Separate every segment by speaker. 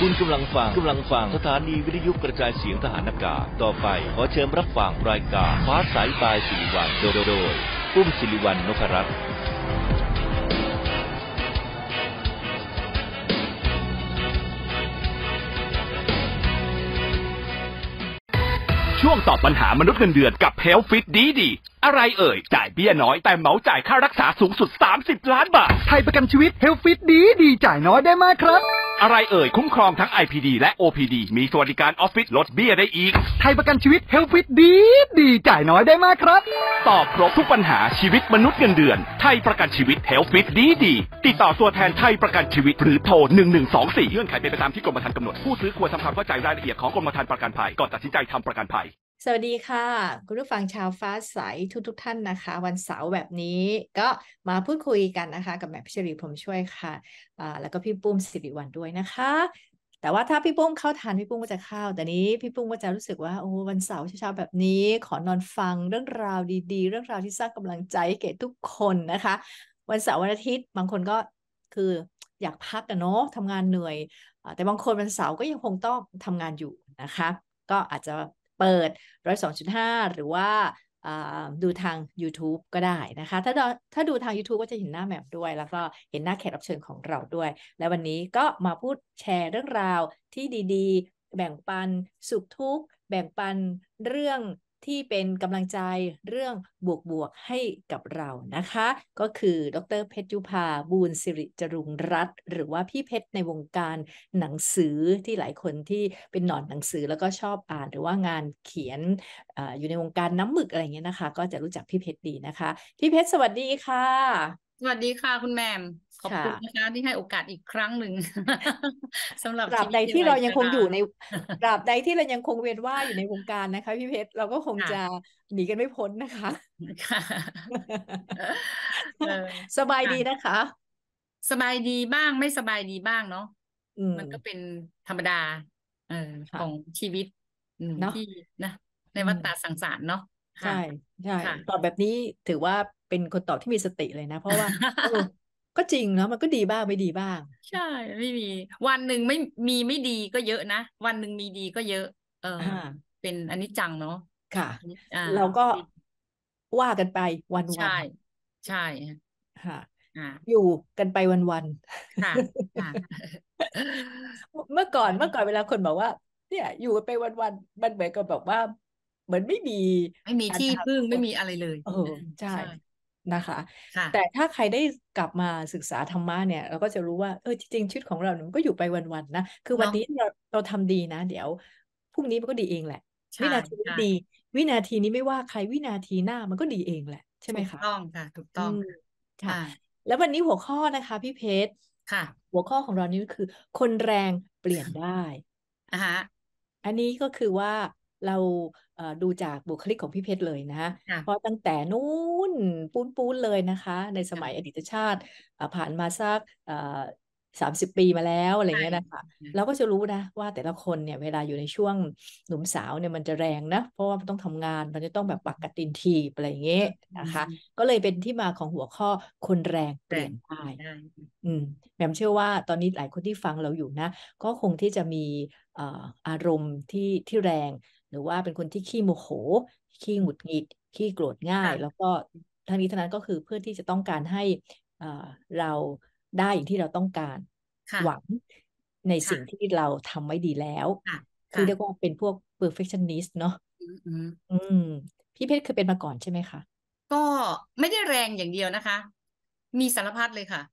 Speaker 1: คุณกำลังฟังสถานีวิทยุกระจายเสียงทหารอากาศต่อไปขอเชิญรับฟังรายการฟ้าสายบายสิริวัลย์โดยปุ้มสิริวัลย์นพรัตน์
Speaker 2: ช่วงตอบปัญหามนุษย์เงินเดือนกับ Health Fit ดีอะไรเอ่ยจ่ายเบี้ยน้อยแต่เหมาจ่ายค่ารักษาสูงสุด30 ล้านบาท
Speaker 3: ไทยประกันชีวิต Health Fit ดีจ่ายน้อยได้มากครับ
Speaker 2: อะไรเอ่ยคุ้มครองทั้ง IPD และ OPD มีสวัสดิการออฟฟิศลดเบี้ยได้อีก
Speaker 3: ไทยประกันชีวิต Health Fit ดีจ่ายน้อยได้มากครับ
Speaker 2: ตอบครบทุกปัญหาชีวิตมนุษย์เงินเดือนไทยประกันชีวิต Health Fit ดีติดต่อตัวแทนไทยประกันชีวิตหรือโทร1124เงื่อนไขเป็นไปตามที่กรมธรรม์กำหนดผู้ซื้อควรทำความเข้าใจรายละเอียดของกรมธรรม์ประกันภัยก่อนตัดสินใจทำประกันภัย
Speaker 4: สวัสดีค่ะคุณผู้ฟังชาวฟ้าใสทุกท่านนะคะวันเสาร์แบบนี้ก็มาพูดคุยกันนะคะกับแม่พิชรีพรหมช่วยค่ะแล้วก็พี่ปุ้มสิริวัลย์ด้วยนะคะแต่ว่าถ้าพี่ปุ้มเข้าทันพี่ปุ้มก็จะเข้าแต่นี้พี่ปุ้มก็จะรู้สึกว่าโอ้วันเสาร์เช้าๆแบบนี้ขอนอนฟังเรื่องราวดีๆเรื่องราวที่สร้างกำลังใจให้แก่ทุกคนนะคะวันเสาร์วันอาทิตย์บางคนก็คืออยากพักกันเนาะทำงานเหนื่อยแต่บางคนวันเสาร์ก็ยังคงต้องทำงานอยู่นะคะก็อาจจะเปิด102.5หรือว่าดูทาง YouTube ก็ได้นะคะถ้าดูทาง YouTube ก็จะเห็นหน้าแมปด้วยแล้วก็เห็นหน้าแขกรับเชิญของเราด้วยและวันนี้ก็มาพูดแชร์เรื่องราวที่ดีๆแบ่งปันสุขทุกข์แบ่งปันเรื่องที่เป็นกำลังใจเรื่องบวกๆให้กับเรานะคะก็คือดร.เพชรยุภาบูรณ์สิริจรุงรัตน์หรือว่าพี่เพชรในวงการหนังสือที่หลายคนที่เป็นหนอนหนังสือแล้วก็ชอบอ่านหรือว่างานเขียนอยู่ในวงการน้ำหมึกอะไรเงี้ยนะคะก็จะรู้จักพี่เพชรดีนะคะพี่เพชรสวัสดีค่ะ
Speaker 5: สวัสดีค่ะคุณแหม่มขอบคุณนะคะที่ให้โอกาสอีกครั้งหนึ่งสำหรับ
Speaker 4: ตราบใดที่เรายังคงอยู่ในตราบใดที่เรายังคงเวียนว่ายอยู่ในวงการนะคะพี่เพชรเราก็คงจะหนีกันไม่พ้นนะคะสบายดีนะคะ
Speaker 5: สบายดีบ้างไม่สบายดีบ้างเนาะมันก็เป็นธรรมดาของชีวิตที่นะในวัฏฏะสังสารเนาะ
Speaker 4: ใช่ตอบแบบนี้ถือว่าเป็นคนตอบที่มีสติเลยนะเพราะว่าก็จริงเนาะมันก็ดีบ้างไม่ดีบ้าง
Speaker 5: ใช่ไม่มีวันหนึ่งไม่ดีก็เยอะนะวันหนึ่งมีดีก็เยอะเป็นอนิจจังเนาะ
Speaker 4: ค่ะเราก็ว่ากันไปวัน
Speaker 5: ใช่
Speaker 4: ค่ะอยู่กันไปวัน
Speaker 5: ค่ะ
Speaker 4: เมื่อก่อนเวลาคนบอกว่าเนี่ยอยู่กันไปวันมันเหมือนกับแบบว่าเหมือนไม่มี
Speaker 5: ที่พึ่งไม่มีอะไรเลย
Speaker 4: ใช่นะคะแต่ถ้าใครได้กลับมาศึกษาธรรมะเนี่ยเราก็จะรู้ว่าจริงๆชีวิตของเราเนี่ยมันก็อยู่ไปวันๆนะคือวันนี้เราทำดีนะเดี๋ยวพรุ่งนี้มันก็ดีเองแหละวินาทีนี้ดีวินาทีนี้ไม่ว่าใครวินาทีหน้ามันก็ดีเองแหละใช่ไหมคะ
Speaker 5: ถูกต้องค่ะถูกต้อง
Speaker 4: ค่ะแล้ววันนี้หัวข้อนะคะพี่เพชรหัวข้อของเรานี่ก็คือคนแรงเปลี่ยนได้อันนี้ก็คือว่าเราดูจากบุคลิกของพี่เพชรเลยนะเพราะตั้งแต่นู้นปูนเลยนะคะในสมัยอดีตชาติผ่านมาสัก30 ปีมาแล้วอะไรเงี้ยนะคะเราก็จะรู้นะว่าแต่ละคนเนี่ยเวลาอยู่ในช่วงหนุ่มสาวเนี่ยมันจะแรงนะเพราะว่ามันต้องทำงานมันจะต้องแบบปักกัดตินทีอะไรเงี้ยนะคะก็เลยเป็นที่มาของหัวข้อคนแรงเปลี่ยนได้แหม่มเชื่อว่าตอนนี้หลายคนที่ฟังเราอยู่นะก็คงที่จะมีอารมณ์ที่แรงหรือว่าเป็นคนที่ขี้โมโหขี้หงุดหงิดขี้โกรธง่ายแล้วก็ทั้งนี้ทั้งนั้นก็คือเพื่อที่จะต้องการให้เราได้อย่างที่เราต้องการหวังในสิ่งที่เราทำไว้ดีแล้วคือเรียกว่าเป็นพวก perfectionist เนาะพี่เพชรเคยเป็นมาก่อนใช่ไหมคะ
Speaker 5: ก็ไม่ได้แรงอย่างเดียวนะคะมีสารพัดเลยค่ะ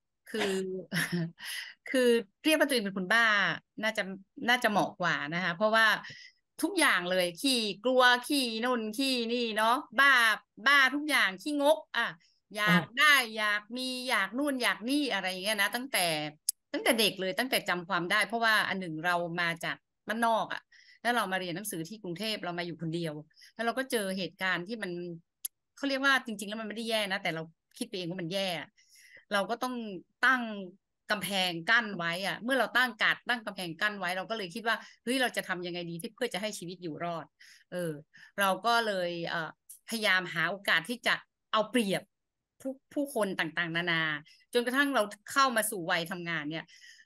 Speaker 5: คือเรียกว่าตัวเองเป็นคนบ้าน่าจะเหมาะกว่านะคะเพราะว่าทุกอย่างเลยขี้กลัวขี้นู่นขี้นี่เนาะบ้าทุกอย่างขี้งกอยากได้อยากมีอยากนู่นอยากนี่อะไรอย่างเงี้ยนะตั้งแต่เด็กเลยตั้งแต่จำความได้เพราะว่าอันหนึ่งเรามาจากบ้านนอกแล้วเรามาเรียนหนังสือที่กรุงเทพเรามาอยู่คนเดียวแล้วเราก็เจอเหตุการณ์ที่มันเขาเรียกว่าจริงๆแล้วมันไม่ได้แย่นะแต่เราคิดไปเองว่ามันแย่เราก็ต้องตั้งกำแพงกั้นไว้เมื่อเราตั้งกำแพงกั้นไว้เราก็เลยคิดว่าเฮ้ยเราจะทำยังไงดีที่เพื่อจะให้ชีวิตอยู่รอดเราก็เลยพยายามหาโอกาสที่จะเอาเปรียบผู้คนต่างๆนานาจนกระทั่งเราเข้ามาสู่วัยทำงานเนี่ย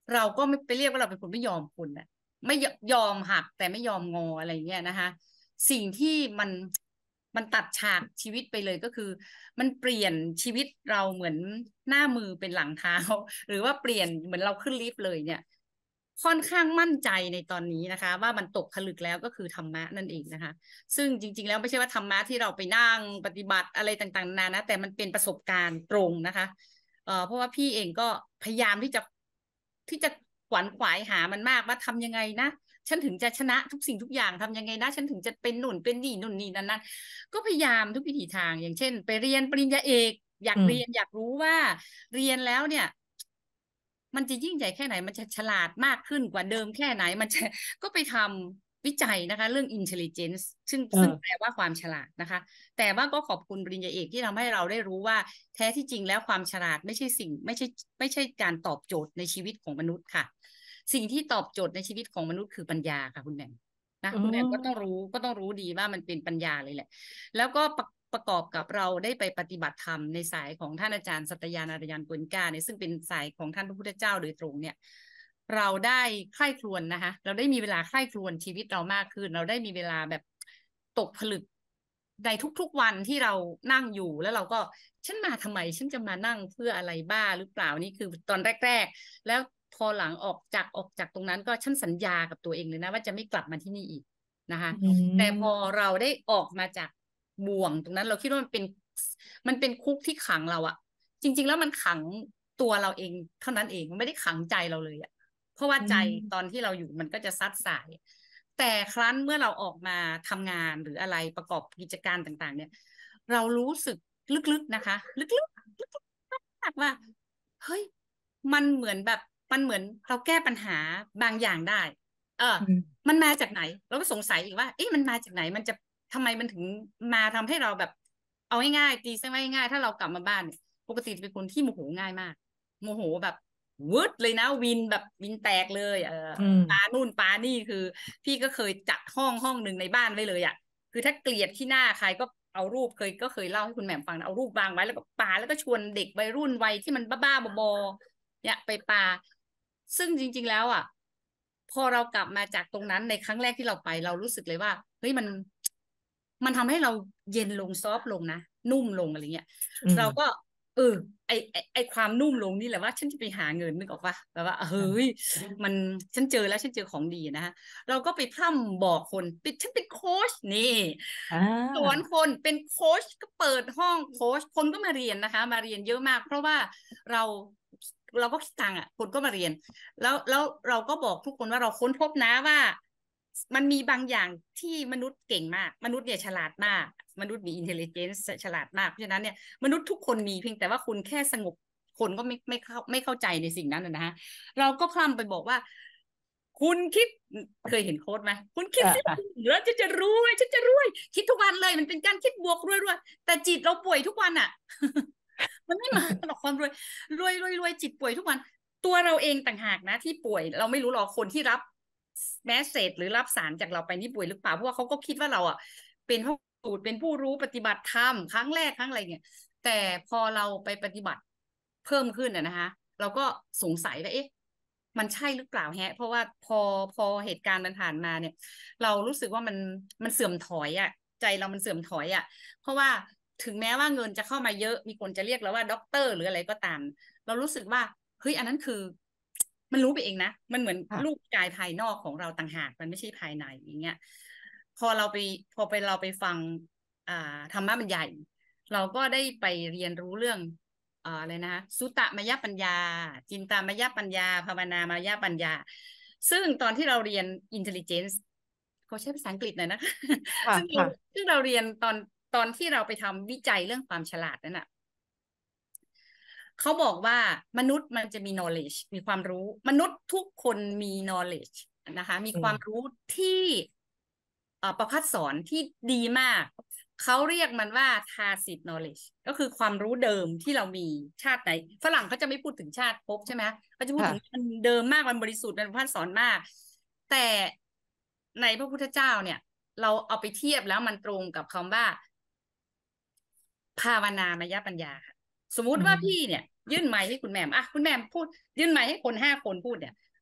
Speaker 5: เราก็ไม่ไปเรียกว่าเราเป็นคนไม่ยอมคนนะไม่ยอมหักแต่ไม่ยอมงออะไรเงี้ยนะคะสิ่งที่มันตัดฉากชีวิตไปเลยก็คือมันเปลี่ยนชีวิตเราเหมือนหน้ามือเป็นหลังเท้าหรือว่าเปลี่ยนเหมือนเราขึ้นลิฟต์เลยเนี่ยค่อนข้างมั่นใจในตอนนี้นะคะว่ามันตกผลึกแล้วก็คือธรรมะนั่นเองนะคะซึ่งจริงๆแล้วไม่ใช่ว่าธรรมะที่เราไปนั่งปฏิบัติอะไรต่างๆนานานะแต่มันเป็นประสบการณ์ตรงนะคะเพราะว่าพี่เองก็พยายามที่จะขวนขวายหามันมากว่าทำยังไงนะฉันถึงจะชนะทุกสิ่งทุกอย่างทำยังไงนะฉันถึงจะเป็นหนุนเป็นนี่นู่นนี่นั่นก็พยายามทุกวิถีทางอย่างเช่นไปเรียนปริญญาเอกอยากเรียนอยากรู้ว่าเรียนแล้วเนี่ยมันจะยิ่งใหญ่แค่ไหนมันจะฉลาดมากขึ้นกว่าเดิมแค่ไหนมันจะก็ไปทำวิจัยนะคะเรื่อง intelligence ซึ่งแปลว่าความฉลาดนะคะแต่ว่าก็ขอบคุณปริญญาเอกที่ทำให้เราได้รู้ว่าแท้ที่จริงแล้วความฉลาดไม่ใช่สิ่งไม่ใช่การตอบโจทย์ในชีวิตของมนุษย์ค่ะสิ่งที่ตอบโจทย์ในชีวิตของมนุษย์คือปัญญาค่ะคุณแหม่มนะคุณแหม่มก็ต้องรู้ดีว่ามันเป็นปัญญาเลยแหละแล้วก็ประกอบกับเราได้ไปปฏิบัติธรรมในสายของท่านอาจารย์สัตยานารยันต์ปุณกาเนี่ยซึ่งเป็นสายของท่านพระพุทธเจ้าโดยตรงเนี่ยเราได้ใคร่ครวญนะคะเราได้มีเวลาใคร่ครวญชีวิตเรามากขึ้นเราได้มีเวลาแบบตกผลึกในทุกๆวันที่เรานั่งอยู่แล้วเราก็ฉันมาทำไมฉันจะมานั่งเพื่ออะไรบ้าหรือเปล่านี่คือตอนแรกๆแล้วพอหลังออกจากตรงนั้นก็ฉันสัญญากับตัวเองเลยนะว่าจะไม่กลับมาที่นี่อีกนะคะแต่พอเราได้ออกมาจากบ่วงตรงนั้นเราคิดว่ามันเป็นคุกที่ขังเราอะจริงๆแล้วมันขังตัวเราเองเท่านั้นเองมันไม่ได้ขังใจเราเลยอะเพราะว่าใจตอนที่เราอยู่มันก็จะซัดสายแต่ครั้นเมื่อเราออกมาทำงานหรืออะไรประกอบกิจการต่างๆเนี่ยเรารู้สึกลึกๆนะคะลึกๆมากว่าเฮ้ยมันเหมือนเราแก้ปัญหาบางอย่างได้มันมาจากไหนเราก็สงสัยอีกว่าเอ๊ะมันมาจากไหนมันจะทำไมมันถึงมาทำให้เราแบบเอาง่ายๆตีซะง่ายๆถ้าเรากลับมาบ้านปกติจะเป็นคนที่โมโหง่ายมากโมโหแบบวืดเลยนะวินแตกเลยปานู่นปานี่คือพี่ก็เคยจัดห้องหนึ่งในบ้านไว้เลยอ่ะคือถ้าเกลียดที่หน้าใครก็เอารูปเคยเล่าให้คุณแหม่มฟังเอารูปวางไว้แล้วก็ปาแล้วก็ชวนเด็กวัยรุ่นวัยที่มันบ้าๆบอๆเนี่ยไปปาซึ่งจริงๆแล้วอ่ะพอเรากลับมาจากตรงนั้นในครั้งแรกที่เราไปเรารู้สึกเลยว่าเฮ้ยมันทำให้เราเย็นลงซอฟลงนะนุ่มลงอะไรเงี้ยเราก็ไอความนุ่มลงนี่แหละว่าฉันจะไปหาเงินนึกออกปะแบบว่าเฮ้ยฉันเจอแล้วฉันเจอของดีนะฮะเราก็ไปพร่ำบอกคนฉันเป็นโค้ชนี่สอนคนเป็นโค้ชก็เปิดห้องโค้ชคนก็มาเรียนนะคะมาเรียนเยอะมากเพราะว่าเราก็คิดตังค์อ่ะคนก็มาเรียนแล้วเราก็บอกทุกคนว่าเราค้นพบนะว่ามันมีบางอย่างที่มนุษย์เก่งมากมนุษย์เนี่ยฉลาดมากมนุษย์มี intelligence ฉลาดมากเพราะฉะนั้นเนี่ยมนุษย์ทุกคนมีเพียงแต่ว่าคุณแค่สงบคนก็ไม่เข้าใจในสิ่งนั้นนะฮะเราก็พร่ำไปบอกว่าคุณคิดเคยเห็นโค้ดไหมคุณคิดสิแล้วฉันจะรวยคิดทุกวันเลยมันเป็นการคิดบวกรวยแต่จิตเราป่วยทุกวันอ่ะ มันไม่มาหรอกความรวยจิตป่วยทุกวันตัวเราเองต่างหากนะที่ป่วยเราไม่รู้หรอกคนที่รับแมสเสจหรือรับสารจากเราไปนี่ป่วยหรือเปล่าเพราะว่าเขาก็คิดว่าเราอ่ะเป็นผู้รู้ปฏิบัติธรรมครั้งแรกครั้งอะไรเงี้ยแต่พอเราไปปฏิบัติเพิ่มขึ้นนะคะเราก็สงสัยว่าเอ๊ะมันใช่หรือเปล่าแฮะเพราะว่าพอเหตุการณ์มันผ่านมาเนี่ยเรารู้สึกว่ามันเสื่อมถอยอ่ะใจเรามันเสื่อมถอยอ่ะเพราะว่าถึงแม้ว่าเงินจะเข้ามาเยอะมีคนจะเรียกเราว่าด็อกเตอร์หรืออะไรก็ตามเรารู้สึกว่าเฮ้ยอันนั้นคือมันรู้ไปเองนะมันเหมือนรูปกายภายนอกของเราต่างหากมันไม่ใช่ภายในอย่างเงี้ยพอเราไปฟังธรรมะบรรยายเราก็ได้ไปเรียนรู้เรื่องอะไรนะสุตตมยปัญญาจินตามยปัญญาภาวนามยปัญญาซึ่งตอนที่เราเรียน intelligence เขาใช้ภาษาอังกฤษหน่อยนะคะซึ่งเราเรียนตอนที่เราไปทำวิจัยเรื่องความฉลาดนั่นน่ะเขาบอกว่ามนุษย์มันจะมี knowledge มีความรู้มนุษย์ทุกคนมี knowledge นะคะมีความรู้ที่ประภัสสอนที่ดีมากเขาเรียกมันว่า tacit knowledge ก็คือความรู้เดิมที่เรามีชาติไหนฝรั่งเขาจะไม่พูดถึงชาติภพใช่ไหมเขาจะพูดถึงมันเดิมมากมันบริสุทธิ์มันประภัสสอนมากแต่ในพระพุทธเจ้าเนี่ยเราเอาไปเทียบแล้วมันตรงกับคำว่าภาวนามยปัญญาสมมุติว่าพี่เนี่ยยื่นไมค์ให้คุณแหม่มคุณแหม่มพูดยื่นไมค์ให้คน5 คนพูดเนี่ย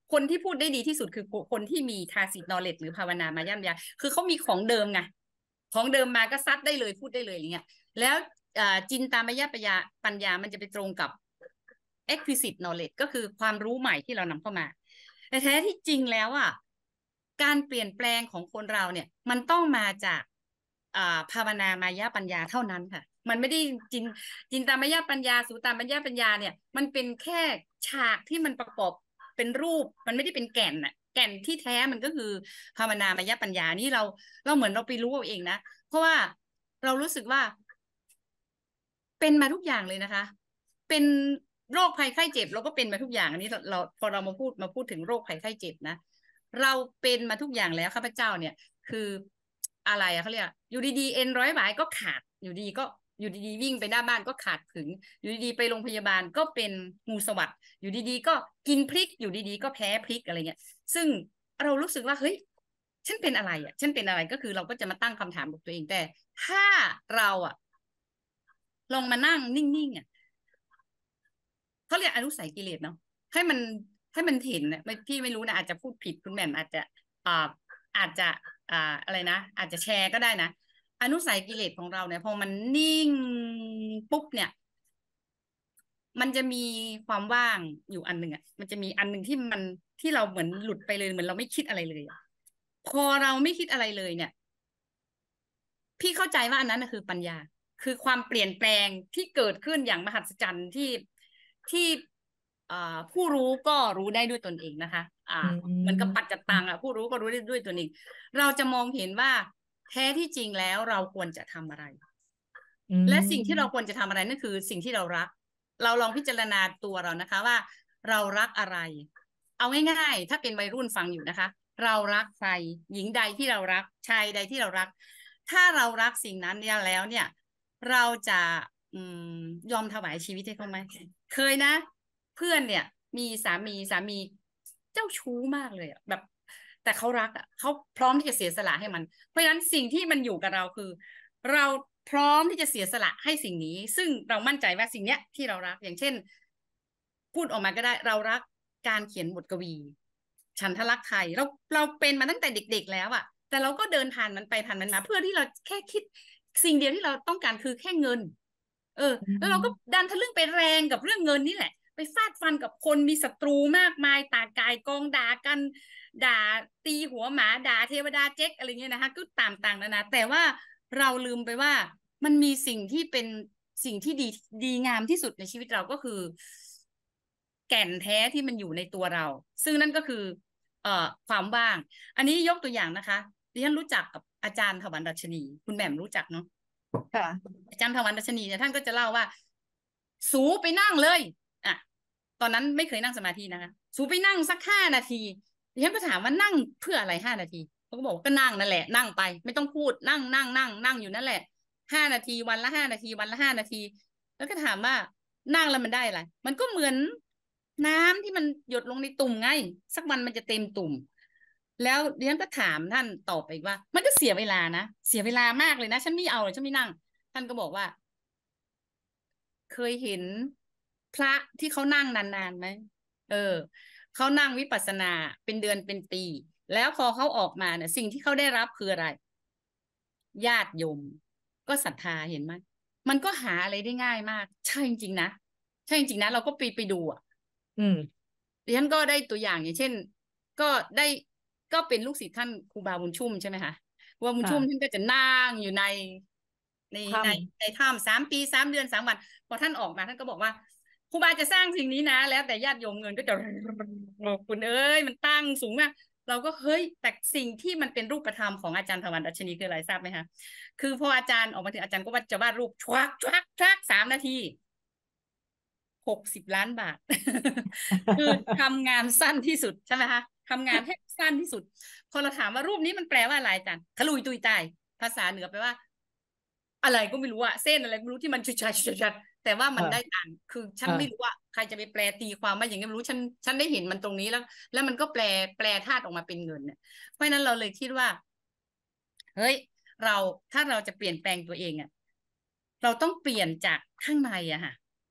Speaker 5: คนที่พูดได้ดีที่สุดคือคนที่มี tacit knowledge หรือภาวนามายาปัญญาคือเขามีของเดิมไงของเดิมมาก็ซัดได้เลยพูดได้เลยอย่างเงี้ยแล้วจินตามายาปัญญามันจะไปตรงกับ explicit knowledge ก็คือความรู้ใหม่ที่เรานำเข้ามาแต่แท้ที่จริงแล้วอ่ะการเปลี่ยนแปลงของคนเราเนี่ยมันต้องมาจากภาวนามายาปัญญาเท่านั้นค่ะมันไม่ได้จินตามายาปัญญาสูตามายาปัญญาเนี่ยมันเป็นแค่ฉากที่มันประกอบเป็นรูปมันไม่ได้เป็นแก่นน่ะแก่นที่แท้มันก็คือภาวนามายาปัญญานี่เราเหมือนเราไปรู้เอาเองนะเพราะว่าเรารู้สึกว่าเป็นมาทุกอย่างเลยนะคะเป็นโรคภัยไข้เจ็บเราก็เป็นมาทุกอย่างอันนี้เราพอเรามาพูดถึงโรคภัยไข้เจ็บนะเราเป็นมาทุกอย่างแล้วข้าพเจ้าเนี่ยคืออะไรอะเขาเรียกอยู่ดีๆเอ็นร้อยหวายก็ขาดอยู่ดีวิ่งไปหน้าบ้านก็ขาดผึ่งอยู่ดีๆไปโรงพยาบาลก็เป็นงูสวัสด์อยู่ดีๆก็กินพริกอยู่ดีๆก็แพ้พริกอะไรเงี้ยซึ่งเรารู้สึกว่าเฮ้ยฉันเป็นอะไรอ่ะฉันเป็นอะไรก็คือเราก็จะมาตั้งคำถามกับตัวเองแต่ถ้าเราอ่ะลองมานั่งนิ่งๆอ่ะเขาเรียกอนุสัยกิเลสเนาะให้มันเห็นเนี่ยพี่ไม่รู้นะอาจจะพูดผิดคุณแหม่มอาจจะอะไรนะอาจจะแชร์ก็ได้นะอนุสัยกิเลสของเราเนี่ยพอมันนิ่งปุ๊บเนี่ยมันจะมีความว่างอยู่อันหนึ่งอ่ะมันจะมีอันหนึ่งที่เราเหมือนหลุดไปเลยเหมือนเราไม่คิดอะไรเลยพอเราไม่คิดอะไรเลยเนี่ยพี่เข้าใจว่าอันนั้นคือปัญญาคือความเปลี่ยนแปลงที่เกิดขึ้นอย่างมหัศจรรย์ที่ผู้รู้ก็รู้ได้ด้วยตนเองนะคะเหมือนกับปัจจัตตังผู้รู้ก็รู้ได้ด้วยตนเองเราจะมองเห็นว่าแท้ที่จริงแล้วเราควรจะทำอะไรและสิ่งที่เราควรจะทำอะไรนั่นคือสิ่งที่เรารักเราลองพิจารณาตัวเรานะคะว่าเรารักอะไรเอาง่ายๆถ้าเป็นวัยรุ่นฟังอยู่นะคะเรารักใครหญิงใดที่เรารักชายใดที่เรารักถ้าเรารักสิ่งนั้นแล้วเนี่ยเราจะยอมถวายชีวิตให้เขาไหมเคยนะเพื่อนเนี่ยมีสามีเจ้าชู้มากเลยแบบแต่เขารักเขาพร้อมที่จะเสียสละให้มันเพราะฉะนั้นสิ่งที่มันอยู่กับเราคือเราพร้อมที่จะเสียสละให้สิ่งนี้ซึ่งเรามั่นใจว่าสิ่งเนี้ยที่เรารักอย่างเช่นพูดออกมาก็ได้เรารักการเขียนบทกวีฉันทลักษณ์ไทยเราเป็นมาตั้งแต่เด็กๆแล้วอะแต่เราก็เดินผ่านมันไปผ่านมันมาเพื่อที่เราแค่คิดสิ่งเดียวที่เราต้องการคือแค่เงินแล้วเราก็ดันทะลึ่งไปแรงกับเรื่องเงินนี่แหละไปฟาดฟันกับคนมีศัตรูมากมายตากายกองด่ากันด่าตีหัวหมาด่าเทวดาเจ๊กอะไรเงี้ยนะคะก็ต่างๆนะแต่ว่าเราลืมไปว่ามันมีสิ่งที่เป็นสิ่งที่ดีงามที่สุดในชีวิตเราก็คือแก่นแท้ที่มันอยู่ในตัวเราซึ่งนั่นก็คือความว่างอันนี้ยกตัวอย่างนะคะดิฉันรู้จักกับอาจารย์ถวันดัชนีคุณแหม่มรู้จักเนาะค่ะอาจารย์ถวันดัชนีเนี่ยท่านก็จะเล่าว่าสูไปนั่งเลยตอนนั้นไม่เคยนั่งสมาธินะคะสูไปนั่งสัก5 นาทีดิฉันก็ถามว่านั่งเพื่ออะไร5 นาทีเขาก็บอกก็นั่งนั่นแหละนั่งไปไม่ต้องพูดนั่งอยู่นั่นแหละ5 นาทีวันละ5 นาทีวันละ5 นาทีแล้วก็ถามว่านั่งแล้วมันได้อะไรมันก็เหมือนน้ำที่มันหยดลงในตุ่มไงสักวันมันจะเต็มตุ่มแล้วดิฉันก็ถามท่านตอบไปว่ามันก็เสียเวลานะเสียเวลามากเลยนะฉันไม่เอาเลยฉันไม่นั่งท่านก็บอกว่าเคยเห็นพระที่เขานั่งนานๆไหมเขานั่งวิปัสสนาเป็นเดือนเป็นปีแล้วพอเขาออกมาเนี่ยสิ่งที่เขาได้รับคืออะไรญาติโยมก็ศรัทธาเห็นไหมมันก็หาอะไรได้ง่ายมากใช่จริงๆนะใช่จริงๆนะเราก็ไปดูดิฉันก็ได้ตัวอย่างอย่างเช่นก็เป็นลูกศิษย์ท่านครูบาบุญชุ่มใช่ไหมคะครูบาบุญชุ่มท่านก็จะนั่งอยู่ในถ้ำ3 ปี 3 เดือน 3 วันพอท่านออกมาท่านก็บอกว่าครูบาจะสร้างสิ่งนี้นะแล้วแต่ญาติโยมเงินก็จะคุณเอ้ยมันตั้งสูงมากเราก็เฮ้ยแต่สิ่งที่มันเป็นรูปธรรมของอาจารย์ถวันดัชนีคืออะไรทราบไหมคะคือพออาจารย์ออกมาถึงอาจารย์ก็ว่าจะวาดรูปชวัก3 นาที60 ล้านบาท คือทำงานสั้นที่สุดใช่ไหมคะทำงานให้สั้นที่สุดพอเราถามว่ารูปนี้มันแปลว่าอะไรอาจารย์ทะลุยตุยตายภาษาเหนือแปลว่าอะไรก็ไม่รู้อะเส้นอะไรไม่รู้ที่มันชัดแต่ว่ามันได้ตังค์คือฉันไม่รู้ว่าใครจะไปแปลตีความว่าอย่างนี้ไม่รู้ฉันได้เห็นมันตรงนี้แล้วมันก็แปลธาตุออกมาเป็นเงินเนี่ยเพราะนั้นเราเลยคิดว่าเฮ้ยถ้าเราจะเปลี่ยนแปลงตัวเองอะเราต้องเปลี่ยนจากข้างในอะค่ะ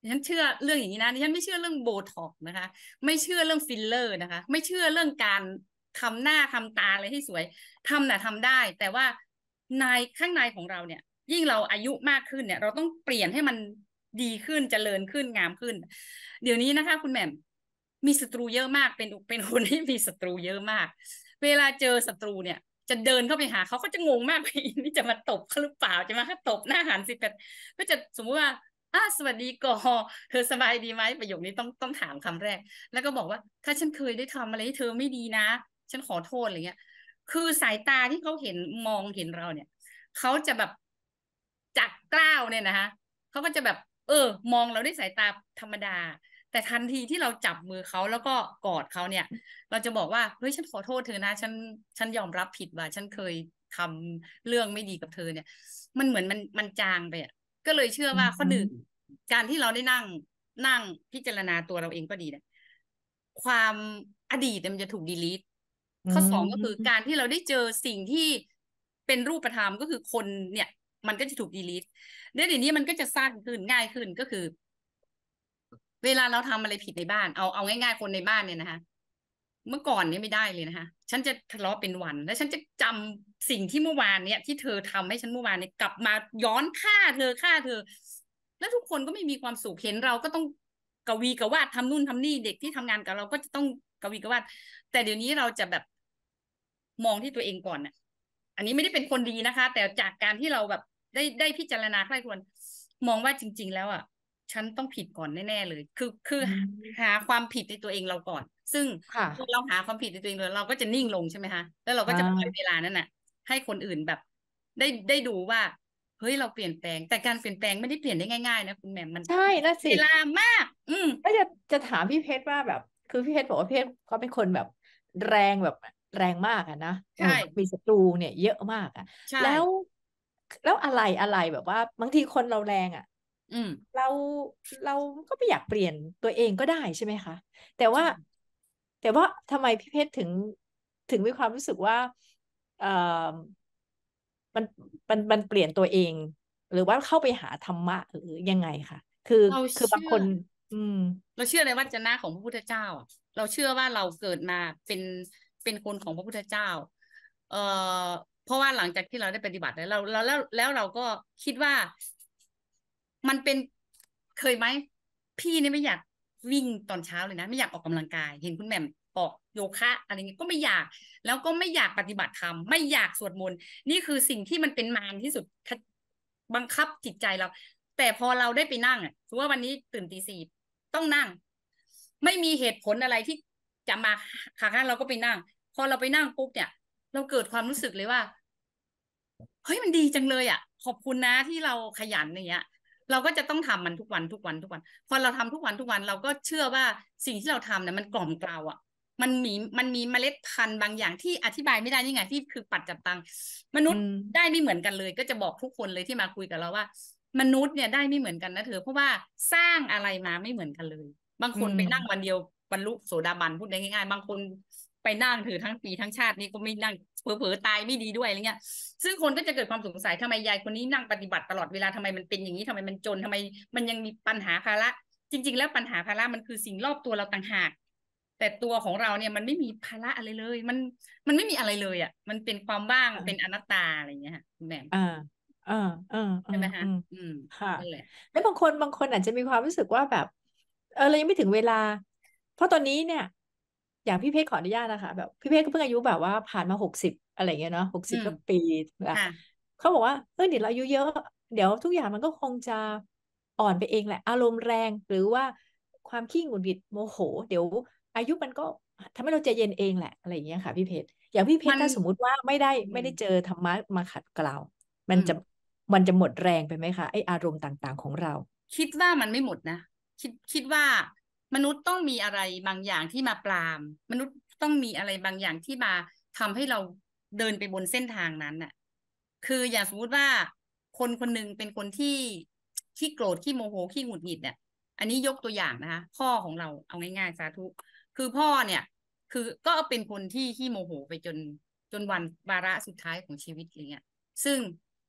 Speaker 5: ฉันเชื่อเรื่องอย่างนี้นะฉันไม่เชื่อเรื่องโบท็อกซ์นะคะ ไม่เชื่อเรื่องฟิลเลอร์นะคะ ไม่เชื่อเรื่องการทำหน้าทำตาอะไรให้สวยทำน่ะทำได้ แต่ว่าในข้างในของเราเนี่ย ยิ่งเราอายุมากขึ้นเนี่ย เราต้องเปลี่ยนให้มันดีขึ้นเจริญขึ้นงามขึ้น เดี๋ยวนี้นะคะคุณแหม่มมีศัตรูเยอะมากเป็นคนที่มีศัตรูเยอะมาก เวลาเจอศัตรูเนี่ย จะเดินเข้าไปหาเขาก็จะงงมากว่านี่จะมาตบเขาหรือเปล่าจะมาตบหน้าหันสิบก็จะสมมติว่าสวัสดีก่อเธอสบายดีไหมประโยคนี้ต้องถามคำแรก แล้วก็บอกว่าถ้าฉันเคยได้ทำอะไรให้เธอไม่ดีนะฉันขอโทษอะไรเงี้ยคือสายตาที่เขาเห็นมองเห็นเราเนี่ยเขาจะแบบจากกล้าวเนี่ยนะคะเขาก็จะแบบมองเราด้วยสายตาธรรมดา แต่ทันทีที่เราจับมือเขาแล้วก็กอดเขาเนี่ย เราจะบอกว่าเฮ้ยฉันขอโทษเธอนะฉันยอมรับผิดว่าฉันเคยทำเรื่องไม่ดีกับเธอเนี่ย มันเหมือนมันจางไปอ่ะก็เลยเชื่อว่าข้อหนึ่งการที่เราได้นั่งพิจารณาตัวเราเองก็ดีนะความอดีตมันจะถูกดีลีทข้อสองก็คือการที่เราได้เจอสิ่งที่เป็นรูปธรรมก็คือคนเนี่ย มันก็จะถูกดีลีทเดี๋ยวนี้มันก็จะสั้นขึ้นง่ายขึ้นก็คือ เวลาเราทำอะไรผิดในบ้านเอาง่ายๆคนในบ้านเนี่ยนะคะเมื่อก่อนเนี่ยไม่ได้เลยนะคะฉันจะทะเลาะเป็นวันแล้วฉันจะจำสิ่งที่เมื่อวานเนี่ยที่เธอทำให้ฉันเมื่อวานเนี่ยกลับมาย้อนฆ่าเธอแล้วทุกคนก็ไม่มีความสุขเห็นเราก็ต้องกวีกวาดทำนู่นทำนี่เด็กที่ทำงานกับเราก็จะต้องกวีกวาดแต่เดี๋ยวนี้เราจะแบบมองที่ตัวเองก่อนน่ะอันนี้ไม่ได้เป็นคนดีนะคะ แต่จากการที่เราแบบได้พิจารณาใคร่ครวญมองว่าจริงๆแล้วอ่ะฉันต้องผิดก่อนแน่ๆเลยคือหาความผิดในตัวเองเราก่อน ซึ่งเราหาความผิดในตัวเองเราก็จะนิ่งลงใช่ไหมคะแล้วเราก็จะปล่อยเวลานั้นน่ะให้คนอื่นแบบได้ดูว่าเฮ้ยเราเปลี่ยนแปลงแต่การเปลี่ยนแปลงไม่ได้เปลี่ยนได้ง่ายๆนะคุณแหม่มมัน
Speaker 4: ใช่น่ะสิ
Speaker 5: เวลามาก
Speaker 4: ก็จะถามพี่เพชรว่าแบบ คือพี่เพชรบอกว่าพี่เพชรเขาเป็นคนแบบแรงแบบแรงมากอะนะ
Speaker 5: ใช่
Speaker 4: มีศัตรูเนี่ยเยอะมากอะ
Speaker 5: ใช่
Speaker 4: แล้วอะไรแบบว่าบางทีคนเราแรงอะเราเราก็ไม่อยากเปลี่ยนตัวเองก็ได้ใช่ไหมคะแต่ว่าทำไมพี่เพชรถึงมีความรู้สึกว่าเอ่อมันมันเปลี่ยนตัวเอง หรือว่าเข้าไปหาธรรมะหรือยังไงค่ะ
Speaker 5: เรา
Speaker 4: บางคน
Speaker 5: เราเชื่อในวจนะของพระพุทธเจ้าอ่ะเราเชื่อว่าเราเกิดมาเป็นคนของพระพุทธเจ้าเอ่อเพราะว่าหลังจากที่เราได้ปฏิบัติแล้วเราก็คิดว่ามันเป็นเคยไหมพี่เนี่ยไม่อยากวิ่งตอนเช้าเลยนะไม่อยากออกกำลังกายเห็นคุณแหม่มออกโยคะอะไรเงี้ยก็ไม่อยากแล้วก็ไม่อยากปฏิบัติธรรมไม่อยากสวดมนต์นี่คือสิ่งที่มันเป็นมารที่สุดบังคับจิตใจเราแต่พอเราได้ไปนั่งอ่ะถือว่าวันนี้ตื่นตี 4ต้องนั่งไม่มีเหตุผลอะไรที่จะมาค่ะเราก็ไปนั่งพอเราไปนั่งปุ๊บเนี่ยเราเกิดความรู้สึกเลยว่าเฮ้ยมันดีจังเลยอ่ะขอบคุณนะที่เราขยันอย่างเงี้ยเราก็จะต้องทำมันทุกวันพอเราทำทุกวันเราก็เชื่อว่าสิ่งที่เราทำเนี่ยมันกล่อมเกลาอ่ะมันมีเมล็ดพันธุ์บางอย่างที่อธิบายไม่ได้นี่ไงที่คือปัจจัตตังมนุษย์ได้ไม่เหมือนกันเลยก็จะบอกทุกคนเลยที่มาคุยกับเราว่ามนุษย์เนี่ยได้ไม่เหมือนกันนะเธอเพราะว่าสร้างอะไรมาไม่เหมือนกันเลยบางคนไปนั่งวันเดียวบรรลุโสดาบันพูดได้ง่ายๆบางคนไปนั่งถือทั้งปีทั้งชาตินี้ก็ไม่นั่งเผลอๆตายไม่ดีด้วยอะไรเงี้ยซึ่งคนก็จะเกิดความสงสัยทำไมยายคนนี้นั่งปฏิบัติตลอดเวลาทำไมมันเป็นอย่างนี้ทำไมมันจนทำไมมันยังมีปัญหาภาระจริงๆแล้วปัญหาภาระมันคือสิ่งรอบตัวเราต่างหากแต่ตัวของเราเนี่ยมันไม่มีภาระอะไรเลยมันไม่มีอะไรเลยอ่ะมันเป็นความว่างเป็นอนัตตาอะไรเงี้ยค่ะคุณแหม่มใช่ไหมคะ
Speaker 4: ค่ะ
Speaker 5: นั่นแหละ
Speaker 4: แล้วบางคนอาจจะมีความรู้สึกว่าแบบเรายังไม่ถึงเวลา เพราะตอนนี้เนี่ย อย่างพี่เพชรขออนุญาตนะคะแบบพี่เพชรก็เพิ่งอายุแบบว่าผ่านมา60อะไรเงี้ยเนาะ60ก็ปีละเขาบอกว่าเดี๋ยวเราอายุเยอะเดี๋ยวทุกอย่างมันก็คงจะอ่อนไปเองแหละอารมณ์แรงหรือว่าความขี้หงุดหงิดโมโหเดี๋ยวอายุมันก็ทำให้เราใจเย็นเองแหละอะไรอย่างเงี้ยค่ะพี่เพชรอย่างพี่เพชรถ้าสมมุติว่าไม่ได้เจอธรรมะมาขัดเกลามันจะหมดแรงไปไหมคะไออารมณ์ต่างๆของเรา
Speaker 5: คิดว่ามันไม่หมดนะคิดว่ามนุษย์ต้องมีอะไรบางอย่างที่มาปรามมนุษย์ต้องมีอะไรบางอย่างที่มาทำให้เราเดินไปบนเส้นทางนั้นน่ะคืออย่างสมมุติว่าคนคนหนึ่งเป็นคนที่โกรธขี้โมโหขี้หงุดหงิดเนี่ยอันนี้ยกตัวอย่างนะคะพ่อของเราเอาง่ายๆสาธุคือพ่อเนี่ยคือก็เป็นคนที่ขี้โมโหไปจนวันวาระสุดท้ายของชีวิตอะไรเงี้ยซึ่ง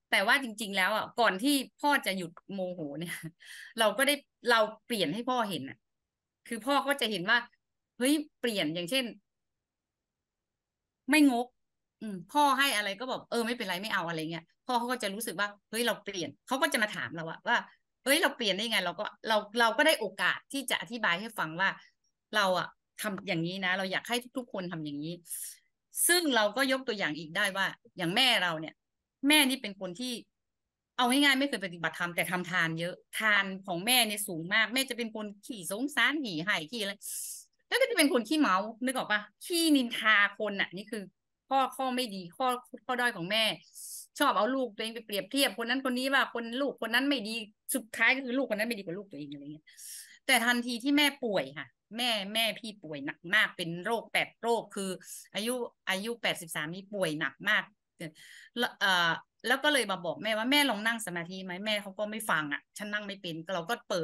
Speaker 5: แต่ว่าจริงๆแล้วอ่ะก่อนที่พ่อจะหยุดโมโหเนี่ย เราเปลี่ยนให้พ่อเห็นอ่ะคือพ่อก็จะเห็นว่าเฮ้ยเปลี่ยนอย่างเช่น ไม่งกพ่อให้อะไรก็บอกไม่เป็นไรไม่เอาอะไรเงี้ยพ่อเขาก็จะรู้สึกว่าเฮ้ยเราเปลี่ยนเขาก็จะมาถามเราว่าเฮ้ยเราเปลี่ยนได้ไงเราก็ได้โอกาสที่จะอธิบายให้ฟังว่าเราอะทำอย่างนี้นะเราอยากให้ทุกๆคนทำอย่างนี้ซึ่งเราก็ยกตัวอย่างอีกได้ว่าอย่างแม่เราเนี่ยแม่นี่เป็นคนที่เอาง่ายๆไม่เคยปฏิบัติธรรมแต่ทำทานเยอะทานของแม่เนี่ยสูงมากแม่จะเป็นคนขี้สงสารขี้ให้ขี้อะไรแล้วก็จะเป็นคนขี้เมานึกออกปะขี้นินทาคนอ่ะนี่คือข้อไม่ดีข้อด้อยของแม่ชอบเอาลูกตัวเองไปเปรียบเทียบคนนั้นคนนี้ว่าลูกคนนั้นไม่ดีสุดท้ายก็คือลูกคนนั้นไม่ดีกว่าลูกตัวเองอะไรเงี้ยแต่ทันทีที่แม่ป่วยค่ะแม่พี่ป่วยหนักมากเป็นโรค8 โรคคืออายุ83นี่ป่วยหนักมากแล้วก็เลยมาบอกแม่ว่าแม่ลองนั่งสมาธิไหมแม่เขาก็ไม่ฟังอ่ะฉันนั่งไม่เป็นเราก็เปิ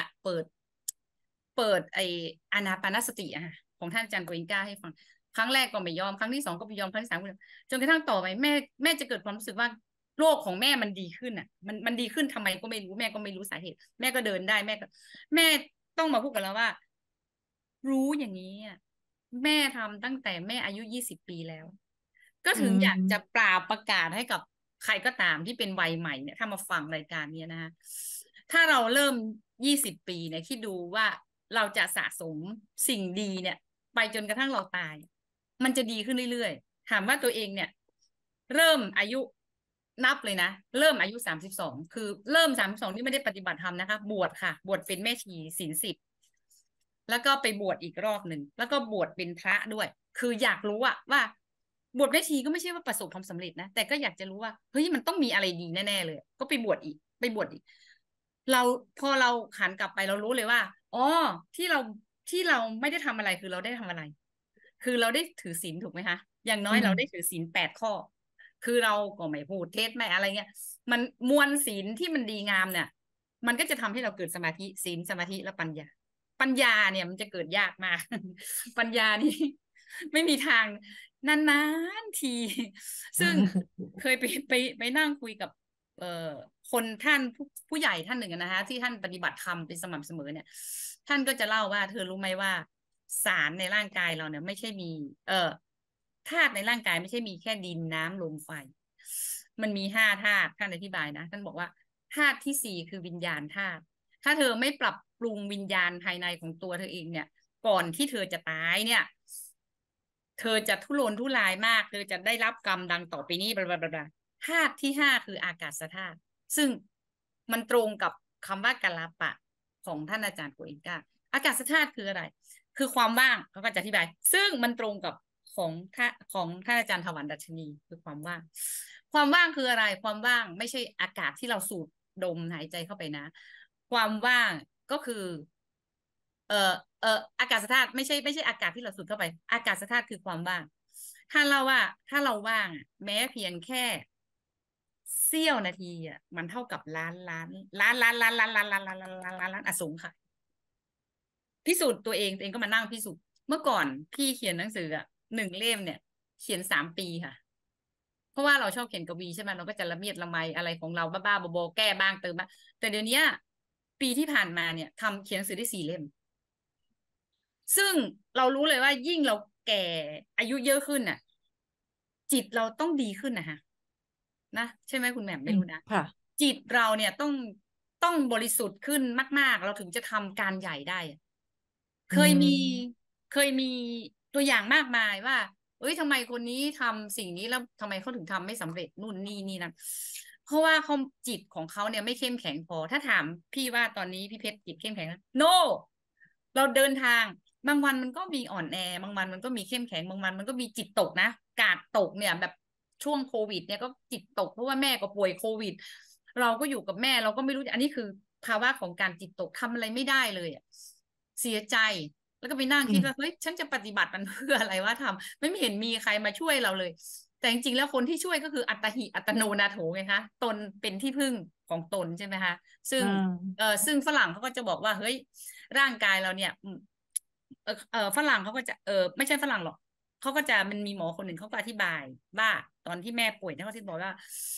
Speaker 5: ดไออานาปานสติอะของท่านอาจารย์โกเอนกาให้ฟังครั้งแรกก็ไม่ยอมครั้งที่2ก็ไม่ยอมครั้งที่3ก็จนกระทั่งต่อไปแม่จะเกิดความรู้สึกว่าโรคของแม่มันดีขึ้นอ่ะมันดีขึ้นทำไมก็ไม่รู้แม่ก็ไม่รู้สาเหตุแม่ก็เดินได้แม่ต้องมาพูดกับเราว่ารู้อย่างนี้อ่ะแม่ทำตั้งแต่แม่อายุ20 ปีแล้วก็ถึงอยากจะประกาศให้กับใครก็ตามที่เป็นวัยใหม่เนี่ยถ้ามาฟังรายการนี้นะคะถ้าเราเริ่ม20 ปีเนี่ยคิดดูว่าเราจะสะสมสิ่งดีเนี่ยไปจนกระทั่งเราตายมันจะดีขึ้นเรื่อยๆถามว่าตัวเองเนี่ยเริ่มอายุนับเลยนะเริ่มอายุ32คือเริ่ม32นี่ไม่ได้ปฏิบัติธรรมนะคะบวชค่ะบวชเป็นแม่ชีศีล10แล้วก็ไปบวชอีกรอบหนึ่งแล้วก็บวชเป็นพระด้วยคืออยากรู้อะว่าบวชแม่ชีก็ไม่ใช่ว่าประสบความสำเร็จนะแต่ก็อยากจะรู้ว่าเฮ้ยมันต้องมีอะไรดีแน่ๆเลยก็ไปบวชอีกเราพอเราหันกลับไปเรารู้เลยว่าอ๋อที่เราไม่ได้ทำอะไรคือเราได้ทำอะไรคือเราได้ถือศีลถูกไหมคะอย่างน้อยเราได้ถือศีล8 ข้อคือเราก็ไม่พูดเท็จไม่อะไรเงี้ยมันมวลศีลที่มันดีงามเนี่ยมันก็จะทำให้เราเกิดสมาธิศีลสมาธิและปัญญาเนี่ยมันจะเกิดยากมาก ปัญญานี่ไม่มีทางนานๆที ซึ่งเคยไปนั่งคุยกับคนท่านผู้ใหญ่ท่านหนึ่งนะคะที่ท่านปฏิบัติธรรมเป็นสม่ำเสมอเนี่ยท่านก็จะเล่าว่าเธอรู้ไหมว่าสารในร่างกายเราเนี่ยไม่ใช่มีธาตุในร่างกายไม่ใช่มีแค่ดินน้ำลมไฟมันมี5 ธาตุท่านอธิบายนะท่านบอกว่าธาตุที่4คือวิญญาณธาตุถ้าเธอไม่ปรับปรุงวิญญาณภายในของตัวเธอเองเนี่ยก่อนที่เธอจะตายเนี่ยเธอจะทุรนทุรายมากเธอจะได้รับกรรมดังต่อไปนี้บลาบลาบลาธาตุที่5คืออากาศธาตุซึ่งมันตรงกับคำว่ากัลลาปะของท่านอาจารย์โกเอนกาอากาศธาตุคืออะไรคือความว่างเขาก็จะอธิบายซึ่งมันตรงกับของท่านอาจารย์ถวันดัชนีคือความว่างคืออะไรความว่างไม่ใช่อากาศที่เราสูดดมหายใจเข้าไปนะความว่างก็คืออากาศธาตุไม่ใช่อากาศที่เราสูดเข้าไปอากาศธาตุคือความว่างถ้าเราว่างแม้เพียงแค่เสี้ยวนาทีอ่ะมันเท่ากับล้านอสูงค่ะพิสูจน์ตัวเองก็มานั่งพิสูจน์เมื่อก่อนพี่เขียนหนังสืออ่ะ1 เล่มเนี่ยเขียน3 ปีค่ะเพราะว่าเราชอบเขียนกวีใช่ไหมเราก็จะละเมียดละไมอะไรของเราบ้าๆบอๆแก้บ้างเติมบ้างแต่เดี๋ยวนี้ปีที่ผ่านมาเนี่ยเขียนหนังสือได้4 เล่มซึ่งเรารู้เลยว่ายิ่งเราแก่อายุเยอะขึ้นน่ะจิตเราต้องดีขึ้นนะคะนะใช่ไหมคุณแหม่มไม่รู้นะจิตเราเนี่ยต้องบริสุทธิ์ขึ้นมากๆเราถึงจะทำการใหญ่ได้เคยมีตัวอย่างมากมายว่าเอ้ยทำไมคนนี้ทำสิ่งนี้แล้วทำไมเขาถึงทำไม่สำเร็จนู่นนี่นั่นเพราะว่าจิตของเขาเนี่ยไม่เข้มแข็งพอถ้าถามพี่ว่าตอนนี้พี่เพชรจิตเข้มแข็งนะ no เราเดินทางบางวันมันก็มีอ่อนแอบางวันมันก็มีเข้มแข็งบางวันมันก็มีจิตตกนะกาดตกเนี่ยแบบช่วงโควิดเนี่ยก็จิตตกเพราะว่าแม่ก็ป่วยโควิดเราก็อยู่กับแม่เราก็ไม่รู้อันนี้คือภาวะของการจิตตกทำอะไรไม่ได้เลยเสียใจแล้วก็ไปนั่งคิดว่าเฮ้ยฉันจะปฏิบัติมันเพื่ออะไรวะทำไม่เห็นมีใครมาช่วยเราเลยแต่จริงๆแล้วคนที่ช่วยก็คืออัตหิอัตโนนาโถไงคะตนเป็นที่พึ่งของตนใช่ไหมคะซึ่งฝรั่งเขาก็จะบอกว่าเฮ้ยร่างกายเราเนี่ยฝรั่งเขาก็จะไม่ใช่ฝรั่งหรอกเขาก็จะมันมีหมอคนหนึ่งเขาก็อธิบายว่าตอนที่แม่ป่วยเนี่ยเขาที่บอกว่า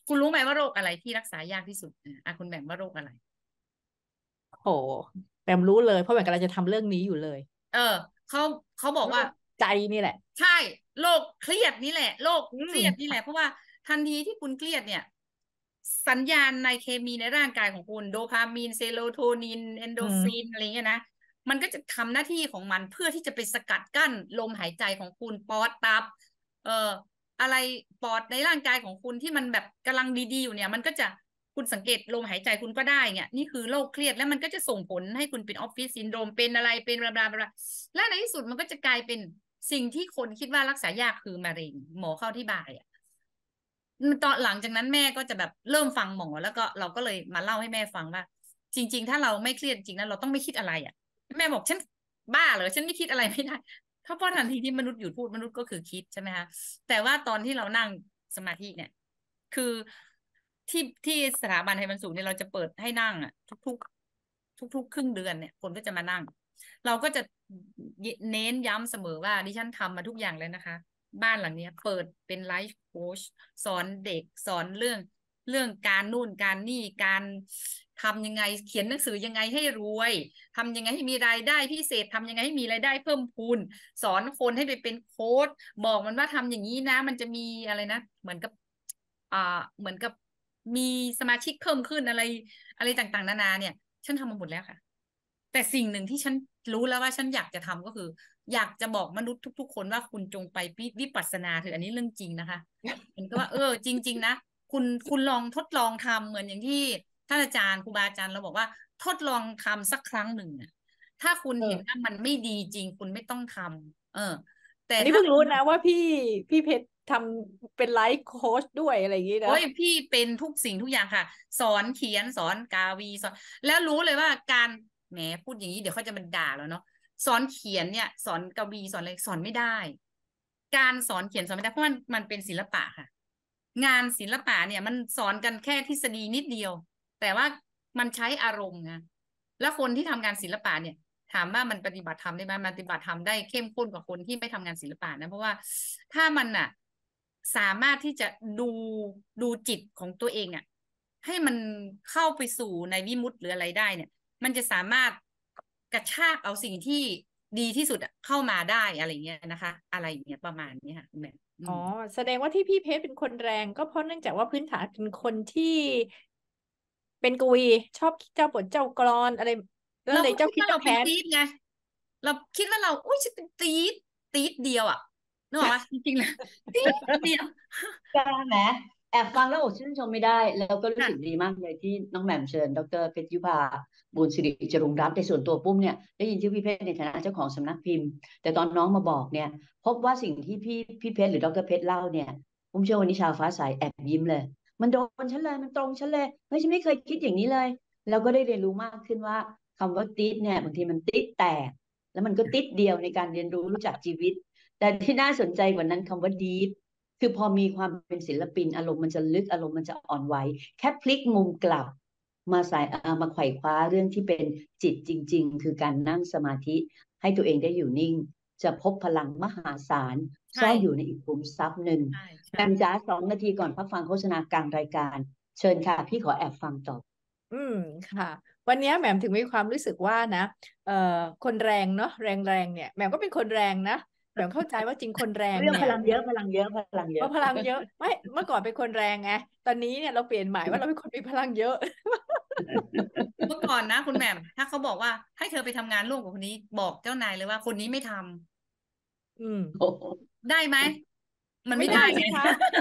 Speaker 5: คุณรู้ไหมว่าโรคอะไรที่รักษายากที่สุดคุณแหม่มว่าโรคอะไร
Speaker 4: โอ้แหม่มรู้เลยเพราะแหม่มกำลังจะทำเรื่องนี้อยู่เลย
Speaker 5: เขาบอกว่า
Speaker 4: ใจนี่แหละ
Speaker 5: ใช่โรคเครียดนี่แหละโรคเครียดนี่แหละเพราะว่าทันทีที่คุณเครียดเนี่ยสัญญาณในเคมีในร่างกายของคุณโดพามีนเซโรโทนินเอนโดฟินอะไรเงี้ยนะมันก็จะทำหน้าที่ของมันเพื่อที่จะไปสกัดกั้นลมหายใจของคุณปอดตับอะไรปอดในร่างกายของคุณที่มันแบบกำลังดีๆอยู่เนี่ยมันก็จะคุณสังเกตลมหายใจคุณก็ได้เนี่ยนี่คือโรคเครียดแล้วมันก็จะส่งผลให้คุณเป็นออฟฟิศซินโดรมเป็นอะไรเป็นบลาบลาบลาและในที่สุดมันก็จะกลายเป็นสิ่งที่คนคิดว่ารักษายากคือมะเร็งหมอเข้าที่บ่ายตอนหลังจากนั้นแม่ก็จะแบบเริ่มฟังหมอแล้วก็เราก็เลยมาเล่าให้แม่ฟังว่าจริงๆถ้าเราไม่เครียดจริงนะเราต้องไม่คิดอะไรแม่บอกฉันบ้าเหรอฉันไม่คิดอะไรไม่ได้เพราะทันทีที่มนุษย์หยุดพูดมนุษย์ก็คือคิดใช่ไหมคะแต่ว่าตอนที่เรานั่งสมาธิเนี่ยคือที่สถาบันไทยบรรจุเนี่ยเราจะเปิดให้นั่งทุกครึ่งเดือนเนี่ยคนก็จะมานั่งเราก็จะเน้นย้ำเสมอว่าดิฉันทำมาทุกอย่างเลยนะคะบ้านหลังนี้เปิดเป็นไลฟ์โค้ชสอนเด็กสอนเรื่องการนู่นการนี่การทำยังไงเขียนหนังสือยังไงให้รวยทำยังไงให้มีรายได้พิเศษทำยังไงให้มีรายได้เพิ่มพูนสอนคนให้ไปเป็นโค้ชบอกมันว่าทำอย่างนี้นะมันจะมีอะไรนะเหมือนกับมีสมาชิกเพิ่มขึ้นอะไรต่างๆนานาเนี่ยฉันทำมาหมดแล้วค่ะแต่สิ่งหนึ่งที่ฉันรู้แล้วว่าฉันอยากจะทำก็คืออยากจะบอกมนุษย์ทุกๆคนว่าคุณจงไปวิปัสสนาเถอะอันนี้เรื่องจริงนะคะเห็นก็ว่าจริงๆนะคุณลองทดลองทำเหมือนอย่างที่ท่านอาจารย์ครูบาอาจารย์เราบอกว่าทดลองทำสักครั้งหนึ่งถ้าคุณเห็นว่ามันไม่ดีจริงคุณไม่ต้องทำแต่
Speaker 4: นี่เพิ่งรู้นะว่าพี่เพชรทำเป็นไลฟ์โค้ชด้วยอะไรอย่างนี้นะ
Speaker 5: โอ้ยพี่เป็นทุกสิ่งทุกอย่างค่ะสอนเขียนสอนกาวีสอนแล้วรู้เลยว่าการแหมพูดอย่างนี้เดี๋ยวเขาจะมาด่าแล้วเนาะสอนเขียนเนี่ยสอนกวีสอนอะไรสอนไม่ได้การสอนเขียนสอนไม่ได้เพราะมันเป็นศิลปะค่ะงานศิลปะเนี่ยมันสอนกันแค่ทฤษฎีนิดเดียวแต่ว่ามันใช้อารมณ์นะแล้วคนที่ทำงานศิลปะเนี่ยถามว่ามันปฏิบัติธรรมได้ไหมมันปฏิบัติธรรมได้เข้มข้นกว่าคนที่ไม่ทำงานศิลปะนะเพราะว่าถ้ามันสามารถที่จะดูจิตของตัวเองให้มันเข้าไปสู่ในวิมุตติหรืออะไรได้เนี่ยมันจะสามารถกระชากเอาสิ่งที่ดีที่สุดเข้ามาได้อะไรเงี้ยนะคะอะไรอย่างเงี้ยประมาณนี้ค่ะแม่
Speaker 4: แสดงว่าที่พี่เพชรเป็นคนแรงก็เพราะเนื่องจากว่าพื้นฐานเป็นคนที่เป็นกวีชอบเจ้าบทเจ้ากลอนอะไรแล้วเลยเจ้าคิด
Speaker 5: เราเป็นตีดไงเราคิดว่าเราอุ้ยฉันเป็นตีดเดียวนึกออกปะจริงๆนะตีดเดียว
Speaker 6: กล้าไหมแอบฟังแล้วอดชื่นชมไม่ได้แล้วก็รู้สึกดีมากเลยที่น้องแหม่มเชิญดร.เพชรยุภาบุญสิริจรุงรัตน์ในส่วนตัวปุ้มเนี่ยได้ยินชื่อพี่เพชรในฐานะเจ้าของสำนักพิมพ์แต่ตอนน้องมาบอกเนี่ยพบว่าสิ่งที่พี่เพชรหรือดร.เพชรเล่าเนี่ยปุ้มเชื่อวันนี้ชาวฟ้าใสแอบยิ้มเลยมันโดนฉันเลยมันตรงฉันเลยเฮ้ยฉันไม่เคยคิดอย่างนี้เลยแล้วก็ได้เรียนรู้มากขึ้นว่าคำว่าติดเนี่ยบางทีมันติดแตกแล้วมันก็ติดเดียวในการเรียนรู้จักชีวิตแต่ที่น่าสนใจกว่านั้นคำว่าดีฟคือพอมีความเป็นศิลปินอารมณ์มันจะลึกอารมณ์มันจะอ่อนไหวแค่พลิกมุมกลับมามาไขว่คว้าเรื่องที่เป็นจิตจริงๆคือการนั่งสมาธิให้ตัวเองได้อยู่นิ่งจะพบพลังมหาศาลซ่อนอยู่ในอีกขุมทรัพย์หนึ่งแอมจ้า2 นาทีก่อนพักฟังโฆษณากลางรายการเชิญค่ะพี่ขอแอบฟังต่อ
Speaker 4: ค่ะวันนี้แหม่มถึงมีความรู้สึกว่านะคนแรงเนาะแรงเนี่ยแหม่มก็เป็นคนแรงนะแหม่มเข้าใจว่าจริงคนแรงเนี่ย
Speaker 6: พลังเยอะไม่
Speaker 4: เมื่อก่อนเป็นคนแรงไงตอนนี้เนี่ยเราเปลี่ยนหมายว่าเราเป็นคนมีพลังเยอะ
Speaker 5: เมื่อก่อนนะคุณแหม่มถ้าเขาบอกว่าให้เธอไปทำงานร่วมกับคนนี้บอกเจ้านายเลยว่าคนนี้ไม่ทำได้ไหมมันไม่ได้ไง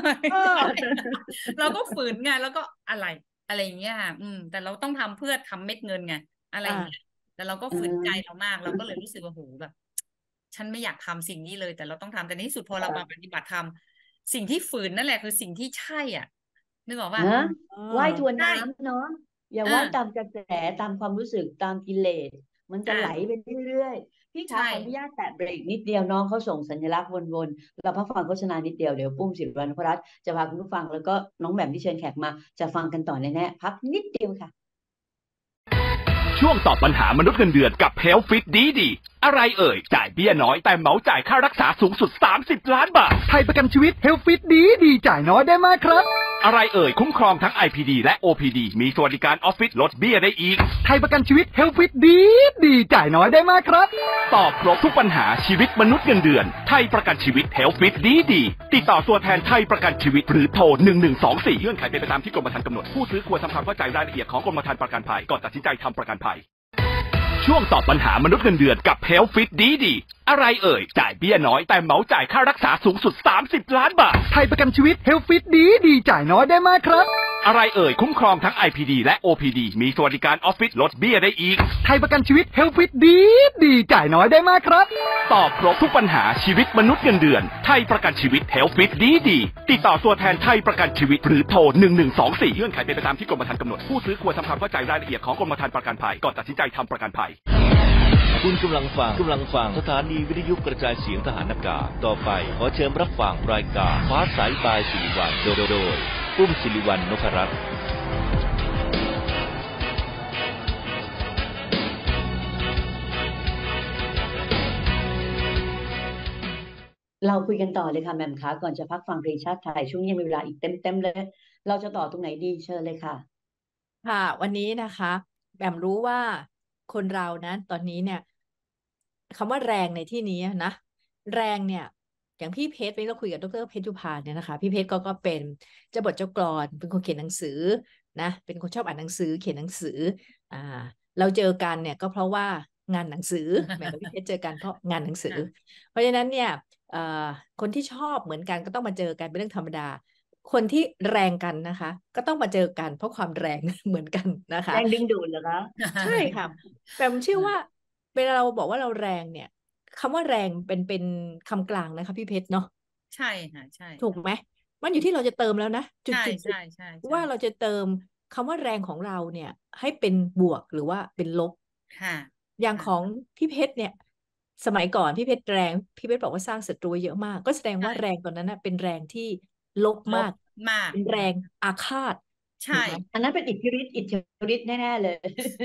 Speaker 5: เราก็ฝืนไงแล้วก็อะไรอย่างเงี้ยค่ะแต่เราต้องทำเพื่อทำเม็ดเงินไงอะไรอย่างเงี้ยแต่เราก็ฝืนใจเรามากเราก็เลยรู้สึกว่าโหแบบฉันไม่อยากทำสิ่งนี้เลยแต่เราต้องทำแต่ในที่สุดพอเรามาปฏิบัติธรรมสิ่งที่ฝืนนั่นแหละคือสิ่งที่ใช่นึกออกป่ะ
Speaker 6: ว่ายทวนน้ำเนาะอย่าว่ายตามกระแสตามความรู้สึกตามกิเลสมันจะไหลไปเรื่อยๆพี่คะขออนุญาตแตะเบรกนิดเดียวน้องเขาส่งสัญลักษณ์วนๆเราพักฟังโฆษณานิดเดียวเดี๋ยวปุ้มศิริวัณ นพรัตน์จะพาคุณผู้ฟังแล้วก็น้องแหม่มที่เชิญแขกมาจะฟังกันต่อแน่ๆพักนิดเดียวค่ะ
Speaker 2: ช่วงตอบปัญหามนุษย์เงินเดือนกับ Health Fit ดีอะไรเอ่ยจ่ายเบี้ยน้อยแต่เหมาจ่ายค่ารักษาสูงสุด30 ล้านบาท
Speaker 3: ไทยประกันชีวิต Health Fit ดีจ่ายน้อยได้มากครับ
Speaker 2: อะไรเอ่ยคุ้มครองทั้ง IPD และ OPD มีสวัสดิการออฟฟิศลดเบี้ยได้อีก
Speaker 3: ไทยประกันชีวิตเฮลฟิตดีดีจ่ายน้อยได้มากครับ
Speaker 2: ตอบครบทุกปัญหาชีวิตมนุษย์เงินเดือน ไทยประกันชีวิตเฮลฟิตดีดีติดต่อตัวแทนไทยประกันชีวิตหรือโทร1124เงื่อนไขเป็นไปตามที่กรมธรรม์กำหนดผู้ซื้อควรทำความเข้าใจรายละเอียดของกรมธรรม์ประกันภัยก่อนตัดสินใจทำประกันภัยช่วงตอบปัญหามนุษย์เงินเดือนกับ Health Fit ดีอะไรเอ่ยจ่ายเบี้ยน้อยแต่เหมาจ่ายค่ารักษาสูงสุด30 ล้านบาท
Speaker 3: ไทยประกันชีวิตเฮลฟิตดีดีจ่ายน้อยได้มากครับ
Speaker 2: อะไรเอ่ยคุ้มครองทั้ง IPD และ OPD มีสวัสดิการออฟฟิศลดเบี้ยได้อีก
Speaker 3: ไทยประกันชีวิตเฮลฟิตดีดีจ่ายน้อยได้มากครับ
Speaker 2: ตอบครบทุกปัญหาชีวิตมนุษย์เงินเดือน ไทยประกันชีวิต Health Fit ดีติดต่อตัวแทนไทยประกันชีวิตหรือโทร1124เงื่อนไขเป็นไปตามที่กรมธรรม์กำหนดผู้ซื้อควรทำความเข้าใจรายละเอียดของกรมธรรม์ประกันภัยก่อนตัดสินใจทำประกันภัย
Speaker 1: คุณกำลังฟังสถานีวิทยุกระจายเสียงทหารอากาศต่อไปขอเชิญรับฟังรายการฟ้าใสบายสิริวัลย์โดยปุ้มสิริวัลย์นพรัตน์
Speaker 6: เราคุยกันต่อเลยค่ะแหม่มคะก่อนจะพักฟังเพลงชาติไทยช่วงนี้ยังมีเวลาอีกเต็มเลยเราจะต่อตรงไหนดีเชิญเลยค่ะ
Speaker 4: ค่ะวันนี้นะคะแบมรู้ว่าคนเรานะตอนนี้เนี่ยคำว่าแรงในที่นี้นะแรงเนี่ยอย่างพี่เพชรวันนี้เราคุยกับดร.เพชรยุพาเนี่ยนะคะพี่เพชรก็เป็นเจ้าบทเจ้ากลอนเป็นคนเขียนหนังสือนะเป็นคนชอบอ่านหนังสือเขียนหนังสือเราเจอกันเนี่ยก็เพราะว่างานหนังสือแม่กับพี่เพชรเจอกันเพราะงานหนังสือ เพราะฉะนั้นเนี่ยคนที่ชอบเหมือนกันก็ต้องมาเจอกันเป็นเรื่องธรรมดาคนที่แรงกันนะคะก็ต้องมาเจอกันเพราะความแรงเหมือนกันนะคะ
Speaker 6: แรงดึงดูดเหรอคะ
Speaker 4: ใช่ค่ะแต่ผมเชื่อว่าเวลาเราบอกว่าเราแรงเนี่ยคำว่าแรงเป็นคำกลางนะคะพี่เพชรเนาะ
Speaker 5: ใช่ค่ะใช่
Speaker 4: ถูกไหมมันอยู่ที่เราจะเติมแล้วนะจุด
Speaker 5: ใช่
Speaker 4: ว่าเราจะเติมคำว่าแรงของเราเนี่ยให้เป็นบวกหรือว่าเป็นลบ
Speaker 5: ค่ะ
Speaker 4: อย่างของพี่เพชรเนี่ยสมัยก่อนพี่เพชรแรงพี่เพชรบอกว่าสร้างศัตรูเยอะมากก็แสดงว่าแรงตอนนั้นนะเป็นแรงที่ลบมากเป็นแรงอาฆาต
Speaker 5: ใช่
Speaker 6: อันนั้นเป็นอิทธิฤทธิ์แน่ๆเลย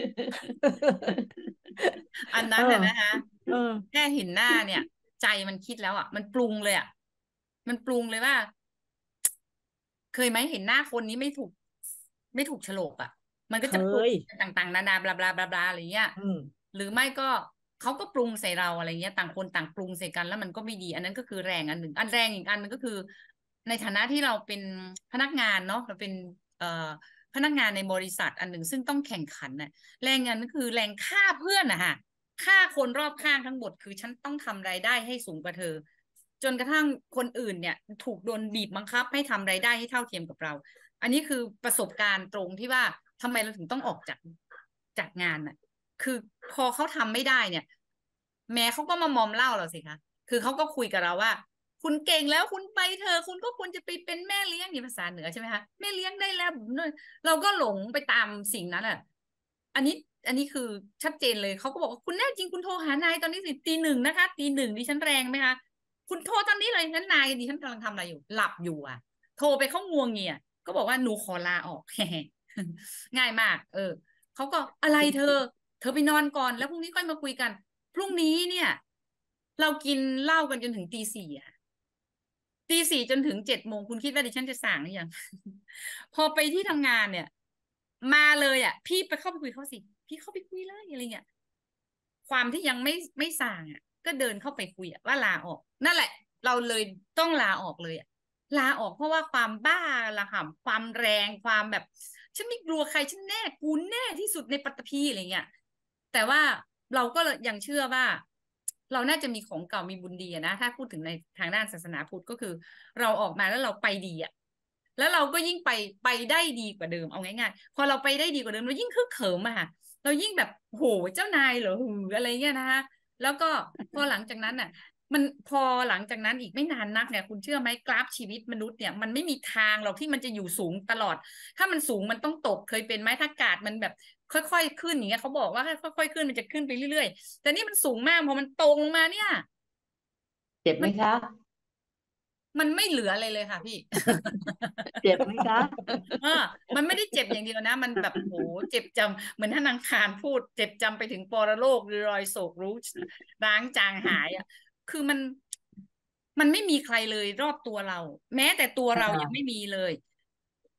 Speaker 5: อันนั้นนะคะแค่เห็นหน้าเนี่ยใจมันคิดแล้วอ่ะมันปรุงเลยอ่ะมันปรุงเลยว่าเคยไหมเห็นหน้าคนนี้ไม่ถูกโฉลกอ่ะมันก็จะปรุงต่างๆนานาบลาบลาบลาบลาอะไรเงี้ยหรือไม่ก็เขาก็ปรุงใส่เราอะไรเงี้ยต่างคนต่างปรุงใส่กันแล้วมันก็ไม่ดีอันนั้นก็คือแรงอันหนึ่งอันแรงอีกอันนึงก็คือในฐานะที่เราเป็นพนักงานเนาะเราเป็นพนักงานในบริษัทอันหนึ่งซึ่งต้องแข่งขันน่ะแรงงานก็คือแรงฆ่าเพื่อนนะฮะฆ่าคนรอบข้างทั้งหมดคือฉันต้องทำรายได้ให้สูงกว่าเธอจนกระทั่งคนอื่นเนี่ยถูกโดนบีบบังคับให้ทำรายได้ให้เท่าเทียมกับเราอันนี้คือประสบการณ์ตรงที่ว่าทำไมเราถึงต้องออกจากงานน่ะคือพอเขาทำไม่ได้เนี่ยแม้เขาก็มามอมเล่าเราสิคะคือเขาก็คุยกับเราว่าคุณเก่งแล้วคุณไปเธอคุณก็ควรจะไปเป็นแม่เลี้ยงในภาษาเหนือใช่ไหมคะแม่เลี้ยงได้แล้วเราก็หลงไปตามสิ่งนั้นอ่ะอันนี้คือชัดเจนเลยเขาก็บอกว่าคุณแน่จริงคุณโทรหานายตอนนี้สิตี 1นะคะตี 1ดิฉันแรงไหมคะคุณโทรตอนนี้เลยงั้นนายดิฉันกำลังทำอะไรอยู่หลับอยู่อ่ะโทรไปเขางวงเงียก็บอกว่าหนูขอลาออก ง่ายมากเขาก็อะไรเธอไปนอนก่อนแล้วพรุ่งนี้ค่อยมาคุยกันพรุ่งนี้เนี่ยเรากินเหล้ากันจนถึงตี 4อ่ะตี 4จนถึง7 โมงคุณคิดว่าดิฉันจะสั่งหรือยัง พอไปที่ทำงานเนี่ยมาเลยอ่ะพี่ไปเข้าไปคุยเขาสิพี่เข้าไปคุยเลยอะไรเงี้ยความที่ยังไม่สั่งอ่ะก็เดินเข้าไปคุยว่าลาออกนั่นแหละเราเลยต้องลาออกเลยอ่ะลาออกเพราะว่าความบ้าระห่ำความแรงความแบบฉันไม่กลัวใครฉันแน่กูแน่ที่สุดในปัตตภีอะไรเงี้ยแต่ว่าเราก็ยังเชื่อว่าเราน่าจะมีของเก่ามีบุญดีนะถ้าพูดถึงในทางด้านศาสนาพุทธก็คือเราออกมาแล้วเราไปดีอ่ะแล้วเราก็ยิ่งไปได้ดีกว่าเดิมเอาง่ายๆพอเราไปได้ดีกว่าเดิมเรายิ่งคึกเขิมอะค่ะเรายิ่งแบบโหเจ้านายเหรออะไรเงี้ยนะคะแล้วก็พอหลังจากนั้นน่ะมันพอหลังจากนั้นอีกไม่นานนักเนี่ยคุณเชื่อไหมกราฟชีวิตมนุษย์เนี่ยมันไม่มีทางหรอกที่มันจะอยู่สูงตลอดถ้ามันสูงมันต้องตกเคยเป็นไหมถ้ากาดมันแบบค่อยๆขึ้นอย่างเงี้ยเขาบอกว่าค่อยๆขึ้นมันจะขึ้นไปเรื่อยๆแต่นี่มันสูงมากพอมันตกลงมาเนี่ย
Speaker 6: เจ็บไหมคะ
Speaker 5: มันไม่เหลืออะไรเลยค่ะพี่
Speaker 6: เจ็บไหมคะ
Speaker 5: มันไม่ได้เจ็บอย่างเดียวนะมันแบบโหเจ็บจำเหมือนท่านอังคารพูดเจ็บจำไปถึงปรโลกหรือรอยโศกรู้ร้างจางหายอ่ะคือมันไม่มีใครเลยรอบตัวเราแม้แต่ตัวเรายังไม่มีเลย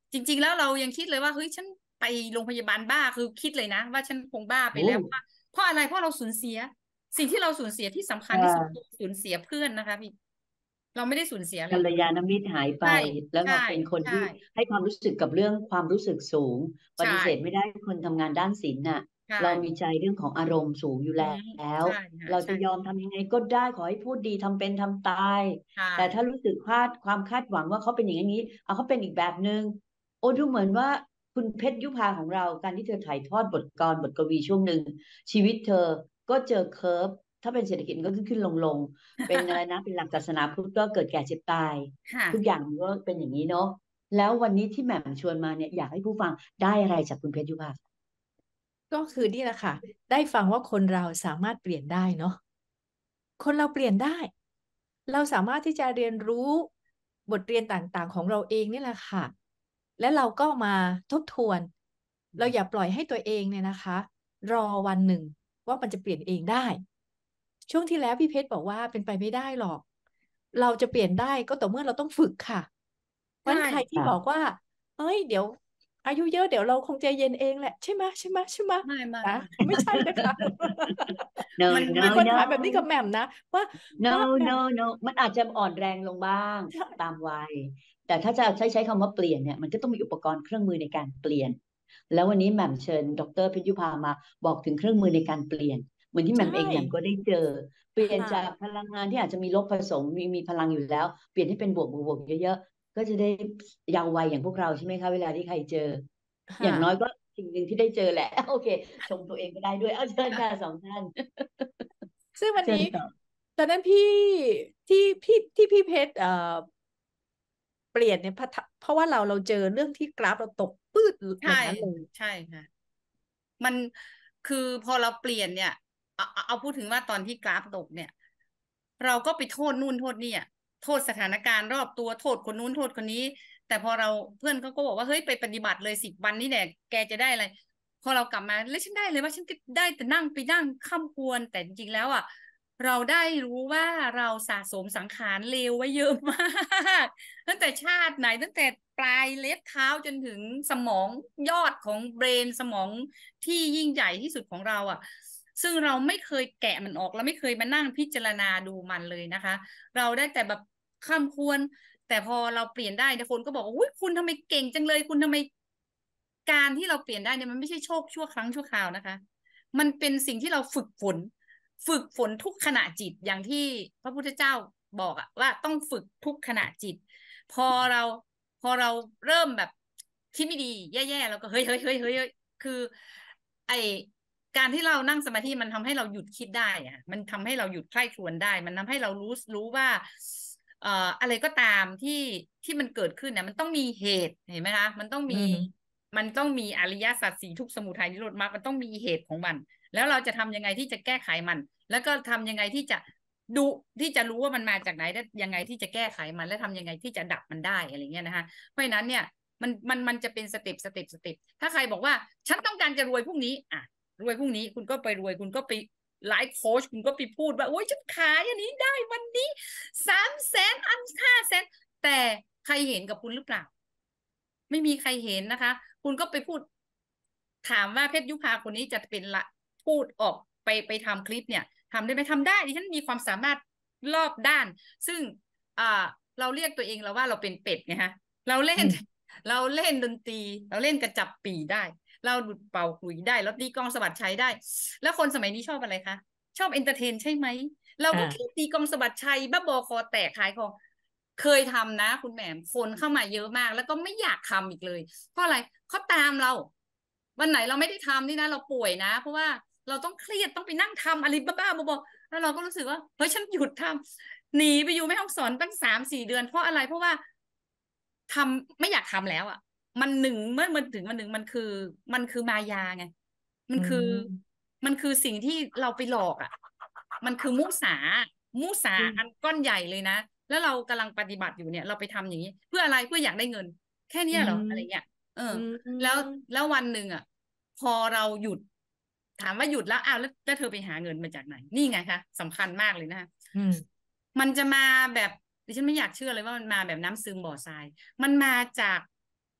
Speaker 5: จริงๆแล้วเรายังคิดเลยว่าเฮ้ยฉันไปโรงพยาบาลบ้าคือคิดเลยนะว่าฉันคงบ้าไปแล้วเพราะอะไรเพราะเราสูญเสียสิ่งที่เราสูญเสียที่สำคัญที่สุดคือสูญเสียเพื่อนนะคะพี่เราไม่ได้สูญเสียอะไร
Speaker 6: กัลยาณมิตรหายไปแล้วเราเป็นคนที่ให้ความรู้สึกกับเรื่องความรู้สึกสูงปฏิเสธไม่ได้คนทำงานด้านศิลป์น่ะเรามีใจเรื่องของอารมณ์สูงอยู่แล้วเราจะยอมทำยังไงก็ได้ขอให้พูดดีทำเป็นทำตายแต่ถ้ารู้สึกความคาดหวังว่าเขาเป็นอย่างนี้เอาเขาเป็นอีกแบบนึงโอ้ดูเหมือนว่าคุณเพชรยุพาของเราการที่เธอถ่ายทอดบทกลบทกวีช่วงหนึ่งชีวิตเธอก็เจอเคอร์ฟถ้าเป็นเศรษฐกิจก็ขึ้นลงเป็นอะไรนะเป็นหลักศาสนาพุทธก็เกิดแก่เจ็บตายทุกอย่างก็เป็นอย่างนี้เนาะแล้ววันนี้ที่แหม่มชวนมาเนี่ยอยากให้ผู้ฟังได้อะไรจากคุณเพชรยุพา
Speaker 4: ก็คือนี่แหละค่ะได้ฟังว่าคนเราสามารถเปลี่ยนได้เนาะคนเราเปลี่ยนได้เราสามารถที่จะเรียนรู้บทเรียนต่างๆของเราเองนี่แหละค่ะและเราก็มาทบทวนเราอย่าปล่อยให้ตัวเองเนี่ยนะคะรอวันหนึ่งว่ามันจะเปลี่ยนเองได้ช่วงที่แล้วพี่เพชรบอกว่าเป็นไปไม่ได้หรอกเราจะเปลี่ยนได้ก็ต่อเมื่อเราต้องฝึกค่ะเพราะใครที่บอกว่าเอ้ยเดี๋ยวอายุเยอะเดี๋ยวเราคงใจเย็นเองแหละใช่ไหมไม่ใช่นะคะมีคนถามแบบนี้กับแหม่มนะว่า
Speaker 6: no มันอาจจะอ่อนแรงลงบ้างตามวัยแต่ถ้าจะใช้คำว่าเปลี่ยนเนี่ยมันก็ต้องมีอุปกรณ์เครื่องมือในการเปลี่ยนแล้ววันนี้แหม่มเชิญดร.เพชรยุพามาบอกถึงเครื่องมือในการเปลี่ยนเหมือนที่แหม่มเองแหม่มก็ได้เจอเปลี่ยนจากพลังงานที่อาจจะมีลบผสมมีพลังอยู่แล้วเปลี่ยนให้เป็นบวกเยอะๆก็จะได้ยาววัยอย่างพวกเราใช่ไหมคะเวลาที่ใครเจออย่างน้อยก็สิ่งหนึ่งที่ได้เจอแหละโอเคชมตัวเองก็ได้ด้วยเอาเชิญค่ะสองท่าน
Speaker 4: ซึ่งวันนี้ตอนนั้นพี่เพชรเปลี่ยนเนี่ยเพราะว่าเราเจอเรื่องที่กราฟเราตกปื้ดอย่างนั้นเลย
Speaker 5: ใช่ค่ะมันคือพอเราเปลี่ยนเนี่ยเอาพูดถึงว่าตอนที่กราฟตกเนี่ยเราก็ไปโทษนู่นโทษนี่โทษสถานการณ์รอบตัวโทษคนนู้นโทษคนนี้แต่พอเราเพื่อนเขาก็บอกว่าเฮ้ยไปปฏิบัติเลย10 วันนี่แหละแกจะได้อะไรพอเรากลับมาแล้วฉันได้เลยว่าฉันก็ได้แต่นั่งค่ำควรแต่จริงๆแล้วเราได้รู้ว่าเราสะสมสังขารเลวไว้เยอะมากตั้งแต่ชาติไหนตั้งแต่ปลายเล็บเท้าจนถึงสมองยอดของเบรนสมองที่ยิ่งใหญ่ที่สุดของเราซึ่งเราไม่เคยแกะมันออกเราไม่เคยมานั่งพิจารณาดูมันเลยนะคะเราได้แต่แบบข้ามควรแต่พอเราเปลี่ยนได้คนก็บอกว่าอุ้ยคุณทำไมเก่งจังเลยคุณทำไมการที่เราเปลี่ยนได้เนี่ยมันไม่ใช่โชคชั่วครั้งชั่วคราวนะคะมันเป็นสิ่งที่เราฝึกฝนทุกขณะจิตอย่างที่พระพุทธเจ้าบอกว่าต้องฝึกทุกขณะจิตพอเราเริ่มแบบคิดไม่ดีแย่ๆแล้วก็เฮ้ยคือไอการที่เรานั่งสมาธิมันทำให้เราหยุดคิดได้มันทำให้เราหยุดใคร่ครวญได้มันทำให้เรารู้ว่าอะไรก็ตามที่มันเกิดขึ้นมันต้องมีเหตุเห็นไหมคะมันต้องมีอริยสัจสี่ทุกข์สมุทัยนิโรธมรรคมันต้องมีเหตุของมันแล้วเราจะทำยังไงที่จะแก้ไขมันแล้วก็ทำยังไงที่จะรู้ว่ามันมาจากไหนและยังไงที่จะแก้ไขมันและทำยังไงที่จะดับมันได้อะไรเงี้ยนะคะเพราะฉะนั้นเนี่ยมันจะเป็นสเต็ปถ้าใครบอกว่าฉันต้องการจะรวยพรุ่งนี้รวยพรุ่งนี้คุณก็ไปรวยคุณก็ไปไลฟ์โค้ชคุณก็ไปพูดว่าโอ้ยฉันขายอันนี้ได้วันนี้300,000 500,000แต่ใครเห็นกับคุณหรือเปล่าไม่มีใครเห็นนะคะคุณก็ไปพูดถามว่าเพชรยุพาคนนี้จะเป็นพูดออกไปทำคลิปเนี่ยทำได้ไหมทำได้ดิฉันมีความสามารถรอบด้านซึ่งเราเรียกตัวเองเราว่าเราเป็นเป็ดไงฮะเราเล่นดนตรีเราเล่นกระจับปี่ได้เราดุดเป่าขลุ่ยได้เราตีกลองสะบัดชัยได้แล้วคนสมัยนี้ชอบอะไรคะชอบเอนเตอร์เทนใช่ไหมเราก็ตีกลองสะบัดชัยบ้าบอคอแตกขายของเคยทำนะคุณแหม่มคนเข้ามาเยอะมากแล้วก็ไม่อยากทำอีกเลยเพราะอะไรเขาตามเราวันไหนเราไม่ได้ทำนี่นะเราป่วยนะเพราะว่าเราต้องเครียดต้องไปนั่งทำอะไรบ้าๆบอๆแล้วเราก็รู้สึกว่าเฮ้ยฉันหยุดทำหนีไปอยู่แม่ฮ่องสอนตั้ง3-4 เดือนเพราะอะไรเพราะว่าทำไม่อยากทำแล้วมันเมื่อมันถึงวันหนึ่งมันคือมายาไงมันคือสิ่งที่เราไปหลอกมันคือมุสาอันก้อนใหญ่เลยนะแล้วเรากำลังปฏิบัติอยู่เนี่ยเราไปทำอย่างนี้เพื่ออะไรเพื่ออยากได้เงินแค่นี้เหรออะไรเงี้ยแล้ววันหนึ่งพอเราหยุดถามว่าหยุดแล้วแล้วเธอไปหาเงินมาจากไหนนี่ไงคะสำคัญมากเลยนะมันจะมาแบบดิฉันไม่อยากเชื่อเลยว่ามันมาแบบน้ำซึมบ่อทรายมันมาจาก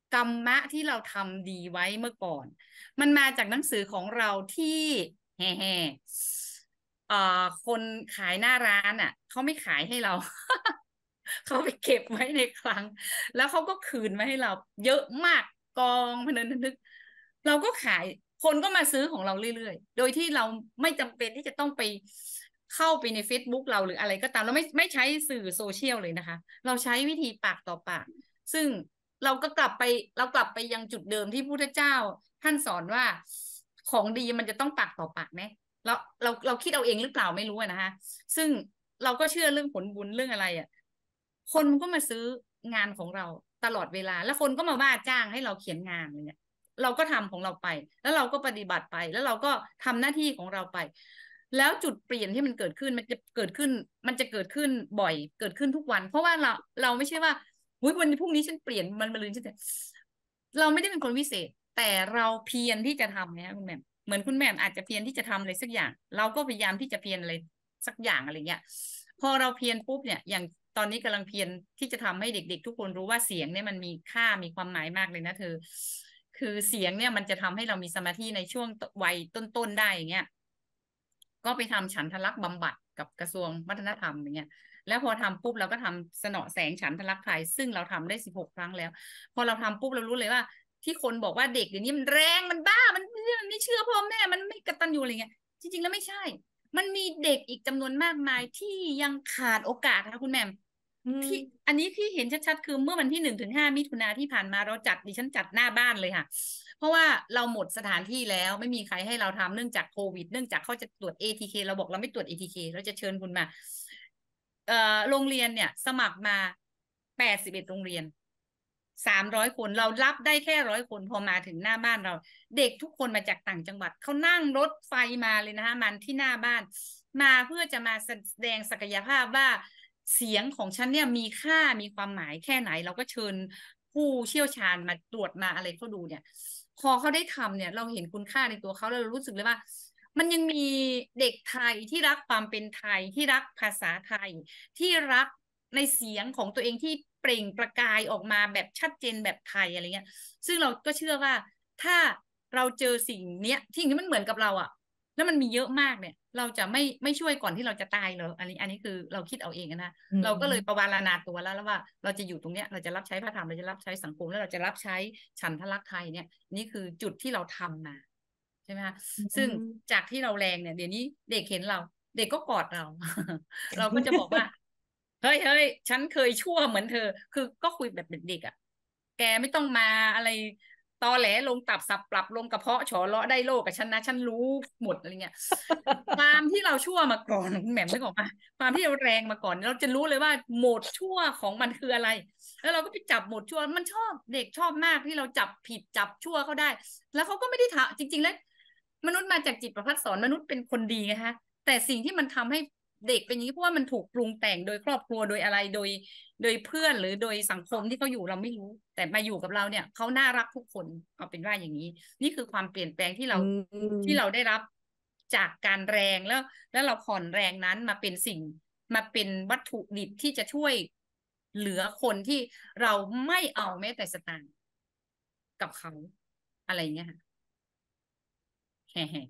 Speaker 5: กรรมะที่เราทำดีไว้เมื่อก่อน มันมาจากหนังสือของเราที่แห่คนขายหน้าร้านอ่ะเขาไม่ขายให้เรา เขาไปเก็บไว้ในคลัง แล้วเขาก็คืนมาให้เรา เยอะมากกองพนันทึกเราก็ขายคนก็มาซื้อของเราเรื่อยๆโดยที่เราไม่จำเป็นที่จะต้องไปเข้าไปใน Facebook เราหรืออะไรก็ตามเราไม่ใช้สื่อโซเชียลเลยนะคะเราใช้วิธีปากต่อปากซึ่งเรากลับไปยังจุดเดิมที่พระพุทธเจ้าท่านสอนว่าของดีมันจะต้องปากต่อปากไหมเราคิดเอาเองหรือเปล่าไม่รู้นะคะซึ่งเราก็เชื่อเรื่องผลบุญเรื่องอะไรอ่ะคนก็มาซื้องานของเราตลอดเวลาแล้วคนก็มาว่าจ้างให้เราเขียนงานเนี่ยเราก็ทำของเราไปแล้วเราก็ปฏิบัติไปแล้วเราก็ทำหน้าที่ของเราไปแล้วจุดเปลี่ยนที่มันเกิดขึ้นมันจะเกิดขึ้นบ่อยเกิดขึ้นทุกวันเพราะว่าเราไม่ใช่ว่าวันพรุ่งนี้ฉันเปลี่ยนมันมะรืนฉันเราไม่ได้เป็นคนวิเศษแต่เราเพียรที่จะทำเนี่ยคุณแม่เหมือนคุณแม่อาจจะเพียรที่จะทำอะไรสักอย่างเราก็พยายามที่จะเพียรอะไรสักอย่างอะไรเงี้ยพอเราเพียรปุ๊บเนี่ยอย่างตอนนี้กำลังเพียรที่จะทำให้เด็กๆทุกคนรู้ว่าเสียงเนี่ยมันมีค่ามีความหมายมากเลยนะเธอคือเสียงเนี่ยมันจะทำให้เรามีสมาธิในช่วงวัยต้นๆได้อย่างเงี้ยก็ไปทำฉันทลักษณ์บำบัดกับกระทรวงวัฒนธรรมอย่างเงี้ยแล้วพอทำปุ๊บเราก็ทำสนอแสงฉันทลักษณ์ไทยซึ่งเราทำได้16 ครั้งแล้วพอเราทำปุ๊บเรารู้เลยว่าที่คนบอกว่าเด็กเดี๋ยวนี้มันแรงมันบ้ามันไม่เชื่อพ่อแม่มันไม่กตัญญูอะไรเงี้ยจริงๆแล้วไม่ใช่มันมีเด็กอีกจำนวนมากมายที่ยังขาดโอกาสค่ะคุณแม่ที่อันนี้ที่เห็นชัดๆคือเมื่อวันที่1 ถึง 5 มิถุนาที่ผ่านมาดิฉันจัดหน้าบ้านเลยค่ะเพราะว่าเราหมดสถานที่แล้วไม่มีใครให้เราทำเนื่องจากโควิดเนื่องจากเขาจะตรวจ ATK เราบอกเราไม่ตรวจ ATK เราจะเชิญคุณมาโรงเรียนเนี่ยสมัครมา81 โรงเรียน300 คนเรารับได้แค่100 คนพอมาถึงหน้าบ้านเราเด็กทุกคนมาจากต่างจังหวัดเขานั่งรถไฟมาเลยนะคะมันที่หน้าบ้านมาเพื่อจะมาแสดงศักยภาพว่าเสียงของฉันเนี่ยมีค่ามีความหมายแค่ไหนเราก็เชิญผู้เชี่ยวชาญมาตรวจมาอะไรเขาดูเนี่ยพอเขาได้ทำเนี่ยเราเห็นคุณค่าในตัวเขาแล้วเรารู้สึกเลยว่ามันยังมีเด็กไทยที่รักความเป็นไทยที่รักภาษาไทยที่รักในเสียงของตัวเองที่เปล่งประกายออกมาแบบชัดเจนแบบไทยอะไรเงี้ยซึ่งเราก็เชื่อว่าถ้าเราเจอสิ่งเนี้ยที่มันเหมือนกับเราอะแล้วมันมีเยอะมากเนี่ยเราจะไม่ช่วยก่อนที่เราจะตายเลยอันนี้คือเราคิดเอาเองนะเราก็เลยประวารณาตัวแล้วว่าเราจะอยู่ตรงเนี้ยเราจะรับใช้พระธรรมเราจะรับใช้สังคมแล้วเราจะรับใช้ฉันทลักษณ์ไทยเนี่ยนี่คือจุดที่เราทำมาใช่ไหมคะซึ่งจากที่เราแรงเนี่ยเดี๋ยวนี้เด็กเห็นเราเด็กก็กอดเรา เราก็จะบอกว่าเฮ้ยฉันเคยชั่วเหมือนเธอคือก็คุยแบบเด็กๆอ่ะแกไม่ต้องมาอะไรตอแหลลงตับสับปรับลงกระเพาะฉอเลาะได้โลกกับฉันนะฉันรู้หมดอะไรเงี้ยความที่เราชั่วมาก่อนคุณแหม่มนึกออกปะความที่เราแรงมาก่อนเราจะรู้เลยว่าโหมดชั่วของมันคืออะไรแล้วเราก็ไปจับโหมดชั่วมันชอบเด็กชอบมากที่เราจับผิดจับชั่วเขาได้แล้วเขาก็ไม่ได้ทำจริงๆแล้วมนุษย์มาจากจิตประภัสสอนมนุษย์เป็นคนดีไงฮะแต่สิ่งที่มันทำให้เด็กเป็นอย่างนี้เพราะว่ามันถูกปรุงแต่งโดยครอบครัวโดยอะไรโดยเพื่อนหรือโดยสังคมที่เขาอยู่เราไม่รู้แต่มาอยู่กับเราเนี่ยเขาน่ารักทุกคนเอาเป็นว่าอย่างนี้นี่คือความเปลี่ยนแปลงที่เราได้รับจากการแรงแล้วเราผ่อนแรงนั้นมาเป็นวัตถุดิบที่จะช่วยเหลือคนที่เราไม่เอาแม้แต่สตางค์กับเขาอะไรอย่างเงี้ยค่ะแฮ่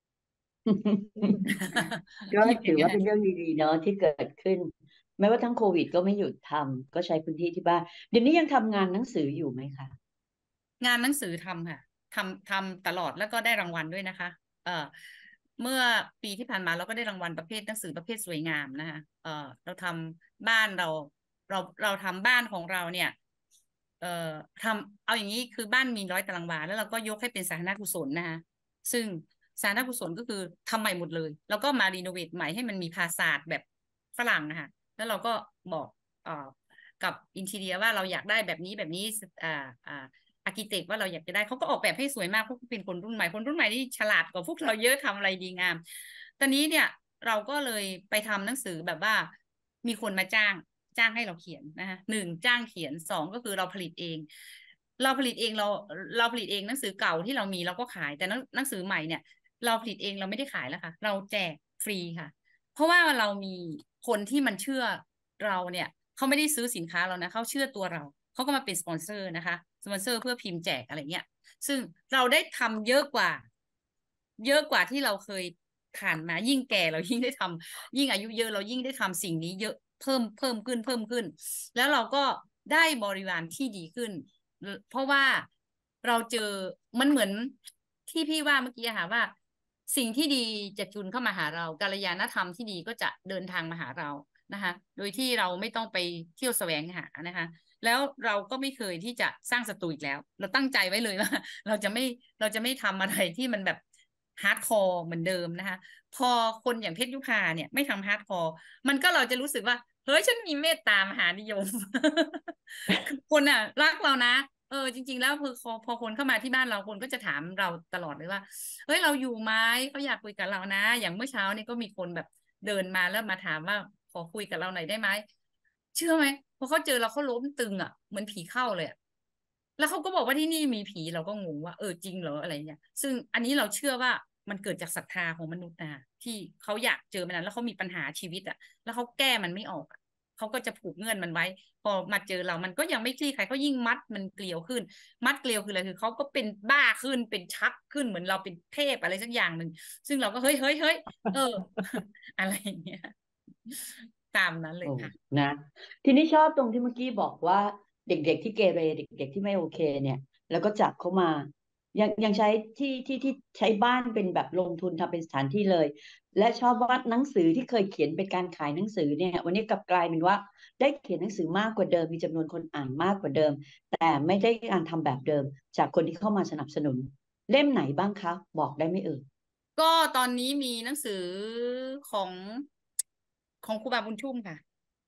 Speaker 6: ก็ถือว่าเป็นเรื่องดีๆเนาะที่เกิดขึ้นแม้ว่าทั้งโควิดก็ไม่หยุดทำก็ใช้พื้นที่ที่บ้านเดี๋ยวนี้ยังทำงานหนังสืออยู่ไหมคะ
Speaker 5: งานหนังสือทำค่ะทำตลอดแล้วก็ได้รางวัลด้วยนะคะเมื่อปีที่ผ่านมาเราก็ได้รางวัลประเภทหนังสือประเภทสวยงามนะคะเราทำบ้านเราทำบ้านของเราเนี่ยเอาอย่างนี้คือบ้านมี100 ตารางวาแล้วเราก็ยกให้เป็นสาธารณกุศลนะคะซึ่งสาธารณกุศลก็คือทำใหม่หมดเลยแล้วก็มารีโนเวทใหม่ให้มันมีภาษาแบบฝรั่งนะคะแล้วเราก็บอกกับอินทีเรียว่าเราอยากได้แบบนี้อาร์คิเทคว่าเราอยากจะได้เขาก็ออกแบบให้สวยมากเพราะเป็นคนรุ่นใหม่ที่ฉลาดกว่าพวกเราเยอะทำอะไรดีงามตอนนี้เนี่ยเราก็เลยไปทำหนังสือแบบว่ามีคนมาจ้างให้เราเขียนนะคะ1จ้างเขียน2ก็คือเราผลิตเองเราผลิตเองหนังสือเก่าที่เรามีเราก็ขายแต่หนังสือใหม่เนี่ยเราผลิตเองเราไม่ได้ขายแล้วค่ะเราแจกฟรีค่ะเพราะว่าเรามีคนที่มันเชื่อเราเนี่ยเขาไม่ได้ซื้อสินค้าเรานะเขาเชื่อตัวเราเขาก็มาเป็นสปอนเซอร์นะคะสปอนเซอร์เพื่อพิมพ์แจกอะไรเงี้ยซึ่งเราได้ทำเยอะกว่าที่เราเคยผ่านมายิ่งแก่เรายิ่งได้ทำยิ่งอายุเยอะเรายิ่งได้ทำสิ่งนี้เยอะเพิ่มขึ้นแล้วเราก็ได้บริวารที่ดีขึ้นเพราะว่าเราเจอมันเหมือนที่พี่ว่าเมื่อกี้ค่ะว่าสิ่งที่ดีจะจูนเข้ามาหาเรากัลยาณธรรมที่ดีก็จะเดินทางมาหาเรานะคะโดยที่เราไม่ต้องไปเที่ยวแสวงหานะคะแล้วเราก็ไม่เคยที่จะสร้างศัตรูอีกแล้วเราตั้งใจไว้เลยว่าเราจะไม่ทำอะไรที่มันแบบฮาร์ดคอร์เหมือนเดิมนะคะพอคนอย่างเพชรยุพาเนี่ยไม่ทำฮาร์ดคอร์มันก็เราจะรู้สึกว่าเฮ้ยฉันมีเมตตามหานิยม คนอ่ะรักเรานะจริงๆแล้วพอคนเข้ามาที่บ้านเราคนก็จะถามเราตลอดเลยว่าเฮ้ยเราอยู่ไหมเขาอยากคุยกับเรานะอย่างเมื่อเช้านี่ก็มีคนแบบเดินมาแล้วมาถามว่าขอคุยกับเราหน่อยได้ไหมเชื่อไหมพอเขาเจอเราเขาล้มตึงอ่ะเหมือนผีเข้าเลยแล้วเขาก็บอกว่าที่นี่มีผีเราก็งงว่าจริงเหรออะไรเงี้ยซึ่งอันนี้เราเชื่อว่ามันเกิดจากศรัทธาของมนุษย์นะที่เขาอยากเจอมันแล้วเขามีปัญหาชีวิตแล้วเขาแก้มันไม่ออกเขาก็จะผูกเงื่อนมันไว้พอมาเจอเรามันก็ยังไม่คลี่คลายเขายิ่งมัดมันเกลียวขึ้นมัดเกลียวคืออะไรคือเขาก็เป็นบ้าขึ้นเป็นชักขึ้นเหมือนเราเป็นเทพอะไรสักอย่างหนึ่งซึ่งเราก็เฮ้ยอะไรอย่างเงี้ยตามนั้นเลยค่ะ
Speaker 6: นะทีนี้ชอบตรงที่เมื่อกี้บอกว่าเด็กๆที่เกเรเด็กๆที่ไม่โอเคเนี่ยแล้วก็จับเข้ามายังใช้ที่ใช้บ้านเป็นแบบลงทุนทำเป็นสถานที่เลยและชอบว่าหนังสือที่เคยเขียนเป็นการขายหนังสือเนี่ยวันนี้กลับกลายเป็นว่าได้เขียนหนังสือมากกว่าเดิมมีจำนวนคนอ่านมากกว่าเดิมแต่ไม่ได้การทำแบบเดิมจากคนที่เข้ามาสนับสนุนเล่มไหนบ้างคะบอกได้ไหม
Speaker 5: ก็ตอนนี้มีหนังสือของครูบาบุญชุ่มค่ะ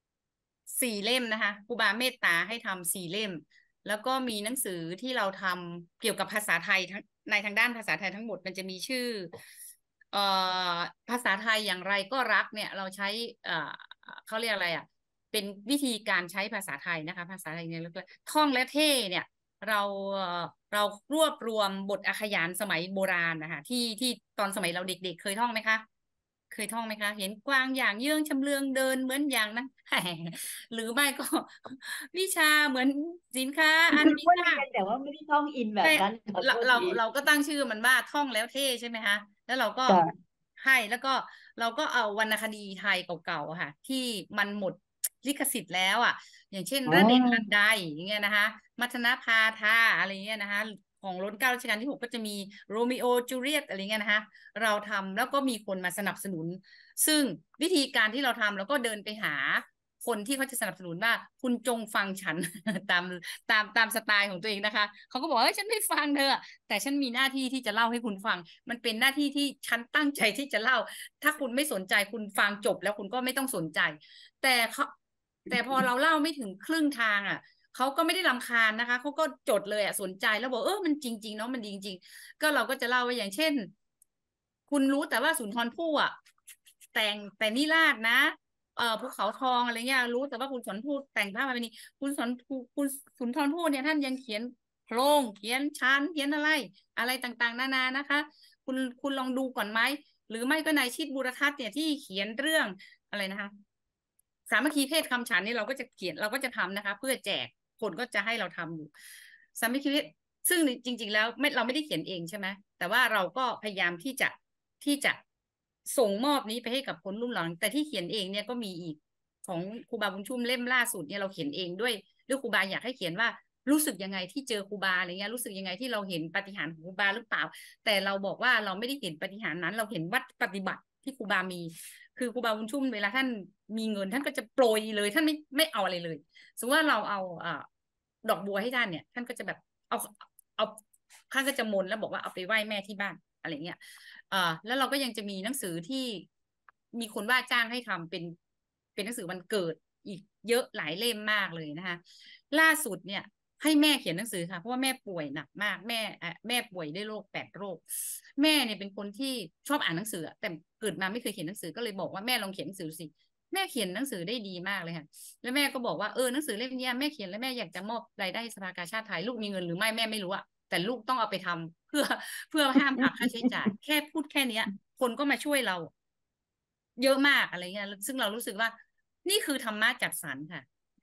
Speaker 5: 4 เล่มนะคะครูบาเมตตาให้ทำ4 เล่มแล้วก็มีหนังสือที่เราทำเกี่ยวกับภาษาไทยในทางด้านภาษาไทยทั้งหมดมันจะมีชื่อภาษาไทยอย่างไรก็รักเนี่ยเราใช้เขาเรียกอะไรเป็นวิธีการใช้ภาษาไทยนะคะภาษาไทยเนี่ยแล้วก็ท่องและเท่เนี่ยเรารวบรวมบทอาขยานสมัยโบราณนะคะที่ตอนสมัยเราเด็กๆเคยท่องไหมคะเคยท่องไหมคะเห็นกวางอย่างเยื่องชำเลืองเดินเหมือนอย่างนั้น หรือไม่ก็วิชาเหมือนสินค้าอันมีค่า
Speaker 6: แต่ว่าไม่ได้ท่องอินแบบนั้น
Speaker 5: เราก็ตั้งชื่อมันว่าท่องแล้วเท่ใช่ไหมคะแล้วเราก็ให้แล้วก็เราก็เอาวรรณคดีไทยเก่าๆค่ะที่มันหมดลิขสิทธิ์แล้วอย่างเช่นระเด็นลันไดอย่างเงี้ยนะคะมัทนาพาทาอะไรเงี้ยนะคะของรัชกาลที่ 6ก็จะมีโรมิโอจูเลียตอะไรเงี้ยนะคะเราทำแล้วก็มีคนมาสนับสนุนซึ่งวิธีการที่เราทำเราก็เดินไปหาคนที่เขาจะสนับสนุนว่าคุณจงฟังฉัน ตามสไตล์ของตัวเองนะคะเขาก็บอกฉันไม่ฟังเธอแต่ฉันมีหน้าที่ที่จะเล่าให้คุณฟังมันเป็นหน้าที่ที่ฉันตั้งใจที่จะเล่าถ้าคุณไม่สนใจคุณฟังจบแล้วคุณก็ไม่ต้องสนใจแต่พอเราเล่าไม่ถึงครึ่งทางเขาก็ไม่ได้รำคาญนะคะเขาก็จดเลยสนใจแล้วบอกมันจริงๆเนาะมันดีจริงๆก็เราก็จะเล่าว่าอย่างเช่นคุณรู้แต่ว่าสุนทรภู่แต่นิราศนะภูเขาทองอะไรเงี้ยรู้แต่ว่าคุณสุนทรภู่แต่งภาพมาเป็นนี้คุณสุนทรภู่เนี่ยท่านยังเขียนโครงเขียนชั้นเขียนอะไรต่างๆนานานะคะคุณลองดูก่อนไหมหรือไม่ก็นายชิดบุรทัศน์เนี่ยที่เขียนเรื่องอะไรนะคะสามัคคีเพศคำฉันนี่เราก็จะเขียนเราก็จะทำนะคะเพื่อแจกคนก็จะให้เราทำอยู่สามัคคีเพศซึ่งจริงๆแล้วเราไม่ได้เขียนเองใช่ไหมแต่ว่าเราก็พยายามที่จะส่งมอบนี้ไปให้กับคนรุ่นหลังแต่ที่เขียนเองเนี่ยก็มีอีกของครูบาบุญชุ่มเล่มล่าสุดเนี่ยเราเขียนเองด้วยครูบาอยากให้เขียนว่ารู้สึกยังไงที่เจอครูบาอะไรเงี้ยรู้สึกยังไงที่เราเห็นปาฏิหาริย์ของครูบาหรือเปล่าแต่เราบอกว่าเราไม่ได้เห็นปาฏิหาริย์นั้นเราเห็นวัดปฏิบัติที่ครูบามีคือครูบาบุญชุ่มเวลาท่านมีเงินท่านก็จะโปรยเลยท่านไม่เอาอะไรเลยสมมติว่าเราเอาดอกบัวให้ท่านเนี่ยท่านก็จะแบบเอาท่านก็จะมนแล้วบอกว่าเอาไปไหว้แม่ที่บ้านอะไรเงี้ยแล้วเราก็ยังจะมีหนังสือที่มีคนว่าจ้างให้ทำเป็นหนังสือวันเกิดอีกเยอะหลายเล่มมากเลยนะคะล่าสุดเนี่ยให้แม่เขียนหนังสือค่ะเพราะว่าแม่ป่วยหนักมากแม่ป่วยด้วยโรค8 โรคแม่เนี่ยเป็นคนที่ชอบอ่านหนังสือแต่เกิดมาไม่เคยเขียนหนังสือก็เลยบอกว่าแม่ลองเขียนหนังสือสิแม่เขียนหนังสือได้ดีมากเลยค่ะแล้วแม่ก็บอกว่าหนังสือเล่มนี้แม่เขียนแล้วแม่อยากจะมอบรายได้สภากาชาดไทยลูกมีเงินหรือไม่แม่ไม่รู้แต่ลูกต้องเอาไปทำเพื่อห้ามหักค่าใช้จ่ายแค่พูดแค่นี้คนก็มาช่วยเราเยอะมากอะไรเงี้ยซึ่งเรารู้สึกว่านี่คือธรรมะจัดสรรค่ะ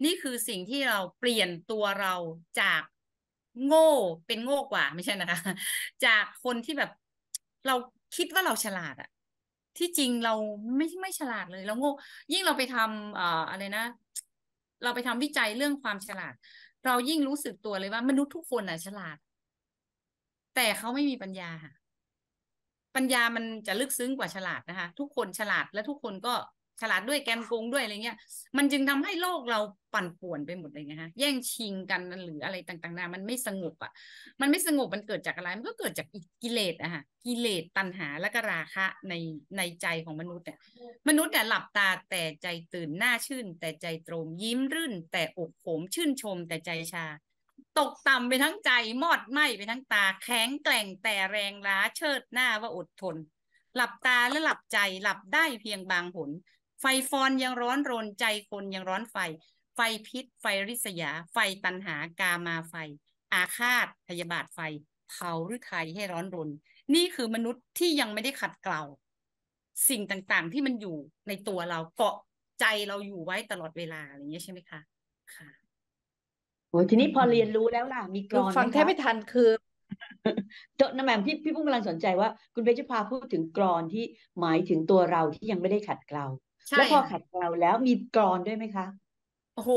Speaker 5: นี่คือสิ่งที่เราเปลี่ยนตัวเราจากโง่เป็นโง่กว่าไม่ใช่นะคะ จากคนที่แบบเราคิดว่าเราฉลาดอะที่จริงเราไม่ฉลาดเลยเราโง่ยิ่งเราไปทำอะไรนะ เราไปทำวิจัยเรื่องความฉลาด เรายิ่งรู้สึกตัวเลยว่ามนุษย์ทุกคนน่ะฉลาด แต่เขาไม่มีปัญญาค่ะ ปัญญามันจะลึกซึ้งกว่าฉลาดนะคะทุกคนฉลาดและทุกคนก็ฉลาดด้วยแกมโกงด้วยอะไรเงี้ยมันจึงทำให้โลกเราปั่นป่วนไปหมดเลยนะคะแย่งชิงกันหรืออะไรต่างๆนามันไม่สงบอ่ะมันไม่สงบมันเกิดจากอะไรมันก็เกิดจากกิเลสอะค่ะกิเลสตัณหาและก็ราคะในใจของมนุษย์เนี่ยหลับตาแต่ใจตื่นหน้าชื่นแต่ใจตรมยิ้มรื่นแต่อกโหมชื่นชมแต่ใจชาตกต่ำไปทั้งใจมอดไหม้ไปทั้งตาแข็งแกร่งแต่แรงล้าเชิดหน้าว่าอดทนหลับตาและหลับใจหลับได้เพียงบางหนไฟฟอนยังร้อนรนใจคนยังร้อนไฟพิษไฟริษยาไฟตัณหากามาไฟอาฆาตพยาบาทไฟเผาหรือไทยให้ร้อนรนนี่คือมนุษย์ที่ยังไม่ได้ขัดเกลาสิ่งต่างๆที่มันอยู่ในตัวเราเกาะใจเราอยู่ไว้ตลอดเวลาอะไรอย่างเงี้ยใช่ไหมคะค่ะ
Speaker 6: โอ้ยทีนี้พอเรียนรู้แล้วล่ะมีกลอนไหมคะ
Speaker 4: ฟังแทบไม่ทันคือ
Speaker 6: น้ำแหม่มพี่ปุ้มกำลังสนใจว่าคุณเบญจภาพูดถึงกลอนที่หมายถึงตัวเราที่ยังไม่ได้ขัดเกลาแล้วพอขัดเกลาแล้วมีกลอนด้วยไหมคะ
Speaker 5: โอ้โห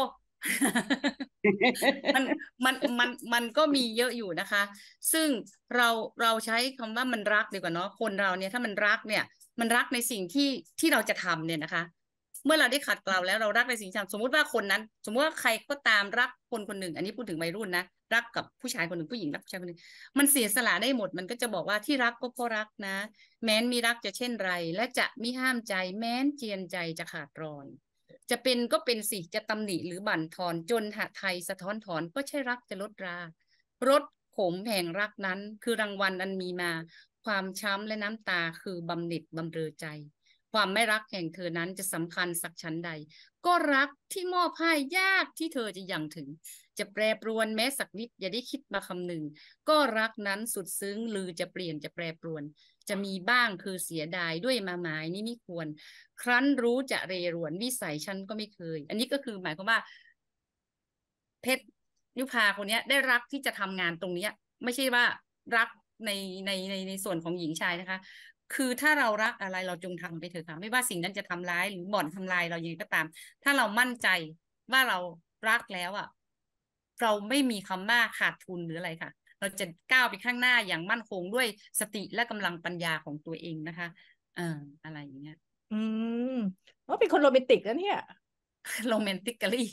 Speaker 5: มันก็มีเยอะอยู่นะคะซึ่งเราใช้คำว่ามันรักดีกว่าเนาะคนเราเนี่ยถ้ามันรักเนี่ยมันรักในสิ่งที่เราจะทำเนี่ยนะคะเมื่อเราได้ขัดเกลาแล้วเรารักในสิ่งที่ทำสมมุติว่าคนนั้นสมมติว่าใครก็ตามรักคนคนหนึ่งอันนี้พูดถึงวัยรุ่นนะรักกับผู้ชายคนหนึ่งผู้หญิงรักผู้ชายคนหนึ่งมันเสียสละได้หมดมันก็จะบอกว่าที่รักก็เพราะรักนะแม้นมีรักจะเช่นไรและจะมิห้ามใจแม้นเจียนใจจะขาดรอนจะเป็นก็เป็นสิจะตำหนิหรือบั่นทอนจนหะไทยสะท้อนถอนก็ใช่รักจะลดรารสขมแห่งรักนั้นคือรางวัลอันมีมาความช้ำและน้ำตาคือบำเหน็จบำเรอใจความไม่รักแห่งเธอนั้นจะสำคัญสักชั้นใดก็รักที่มอบให้ยากที่เธอจะยังถึงจะแปรปรวนแม้สักนิดอย่าได้คิดมาคำหนึ่งก็รักนั้นสุดซึ้งหรือจะเปลี่ยนจะแปรปรวนจะมีบ้างคือเสียดายด้วยมาหมายนี้ไม่ควรครั้นรู้จะเรรวนวิสัยฉันก็ไม่เคยอันนี้ก็คือหมายความว่าเพชรยุพาคนนี้ได้รักที่จะทำงานตรงนี้ไม่ใช่ว่ารักในส่วนของหญิงชายนะคะคือถ้าเรารักอะไรเราจงทำไปเถอะค่ะไม่ว่าสิ่งนั้นจะทำร้ายหรือบ่อนทำลายเราอย่างไรก็ตามถ้าเรามั่นใจว่าเรารักแล้วอ่ะเราไม่มีคำว่าขาดทุนหรืออะไรค่ะเราจะก้าวไปข้างหน้าอย่างมั่นคงด้วยสติและกำลังปัญญาของตัวเองนะคะอะไรอย่างเงี้ย
Speaker 4: ว่าเป็นคนโรแมนติกแล้วเนี่ย
Speaker 5: โรแมนติกลี่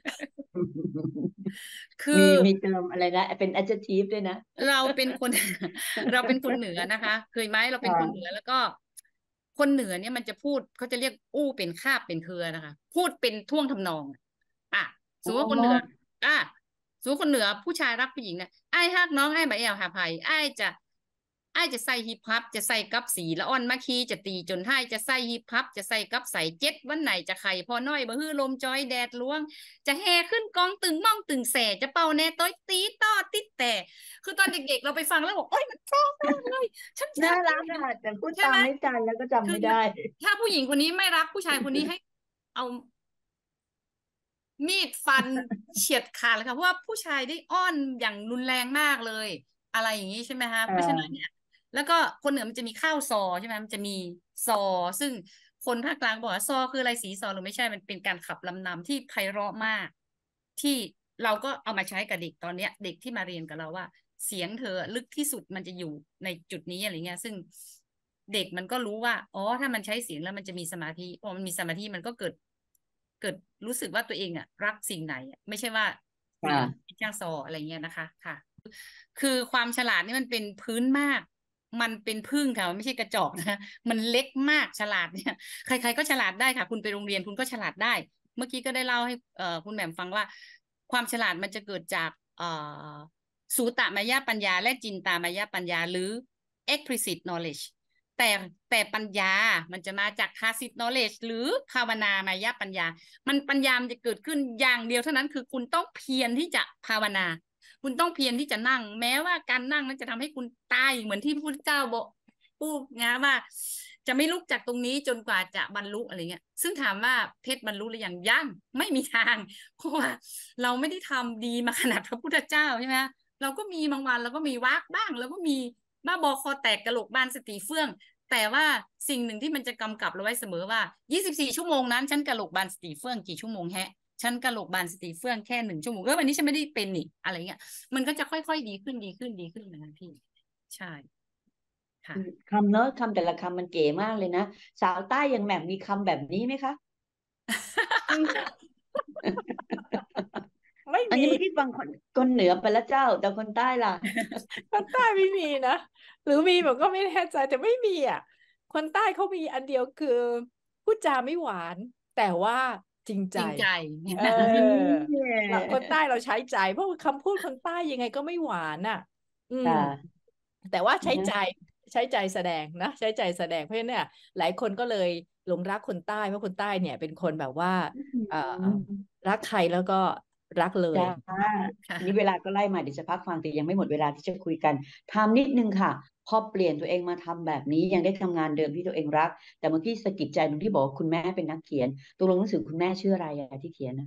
Speaker 5: คือ
Speaker 6: มีเติมอะไรนะเป็น adjective ด้วยนะ
Speaker 5: เราเป็นคน เราเป็นคนเหนือนะคะเคยไหมเราเป็นคนเหนือแล้วก็คนเหนือเนี่ยมันจะพูดเขาจะเรียกอู้เป็นคาบเป็นเครือนะคะพูดเป็นท่วงทำนองสมมติว่าคนเหนือสมมติคนเหนือผู้ชายรักผู้หญิงเนี่ยไอ้ฮักน้องไอ้ใบแอลหาภัยไอ้จะใส่ฮิปฮับจะใส่กับสีละอ่อนมาคีจะตีจนให้จะใส่ฮิปฮับจะใส่กับใส่เจ็ดวันไหนจะไข่พอน้อยบ่ฮื้อลมจอยแดดล้วงจะแห่ขึ้นกองตึงม่องตึงแสจะเป่าแน่ต้อยตีต่อติดแต่คือตอนเด็กๆเราไปฟังแล้วบอกโอ๊ยมันเพราะมากเลยฉัน
Speaker 6: น่ารักอะแต่พูดตามไม่ทันแล้วก็จำไม่ได้
Speaker 5: ถ้าผู้หญิงคนนี้ไม่รักผู้ชายคนนี้ให้เอามีดฟันเฉียดขาดเลยค่ะเพราะว่าผู้ชายได้อ้อนอย่างรุนแรงมากเลยอะไรอย่างนี้ใช่ไหมคะเพราะฉะนั้นเนี่ยแล้วก็คนเหนือมันจะมีข้าวซอใช่ไหมมันจะมีซอซึ่งคนภาคกลางบอกว่าซอคืออะไรสีซอหรือไม่ใช่มันเป็นการขับลำนำที่ไพเราะมากที่เราก็เอามาใช้กับเด็กตอนเนี้ยเด็กที่มาเรียนกับเราว่าเสียงเธอลึกที่สุดมันจะอยู่ในจุดนี้อะไรเงี้ยซึ่งเด็กมันก็รู้ว่าอ๋อถ้ามันใช้เสียงแล้วมันจะมีสมาธิพอมันมีสมาธิมันก็เกิดรู้สึกว่าตัวเองรักสิ่งไหนไม่ใช่ว่าช่างซออะไรเงี้ยนะคะค่ะคือความฉลาดนี่มันเป็นพื้นมากมันเป็นพึ่งค่ะไม่ใช่กระจอกนะมันเล็กมากฉลาดเนี่ยใครๆก็ฉลาดได้ค่ะคุณไปโรงเรียนคุณก็ฉลาดได้เมื่อกี้ก็ได้เล่าให้คุณแหม่มฟังว่าความฉลาดมันจะเกิดจากสูตมายาปัญญาและจินตามายาปัญญาหรือ explicit knowledge แต่ปัญญามันจะมาจาก tacit knowledge หรือภาวนามายาปัญญาปัญญามันจะเกิดขึ้นอย่างเดียวเท่านั้นคือคุณต้องเพียรที่จะภาวนาคุณต้องเพียรที่จะนั่งแม้ว่าการนั่งนั้นจะทำให้คุณตายเหมือนที่พระพุทธเจ้าบอกพูดนะว่าจะไม่ลุกจากตรงนี้จนกว่าจะบรรลุอะไรเงี้ยซึ่งถามว่าเพชรบรรลุหรือยังไม่มีทางเพราะว่าเราไม่ได้ทำดีมาขนาดพระพุทธเจ้าใช่ไหมเราก็มีบางวันเราก็มีวักบ้างแล้วก็มีบ้าบอคอแตกกะโหลกบานสติเฟื่องแต่ว่าสิ่งหนึ่งที่มันจะกำกับเราไว้เสมอว่า24ชั่วโมงนั้นฉันกะโหลกบานสติเฟื่องกี่ชั่วโมงแฮะฉันกะโหลกบานสติเฟื่องแค่1 ชั่วโมงวันนี้ฉันไม่ได้เป็นนี่อะไรเงี้ยมันก็จะค่อยๆดีขึ้นนะพี่ใช่ค่ะ
Speaker 6: คำเนอะคำแต่ละคำมันเก๋มากเลยนะสาวใต้อย่างแหม่มมีคำแบบนี้ไหมคะ
Speaker 4: ไม่
Speaker 6: อัน
Speaker 4: มี
Speaker 6: นี้เมื่อกี้ฟังคนเหนือไปแล้วเจ้าแต่คนใต้ล่ะ
Speaker 4: คนใต้ไม่มีนะหรือมีผมก็ไม่แน่ใจแต่ไม่มีอ่ะคนใต้เขามีอันเดียวคือพูดจาไม่หวานแต่ว่าจริง
Speaker 5: จ
Speaker 4: ใจ
Speaker 5: ริงใจ
Speaker 4: เออคนใต้เราใช้ใจเพราะว่าคำพูดคนใต้ยังไงก็ไม่หวานอ่ะ
Speaker 6: ค่ะ
Speaker 4: แต่ว่าใช้
Speaker 6: นะ
Speaker 4: ใจแสดงนะใช้ใจแสดงเพราะฉะนั้นเนี่ยหลายคนก็เลยหลงรักคนใต้เพราะคนใต้เนี่ยเป็นคนแบบว่ารักใครแล้วก็รักเลย
Speaker 6: จ้า
Speaker 5: ค่ะ
Speaker 6: ทีนี้เวลาก็ไล่มาเดี๋ยวจะพักฟังแต่ยังไม่หมดเวลาที่จะคุยกันถามนิดนึงค่ะพอเปลี่ยนตัวเองมาทำแบบนี้ยังได้ทำงานเดิมที่ตัวเองรัก แต่เมื่อกี้สะกิดใจตรงที่บอกว่าคุณแม่เป็นนักเขียนตกลงหนังสือคุณแม่ชื่ออะไรอะที่เขียนนะ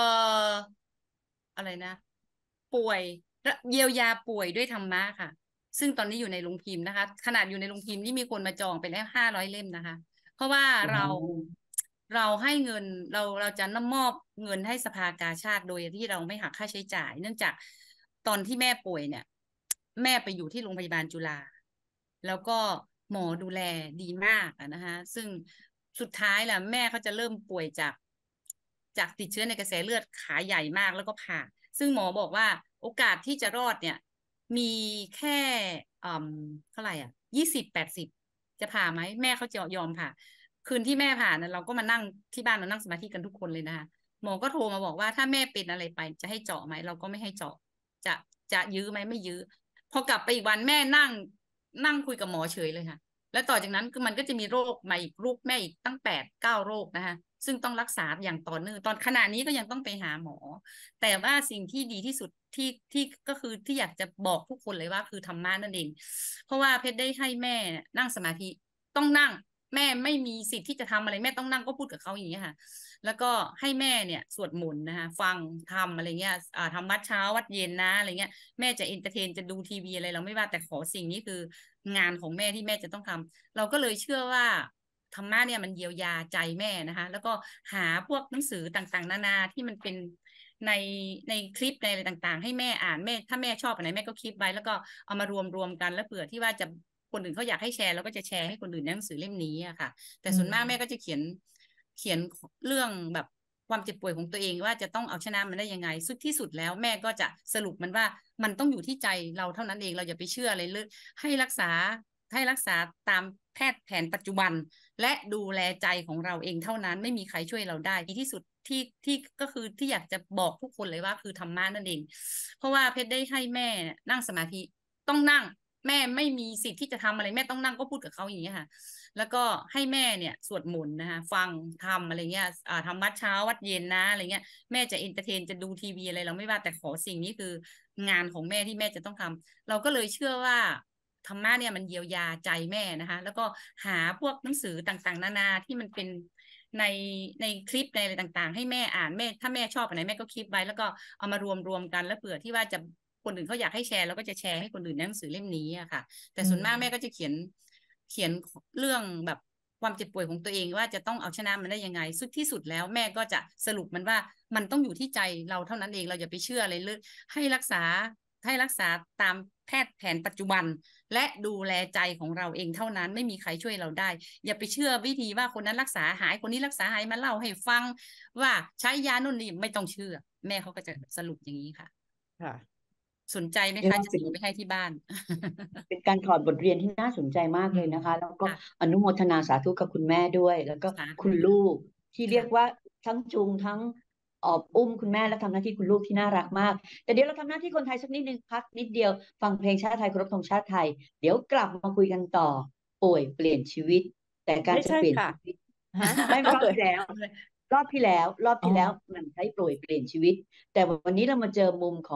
Speaker 5: อะไรนะ ป่วยเยียวยาป่วยด้วยธรรมะค่ะ ซึ่งตอนนี้อยู่ในโรงพิมพ์นะคะ ขนาดอยู่ในโรงพิมพ์นี่มีคนมาจองไปแล้ว500 เล่มนะคะ เพราะว่าเราให้เงินเราจะมอบเงินให้สภากาชาดโดยที่เราไม่หักค่าใช้จ่าย เนื่องจากตอนที่แม่ป่วยเนี่ย แม่ไปอยู่ที่โรงพยาบาลจุฬาแล้วก็หมอดูแลดีมากนะคะซึ่งสุดท้ายแหละแม่เขาจะเริ่มป่วยจากติดเชื้อในกระแสเลือดขาใหญ่มากแล้วก็ผ่าซึ่งหมอบอกว่าโอกาสที่จะรอดเนี่ยมีแค่เท่าไหร่20-80จะผ่าไหมแม่เขาจะยอมผ่าคืนที่แม่ผ่านั้นเราก็มานั่งที่บ้านเรานั่งสมาธิกันทุกคนเลยนะคะหมอก็โทรมาบอกว่าถ้าแม่เป็นอะไรไปจะให้เจาะไหมเราก็ไม่ให้เจาะจะยื้อไหมไม่ยื้อพอกลับไปอีกวันแม่นั่งคุยกับหมอเฉยเลยค่ะแล้วต่อจากนั้นคือมันก็จะมีโรคมาอีกลูกแม่อีกตั้ง8-9 โรคนะคะซึ่งต้องรักษาอย่างต่อเนื่องตอนขณะนี้ก็ยังต้องไปหาหมอแต่ว่าสิ่งที่ดีที่สุดที่ก็คือที่อยากจะบอกทุกคนเลยว่าคือธรรมะนั่นเองเพราะว่าเพชรได้ให้แม่นั่งสมาธิต้องนั่งแม่ไม่มีสิทธิ์ที่จะทำอะไรแม่ต้องนั่งก็พูดกับเขาอย่างนี้ค่ะแล้วก็ให้แม่เนี่ยสวดมนต์นะคะฟังทำอะไรเงี้ยทำวัดเช้าวัดเย็นนะอะไรเงี้ยแม่จะเอนเตอร์เทนจะดูทีวีอะไรเราไม่ว่าแต่ขอสิ่งนี้คืองานของแม่ที่แม่จะต้องทำเราก็เลยเชื่อว่าธรรมะเนี่ยมันเยียวยาใจแม่นะคะแล้วก็หาพวกหนังสือต่างๆนานาที่มันเป็นในคลิปในอะไรต่างๆให้แม่อ่านแม่ถ้าแม่ชอบอันไหนแม่ก็คลิปไว้แล้วก็เอามารวมกันแล้วเผื่อที่ว่าจะคนอื่นเขาอยากให้แชร์แล้วก็จะแชร์ให้คนอื่นในหนังสือเล่มนี้อะค่ะแต่ส่วนมากแม่ก็จะเขียนเรื่องแบบความเจ็บป่วยของตัวเองว่าจะต้องเอาชนะมันได้ยังไงสุดที่สุดแล้วแม่ก็จะสรุปมันว่ามันต้องอยู่ที่ใจเราเท่านั้นเองเราอย่าไปเชื่ออะไรเลยให้รักษาตามแพทย์แผนปัจจุบันและดูแลใจของเราเองเท่านั้นไม่มีใครช่วยเราได้ดีที่สุดที่ก็คือที่อยากจะบอกทุกคนเลยว่าคือธรรมะนั่นเองเพราะว่าเพชรได้ให้แม่นั่งสมาธิต้องนั่งแม่ไม่มีสิทธิ์ที่จะทำอะไรแม่ต้องนั่งก็พูดกับเขาอย่างนี้ค่ะแล้วก็ให้แม่เนี่ยสวดมนต์นะคะฟังทำอะไรเงี้ยทำวัดเช้าวัดเย็นนะอะไรเงี้ยแม่จะเอนเตอร์เทนจะดูทีวีอะไรเราไม่ว่าแต่ขอสิ่งนี้คืองานของแม่ที่แม่จะต้องทำเราก็เลยเชื่อว่าธรรมะเนี่ยมันเยียวยาใจแม่นะคะแล้วก็หาพวกหนังสือต่างๆนานาที่มันเป็นในคลิปในอะไรต่างๆให้แม่อ่านแม่ถ้าแม่ชอบอันไหนแม่ก็คลิปไว้แล้วก็เอามารวมกันแล้วเผื่อที่ว่าจะคนอื่นเขาอยากให้แชร์แล้วก็จะแชร์ให้คนอื่นในหนังสือเล่มนี้อะค่ะแต่ส่วนมากแม่ก็จะเขียนเรื่องแบบความเจ็บป่วยของตัวเองว่าจะต้องเอาชนะมันได้ยังไงสุดที่สุดแล้วแม่ก็จะสรุปมันว่ามันต้องอยู่ที่ใจเราเท่านั้นเองเราอย่าไปเชื่ออะไรเลยให้รักษาตามแพทย์แผนปัจจุบันและดูแลใจของเราเองเท่านั้นไม่มีใครช่วยเราได้อย่าไปเชื่อวิธีว่าคนนั้นรักษาหายคนนี้รักษาหายมาเล่าให้ฟังว่าใช้ยานู่นนี่ไม่ต้องเชื่อแม่เขาก็จะสรุปอย่างนี้ค่ะสนใจไหมคะจะส่งไปให้ที่บ้าน
Speaker 6: เป็นการถอดบทเรียนที่น่าสนใจมากเลยนะคะแล้วก็อนุโมทนาสาธุกับคุณแม่ด้วยแล้วก็คุณลูกที่เรียกว่าทั้งจูงทั้งอุ้มคุณแม่และทำหน้าที่คุณลูกที่น่ารักมากแต่เดี๋ยวเราทำหน้าที่คนไทยสักนิดนึงพักนิดเดียวฟังเพลงชาติไทยเคารพธงชาติไทยเดี๋ยวกลับมาคุยกันต่อป่วยเปลี่ยนชีวิตแต่การจะเปลี่ยนชีวิตไม่รอบที่แล้วมันใช้ป่วยเปลี่ยนชีวิตแต่วันนี้เรามาเจอมุมของ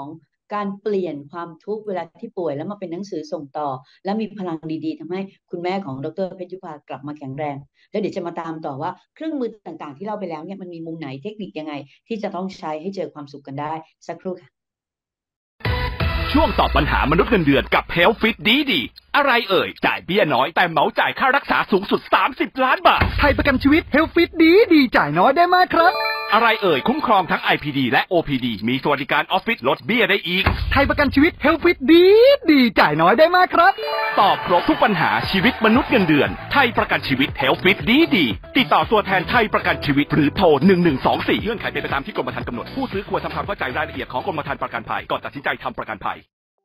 Speaker 6: การเปลี่ยนความทุกข์เวลาที่ป่วยแล้วมาเป็นหนังสือส่งต่อและมีพลังดีๆทำให้คุณแม่ของดร.เพชรยุภากลับมาแข็งแรงแล้วเดี๋ยวจะมาตามต่อว่าเครื่องมือต่างๆที่เล่าไปแล้วเนี่ยมันมีมุมไหนเทคนิคยังไงที่จะต้องใช้ให้เจอความสุขกันได้สักครู่ค่ะ
Speaker 2: ช่วงตอบปัญหามนุษย์เงินเดือนกับ Health Fit ดีอะไรเอ่ยจ่ายเบี้ยน้อยแต่เหมาจ่ายค่ารักษาสูงสุด30 ล้านบาท
Speaker 3: ไทยประกันชีวิต Health Fit ดีจ่ายน้อยได้มากครับ
Speaker 2: อะไรเอ่ยคุ้มครองทั้ง IPD และ OPD มีสวัสดิการออฟฟิศลดเบี้ยได้อีก
Speaker 3: ไทยประกันชีวิต Health Fit ดีจ่ายน้อยได้มากครับ
Speaker 2: ตอบครบทุกปัญหาชีวิตมนุษย์เงินเดือนไทยประกันชีวิต Health Fit ดีติดต่อตัวแทนไทยประกันชีวิตหรือโทร1124เงื่อนไขเป็นไปตามที่กรมธรรม์กำหนดผู้ซื้อควรทำความเข้าใจรายละเอียดของกรมธรรม์ประกันภัยก่อนตัดสินใจทำประกันภัย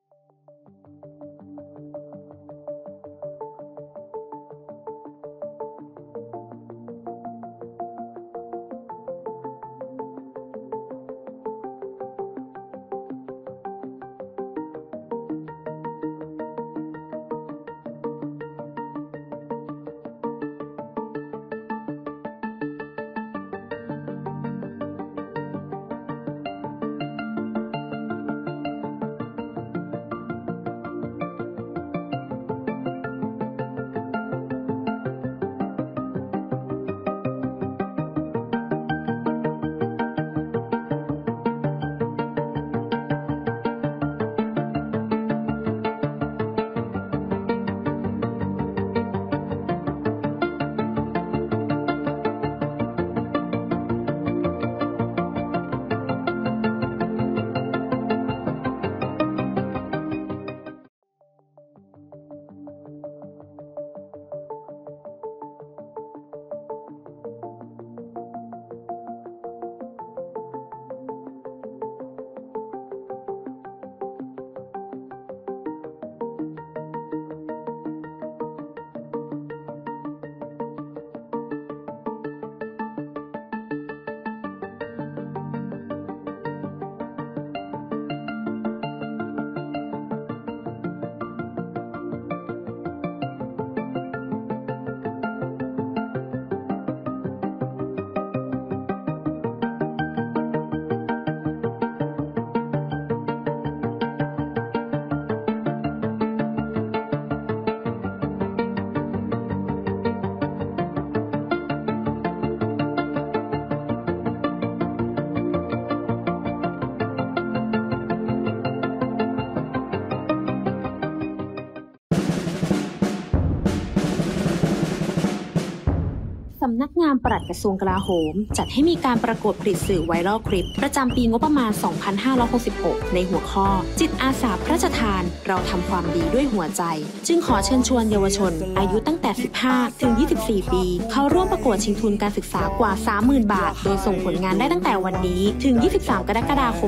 Speaker 7: สำนักงานปลัดกระทรวงกลาโหมจัดให้มีการประกวดผลิตสื่อไวรัลคลิปประจำปีงบประมาณ 2566 ในหัวข้อจิตอาสาพระราชทานเราทำความดีด้วยหัวใจจึงขอเชิญชวนเยาวชนอายุตั้งแต่ 15 ถึง 24 ปีเข้าร่วมประกวดชิงทุนการศึกษากว่า 30,000 บาทโดยส่งผลงานได้ตั้งแต่วันนี้ถึง 23 กรกฎาคม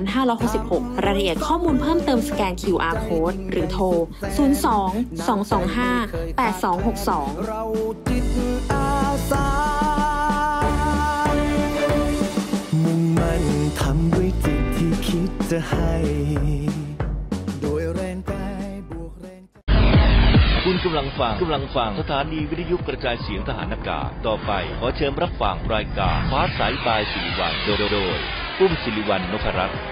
Speaker 7: 2566 รายละเอียดข้อมูลเพิ่มเติมสแกน QR Code หรือโทร 02-225-8262
Speaker 8: มุ่งมั่นทำด้วยจิตที่คิดจะให้โดยแรงกายบวกแรง
Speaker 1: คุณกำลังฟังสถานีวิทยุกระจายเสียงทหารอากาศต่อไปขอเชิญรับฟังรายการฟ้าใสบายศิริวัลย์โดยปุ้มศิริวัลย์นพรัตน์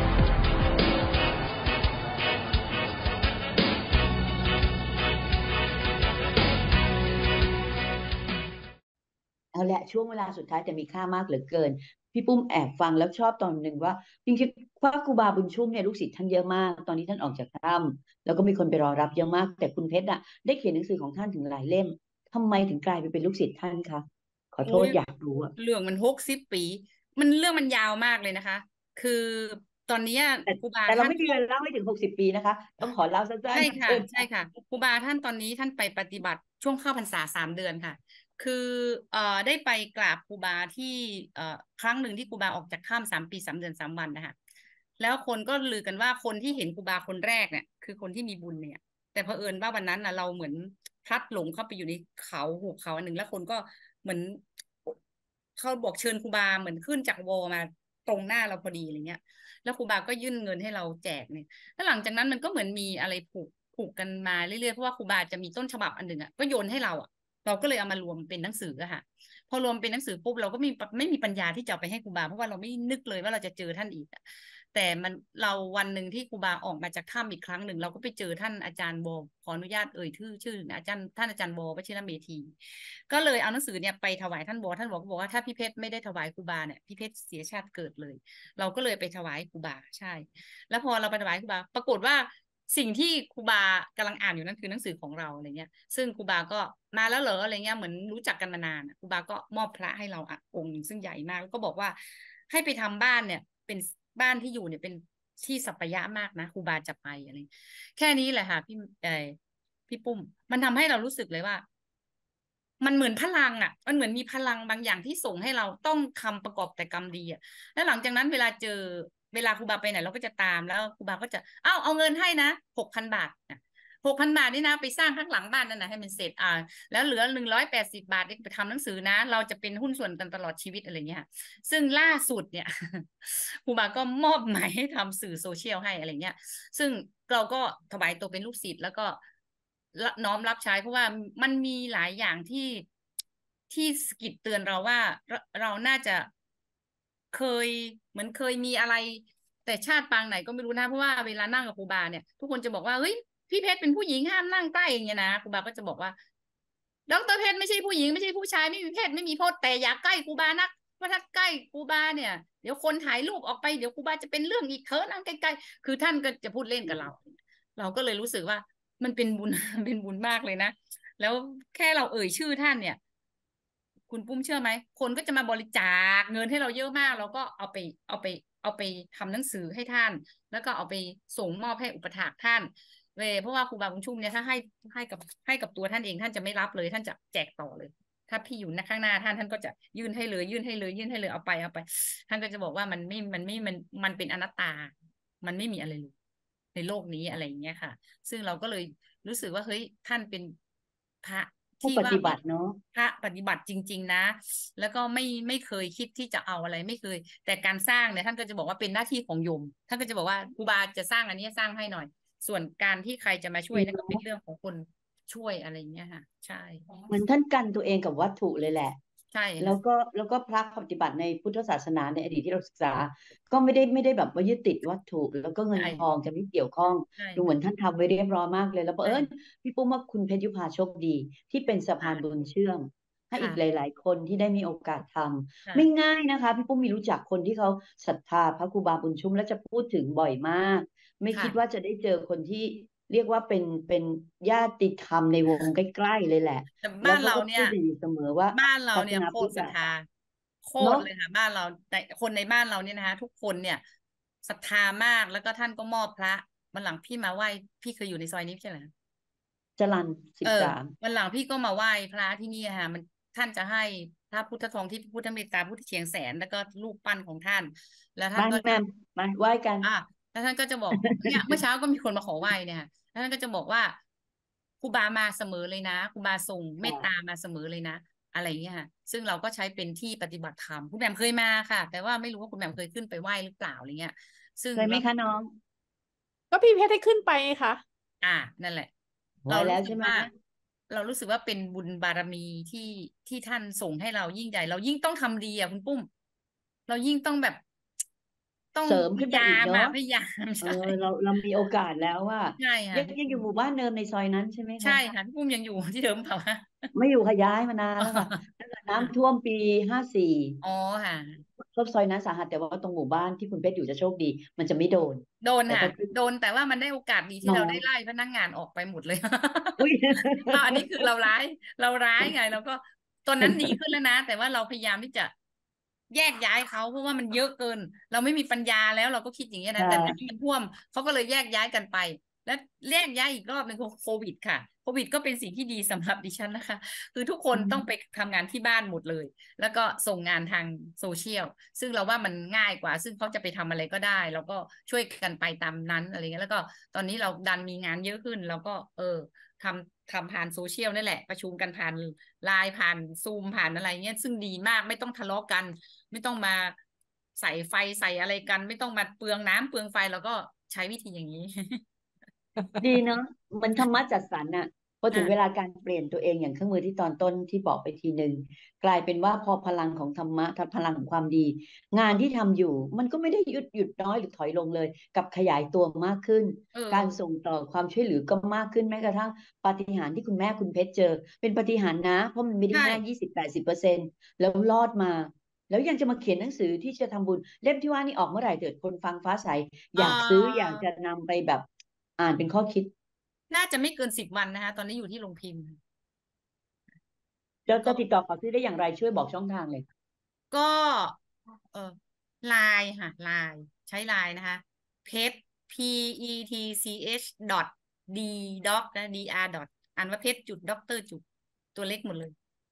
Speaker 6: เอาแหละช่วงเวลาสุดท้ายแต่มีค่ามากเหลือเกินพี่ปุ้มแอบฟังแล้วชอบตอนหนึ่งว่าจริงๆว่าครูบาบุญชุ่มเนี่ยลูกศิษย์ท่านเยอะมากตอนนี้ท่านออกจากถ้ำแล้วก็มีคนไปรอรับเยอะมากแต่คุณเพชรน่ะได้เขียนหนังสือของท่านถึงหลายเล่มทำไมถึงกลายไปเป็นลูกศิษย์ท่านคะขอโทษอยากรู้อะ
Speaker 5: เรื่องมัน60 ปีมันเรื่องมันยาวมากเลยนะคะคือตอนนี้ครูบา
Speaker 6: แต่เราไม่เดือนเล่าให้ถึง60 ปีนะคะต้องขอเล่าสั้นๆ
Speaker 5: ใช่ค่ะครูบาท่านตอนนี้ท่านไปปฏิบัติช่วงเข้าพรรษา3 เดือนค่ะคือได้ไปกราบครูบาที่ครั้งหนึ่งที่ครูบาออกจากถ้ำ3 ปี 3 เดือน 3 วันนะคะแล้วคนก็ลือกันว่าคนที่เห็นครูบาคนแรกเนี่ยคือคนที่มีบุญเนี่ยแต่เผอิญว่าวันนั้นเราเหมือนพลัดหลงเข้าไปอยู่ในเขาหุบเขาอันหนึ่งแล้วคนก็เหมือนเขาบอกเชิญครูบาเหมือนขึ้นจากวอมาตรงหน้าเราพอดีอะไรเงี้ยแล้วครูบาก็ยื่นเงินให้เราแจกเนี่ยแล้วหลังจากนั้นมันก็เหมือนมีอะไรผูกกันมาเรื่อยๆเพราะว่าครูบาจะมีต้นฉบับอันหนึ่งก็โยนให้เราเราก็เลยเอามารวมเป็นหนังสือค่ะพอรวมเป็นหนังสือปุ๊บเราก็ไม่มีปัญญาที่จะไปให้ครูบาเพราะว่าเราไม่นึกเลยว่าเราจะเจอท่านอีกแต่แต่มันเราวันหนึ่งที่ครูบาออกมาจากถ้ำอีกครั้งหนึ่งเราก็ไปเจอท่านอาจารย์โบขออนุญาตเอ่ยชื่ออาจารย์ท่านอาจารย์โบวชิรเมธีก็เลยเอาหนังสือเนี่ยไปถวายท่านโบท่านบอกว่าถ้าพี่เพชรไม่ได้ถวายครูบาเนี่ยพี่เพชรเสียชาติเกิดเลยเราก็เลยไปถวายครูบาใช่แล้วพอเราไปถวายครูบาปรากฏว่าสิ่งที่ครูบากำลังอ่านอยู่นั่นคือหนังสือของเราอะไรเงี้ยซึ่งครูบาก็มาแล้วเหรออะไรเงี้ยเหมือนรู้จักกันมานานครูบาก็มอบพระให้เราองค์ซึ่งใหญ่มากแล้วก็บอกว่าให้ไปทำบ้านเนี่ยเป็นบ้านที่อยู่เนี่ยเป็นที่สัปยะมากนะครูบาจะไปอะไรแค่นี้แหละค่ะพี่ปุ้มมันทำให้เรารู้สึกเลยว่ามันเหมือนพลังมันเหมือนมีพลังบางอย่างที่ส่งให้เราต้องทำประกอบแต่กรรมดีแล้วหลังจากนั้นเวลาครูบาไปไหนเราก็จะตามแล้วครูบาก็จะเอาเงินให้นะ6,000 บาท6,000 บาทนี่นะไปสร้างข้างหลังบ้านนั่นนะให้มันเสร็จแล้วเหลือ180 บาทไปทำหนังสือนะเราจะเป็นหุ้นส่วนกันตลอดชีวิตอะไรเงี้ยซึ่งล่าสุดเนี่ย ครูบาก็มอบหมายให้ทำสื่อโซเชียลให้อะไรเงี้ยซึ่งเราก็ถวายตัวเป็นลูกศิษย์แล้วก็น้อมรับใช้เพราะว่ามันมีหลายอย่างที่สะกิดเตือนเราว่าเราน่าจะเหมือนเคยมีอะไรแต่ชาติปางไหนก็ไม่รู้นะเพราะว่าเวลานั่งกับครูบาเนี่ยทุกคนจะบอกว่าเฮ้ยพี่เพชรเป็นผู้หญิงห้ามนั่งใกล้อย่างเงี้ยนะครูบาก็จะบอกว่าดร.เพชรไม่ใช่ผู้หญิงไม่ใช่ผู้ชายไม่มีเพศไม่มีโพจน์แต่อย่าใกล้ครูบานักเพราะถ้าใกล้ครูบาเนี่ยเดี๋ยวคนถ่ายรูปออกไปเดี๋ยวครูบาจะเป็นเรื่องอีกเธอนั่งใกล้ๆคือท่านก็จะพูดเล่นกับเราก็เลยรู้สึกว่ามันเป็นบุญ เป็นบุญมากเลยนะแล้วแค่เราเอ่ยชื่อท่านเนี่ยคุณปุ้มเชื่อไหมคนก็จะมาบริจาคเงินให้เราเยอะมากเราก็เอาไปทำหนังสือให้ท่านแล้วก็เอาไปส่งมอบให้อุปถากท่านเพราะว่าครูบาบุญชุ่มเนี่ยถ้าให้กับตัวท่านเองท่านจะไม่รับเลยท่านจะแจกต่อเลยถ้าพี่อยู่ข้างหน้าท่านก็จะยื่นให้เลยเอาไปท่านก็จะบอกว่ามันเป็นอนัตตามันไม่มีอะไรเลยในโลกนี้อะไรอย่างเงี้ยค่ะซึ่งเราก็เลยรู้สึกว่าเฮ้ยท่านเป็นพระที่
Speaker 6: ปฏิบัติเนาะ
Speaker 5: พระปฏิบัติจริงๆนะแล้วก็ไม่เคยคิดที่จะเอาอะไรไม่เคยแต่การสร้างเนี่ยท่านก็จะบอกว่าเป็นหน้าที่ของโยมท่านก็จะบอกว่าครูบาจะสร้างอันนี้สร้างให้หน่อยส่วนการที่ใครจะมาช่วยนั่นก็เป็นเรื่องของคนช่วยอะไรเงี้ยค่ะใช่
Speaker 6: เหมือนท่านกันตัวเองกับวัตถุเลยแหละ
Speaker 5: ใช่
Speaker 6: แล้วก็พระปฏิบัติในพุทธศาสนาในอดีตที่เราศึกษาก็ไม่ได้แบบว่ายึดติดวัตถุแล้วก็เงินทองจะไม่เกี่ยวข้องดูเหมือนท่านทำไว้เรียบร้อยมากเลยแล้วพี่ปุ้มว่าคุณเพชรยุพาโชคดีที่เป็นสะพานบุญเชื่อมให้อีกหลายๆคนที่ได้มีโอกาสทำไม่ง่ายนะคะพี่ปุ้มมีรู้จักคนที่เขาศรัทธาพระครูบาบุญชุ่มและจะพูดถึงบ่อยมากไม่คิดว่าจะได้เจอคนที่เรียกว่าเป็นญาติธรรมในวงใกล้ๆเลยแหละ
Speaker 5: แต่บ้านเราเนี่ย
Speaker 6: เสมอว่า
Speaker 5: บ้านเราเนี่ยโคตรศรัทธาโคตรเลยค่ะบ้านเราแต่คนในบ้านเราเนี่ยนะคะทุกคนเนี่ยศรัทธามากแล้วก็ท่านก็มอบพระวันหลังพี่มาไหว้พี่เคยอยู่ในซอยนี้ใช่ไหม
Speaker 6: จรัญ13
Speaker 5: วันหลังพี่ก็มาไหว้พระที่นี่ค่ะมันท่านจะให้พระพุทธทองที่พุทธเมตตาพุทธเชียงแสนแล้วก็รูปปั้นของท่านแล้วท่านก็
Speaker 6: มาไหว้กัน
Speaker 5: แล้วท่านก็จะบอกเนี่ยเมื่อเช้าก็มีคนมาขอไหว้เนี่ยแล้วท่านก็จะบอกว่าครูบามาเสมอเลยนะครูบาทรงเมตตามาเสมอเลยนะอะไรเงี้ยค่ะซึ่งเราก็ใช้เป็นที่ปฏิบัติธรรมคุณแหม่มเคยมาค่ะแต่ว่าไม่รู้ว่าคุณแหม่มเคยขึ้นไปไหว้หรือเปล่าอะไรเงี้ยซึ่ง
Speaker 6: เคยไหมคะน้อง
Speaker 4: ก็พี่เพชรได้ขึ้นไปค่ะ
Speaker 5: นั่นแหละ
Speaker 6: เราแล้วใช่ไหม
Speaker 5: เรารู้สึกว่าเป็นบุญบารมีที่ท่านส่งให้เรายิ่งใหญ่เรายิ่งต้องทำดีคุณปุ้มเรายิ่งต้องแบบต้อง
Speaker 6: เสริมขึ้นไปอีกเนาะ
Speaker 5: พยายาม
Speaker 6: เรามีโอกาสแล้วว่า
Speaker 5: ใช่ค่ะ
Speaker 6: ยังอยู่หมู่บ้านเดิมในซอยนั้นใช่ไหมคะ
Speaker 5: ใช่ค่ะพี่ปุ้มยังอยู่ที่เดิมเปล่าคะ
Speaker 6: ไม่อยู่ค่ะย้ายมานานแล้วค่ะน้ำท่วมปี54
Speaker 5: ค่ะ
Speaker 6: ซอยนั้นสาหัสแต่ว่าตรงหมู่บ้านที่คุณเพชรอยู่จะโชคดีมันจะไม่โดน
Speaker 5: ค่ะโดนแต่ว่ามันได้โอกาสดีที่เราได้ไล่พนักงานออกไปหมดเลยอันนี้คือเราร้ายไงแล้วก็ตอนนั้นดีขึ้นแล้วนะแต่ว่าเราพยายามที่จะแยกย้ายเขาเพราะว่ามันเยอะเกินเราไม่มีปัญญาแล้วเราก็คิดอย่างนี้นะแต่ที่มันท่วมเขาก็เลยแยกย้ายกันไปแล้วแยกย้ายอีกรอบนึงโควิดค่ะโควิดก็เป็นสิ่งที่ดีสำหรับดิฉันนะคะคือทุกคนต้องไปทำงานที่บ้านหมดเลยแล้วก็ส่งงานทางโซเชียลซึ่งเราว่ามันง่ายกว่าซึ่งเขาจะไปทำอะไรก็ได้เราก็ช่วยกันไปตามนั้นอะไรเงี้ยแล้วก็ตอนนี้เราดันมีงานเยอะขึ้นเราก็ทำผ่านโซเชียลนี่แหละประชุมกันผ่านไลน์ผ่านซูมผ่านอะไรเงี้ยซึ่งดีมากไม่ต้องทะเลาะกันไม่ต้องมาใส่ไฟใส่อะไรกันไม่ต้องมาเปลืองน้ำเปลืองไฟแล้วก็ใช้วิธีอย่างนี้
Speaker 6: ดีเนาะมันธรรมะจัดสรรน่ะพอถึงเว
Speaker 5: อ่า
Speaker 6: ลาการเปลี่ยนตัวเองอย่างเครื่องมือที่ตอนต้นที่บอกไปทีหนึ่งกลายเป็นว่าพอพลังของธรรมะพลังของความดี งานที่ทำอยู่มันก็ไม่ได้หยุดน้อยหรือถอยลงเลยกับขยายตัวมากขึ้น การส่งต่อความช่วยเหลือก็มากขึ้นแม้กระทั่งปาฏิหาริย์ที่คุณแม่คุณเพชรเจอ เป็นปาฏิหาริย์นะเพราะมันไม่ได้
Speaker 5: ใช่
Speaker 6: ง่าย20-80%แล้วรอดมา แล้วยังจะมาเขียนหนังสือที่จะทำบุญเล่มที่ว่านี่ออกเมื่อไหร่เถิดคนฟังฟ้าใสอยากซื้ออยากจะนำไปแบบอ่านเป็นข้อคิด
Speaker 5: น่าจะไม่เกิน10 วันนะคะตอนนี้อยู่ที่โรงพิมพ์
Speaker 6: จะ
Speaker 5: ก็
Speaker 6: ติดต่อขอซื้อได้อย่างไรช่วยบอกช่องทางเลย
Speaker 5: ก็ไลน์ค่ะไลน์ใช้ไลน์นะคะเพชร PETCH d doc นะ dr อ่านว่าเพชรจุดด็อกเตอร์จุดตัวเล็กหมดเลย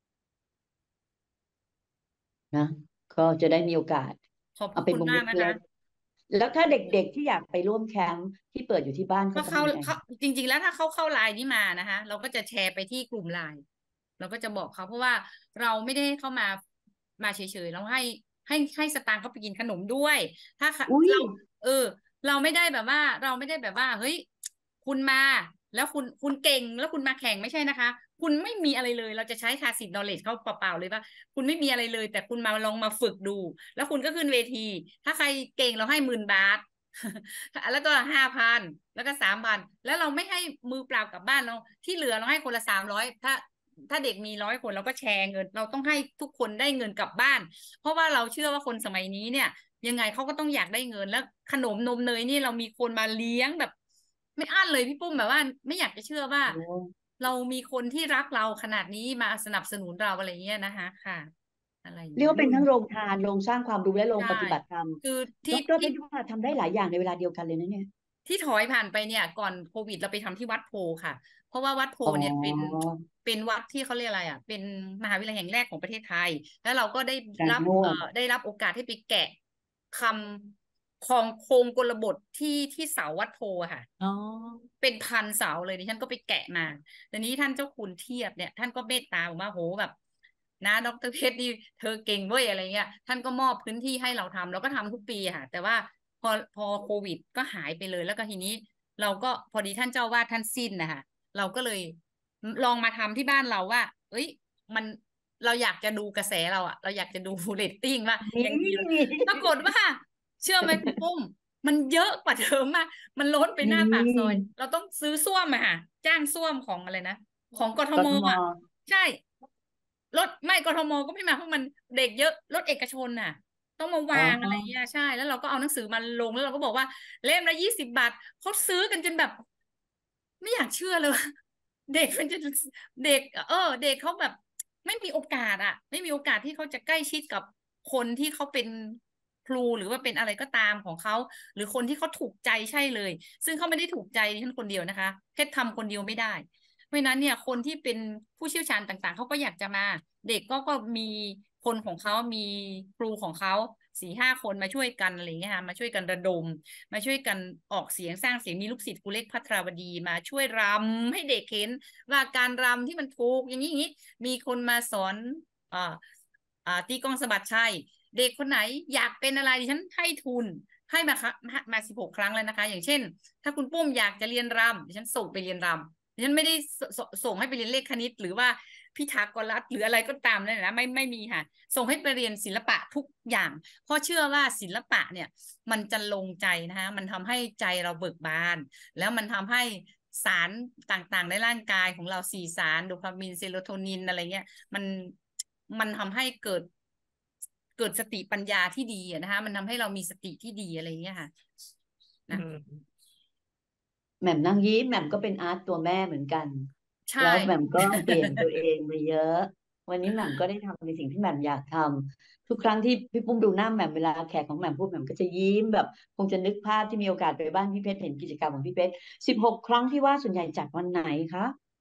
Speaker 6: นะก็จะได้มีโอกาส
Speaker 5: ขอบพ
Speaker 6: เอา
Speaker 5: ระ
Speaker 6: เป็น
Speaker 5: คุณ
Speaker 6: วง
Speaker 5: มา
Speaker 6: เล็
Speaker 5: กนะคะ
Speaker 6: กๆแล้วถ้าเด็กๆที่อยากไปร่วมแคมป์ที่เปิดอยู่ที่บ้าน
Speaker 5: ก็
Speaker 6: เขา
Speaker 5: เข้า
Speaker 6: ทำยังไง
Speaker 5: เข้าจริง ๆ แล้วถ้าเข้าไลน์นี้มานะคะ เราก็จะแชร์ไปที่กลุ่มไลน์เราก็จะบอกเขาเพราะว่าเราไม่ได้เข้ามาเฉยๆเราให้สตางค์เขาไปกินขนมด้วย ถ้า
Speaker 6: อุ๊ย
Speaker 5: เราเราไม่ได้แบบว่าเฮ้ยคุณมาแล้วคุณเก่งแล้วคุณมาแข่งไม่ใช่นะคะ คุณไม่มีอะไรเลยเราจะใช้tacit knowledgeเขาเปล่าๆเลยว่าคุณไม่มีอะไรเลย แต่คุณมาลองมาฝึกดู แล้วคุณก็ขึ้นเวที ถ้าใครเก่งเราให้10,000 บาท แล้วก็5,000แล้วก็3,000แล้วเราไม่ให้มือเปล่ากลับบ้านเราที่เหลือเราให้คนละ300ถ้าเด็กมี100 คนเราก็แชร์เงิน เราต้องให้ทุกคนได้เงินกลับบ้าน เพราะว่าเราเชื่อว่าคนสมัยนี้เนี่ยยังไงเขาก็ต้องอยากได้เงินแล้วขนมนมเนยนี่เรามีคนมาเลี้ยงแบบ ไม่อั้นเลยพี่ปุ้มแบบว่า ไม่อยากจะเชื่อว่า
Speaker 6: โอ้
Speaker 5: เรามีคนที่รักเราขนาดนี้มาสนับสนุนเราอะไรเงี้ยนะคะค่ะอะไรอย่าง
Speaker 6: เรียก
Speaker 5: เงี้ย
Speaker 6: ว่าเป็นทั้งโรงทานโรงสร้างความรู้และโรง
Speaker 5: ใช่
Speaker 6: ปฏิบัติธรรม
Speaker 5: คือ
Speaker 6: ด
Speaker 5: ที่
Speaker 6: รเพชรยุพาทำได้หลายอย่างในเวลาเดียวกันเลยนะเนี่ย
Speaker 5: ที่ถอยผ่านไปเนี่ยก่อนโควิดเราไปทำที่วัดโพค่ะ เพราะว่าวัดโพ
Speaker 6: อ๋อ
Speaker 5: เนี่ยเป็นวัดที่เขาเรียกอะไรอ่ะเป็นมหาวิทยาลัยแห่งแรกของประเทศไทย แล้วเราก็ได้
Speaker 6: การ
Speaker 5: รับ
Speaker 6: นวด
Speaker 5: ได้รับโอกาสให้ไปแกะคำของโครงกลบทที่เสาวัดโพอะค่ะ
Speaker 6: อ๋อ
Speaker 5: เป็นพันเสาเลยดิฉันก็ไปแกะมาแต่นี้ท่านเจ้าคุณเทียบเนี่ยท่านก็เมตตาบอกว่าโหแบบนะดรเพชรนี่เธอเก่งเว้ยอะไรเงี้ยท่านก็มอบพื้นที่ให้เราทำเราก็ทำทุกปีค่ะแต่ว่าพอโควิดก็หายไปเลยแล้วก็ทีนี้เราก็พอดีท่านเจ้าวาดท่านสิ้นนะคะเราก็เลยลองมาทำที่บ้านเราว่า เอ้ยมันเราอยากจะดูกระแสเราอะเราอยากจะดูเรตติ้งว่า
Speaker 6: นี่
Speaker 5: ยังดีปรากฏว่าเชื่อไหมคุณปุ้มมันเยอะกว่าเดิมมากมันล้นไปหน้าปากซอย เราต้องซื้อส้วมอะค่ะจ้างส้วมของอะไรนะของกท
Speaker 6: ก
Speaker 5: ม
Speaker 6: ทม
Speaker 5: อะใช่รถไม่กทมก็ไม่มาเพราะมันเด็กเยอะรถเอกชนน่ะ ต้องมา
Speaker 6: อ๋อ
Speaker 5: วางอะไรเงี้ยใช่แล้วเราก็เอาหนังสือมาลงแล้วเราก็บอกว่าเล่มละ20 บาทเขาซื้อกันจนแบบ ไม่อยากเชื่อเลยว่า เด็กมันจะเด็กเด็กเขาแบบไม่มีโอกาสอะไม่มีโอกาสที่เขาจะใกล้ชิดกับคนที่เขาเป็นครูหรือว่าเป็นอะไรก็ตามของเขาหรือคนที่เขาถูกใจใช่เลย ซึ่งเขาไม่ได้ถูกใจดิฉันคนเดียวนะคะเพชรทำคนเดียวไม่ได้ เพราะฉะนั้นเนี่ยคนที่เป็นผู้เชี่ยวชาญต่างๆเขาก็อยากจะมา เด็กก็มีคนของเขามีครูของเขา4-5 คนมาช่วยกันอะไรเงี้ยค่ะมาช่วยกันระดม มาช่วยกันออกเสียงสร้างเสียงมีลูกศิษย์ครูเล็กภัทรวดีมาช่วยรำให้เด็กเห็นว่าการรำที่มันถูกอย่างนี้มีคนมาสอนตีกลองสะบัดชัยเด็กคนไหนอยากเป็นอะไรดิฉันให้ทุนให้มา16 ครั้งแล้วนะคะอย่างเช่นถ้าคุณปุ้มอยากจะเรียนรำดิฉันส่งไปเรียนรำดิฉันไม่ได้ส่งให้ไปเรียนเลขคณิตหรือว่าพิธากรัสหรืออะไรก็ตามนั่นนะไม่มีค่ะส่งให้ไปเรียนศิลปะทุกอย่างเพราะเชื่อว่าศิลปะเนี่ยมันจะลงใจนะคะมันทำให้ใจเราเบิกบานแล้วมันทำให้สารต่างๆในร่างกายของเรา4 สารโดพามีนเซโรโทนินอะไรเงี้ยมันทำให้เกิดสติปัญญาที่ดีนะคะมันทำให้เรามีสติที่ดีอะไรเงี้ยค่ะนะ
Speaker 6: แหม่มนั่งยิ้มแหม่มก็เป็นอาร์ตตัวแม่เหมือนกัน
Speaker 5: ใช่
Speaker 6: แล้วแหม่มก็เปลี่ยนตัวเองไปเยอะ วันนี้แหม่มก็ได้ทำในสิ่งที่แหม่มอยากทำทุกครั้งที่พี่ปุ้มดูหน้าแหม่มเวลาแขกของแหม่มพูดแหม่มก็จะยิ้มแบบคงจะนึกภาพที่มีโอกาสไปบ้านพี่เพชรเห็นกิจกรรมของพี่เพชร16 ครั้งที่ว่าส่วนใหญ่จัดวันไหนคะ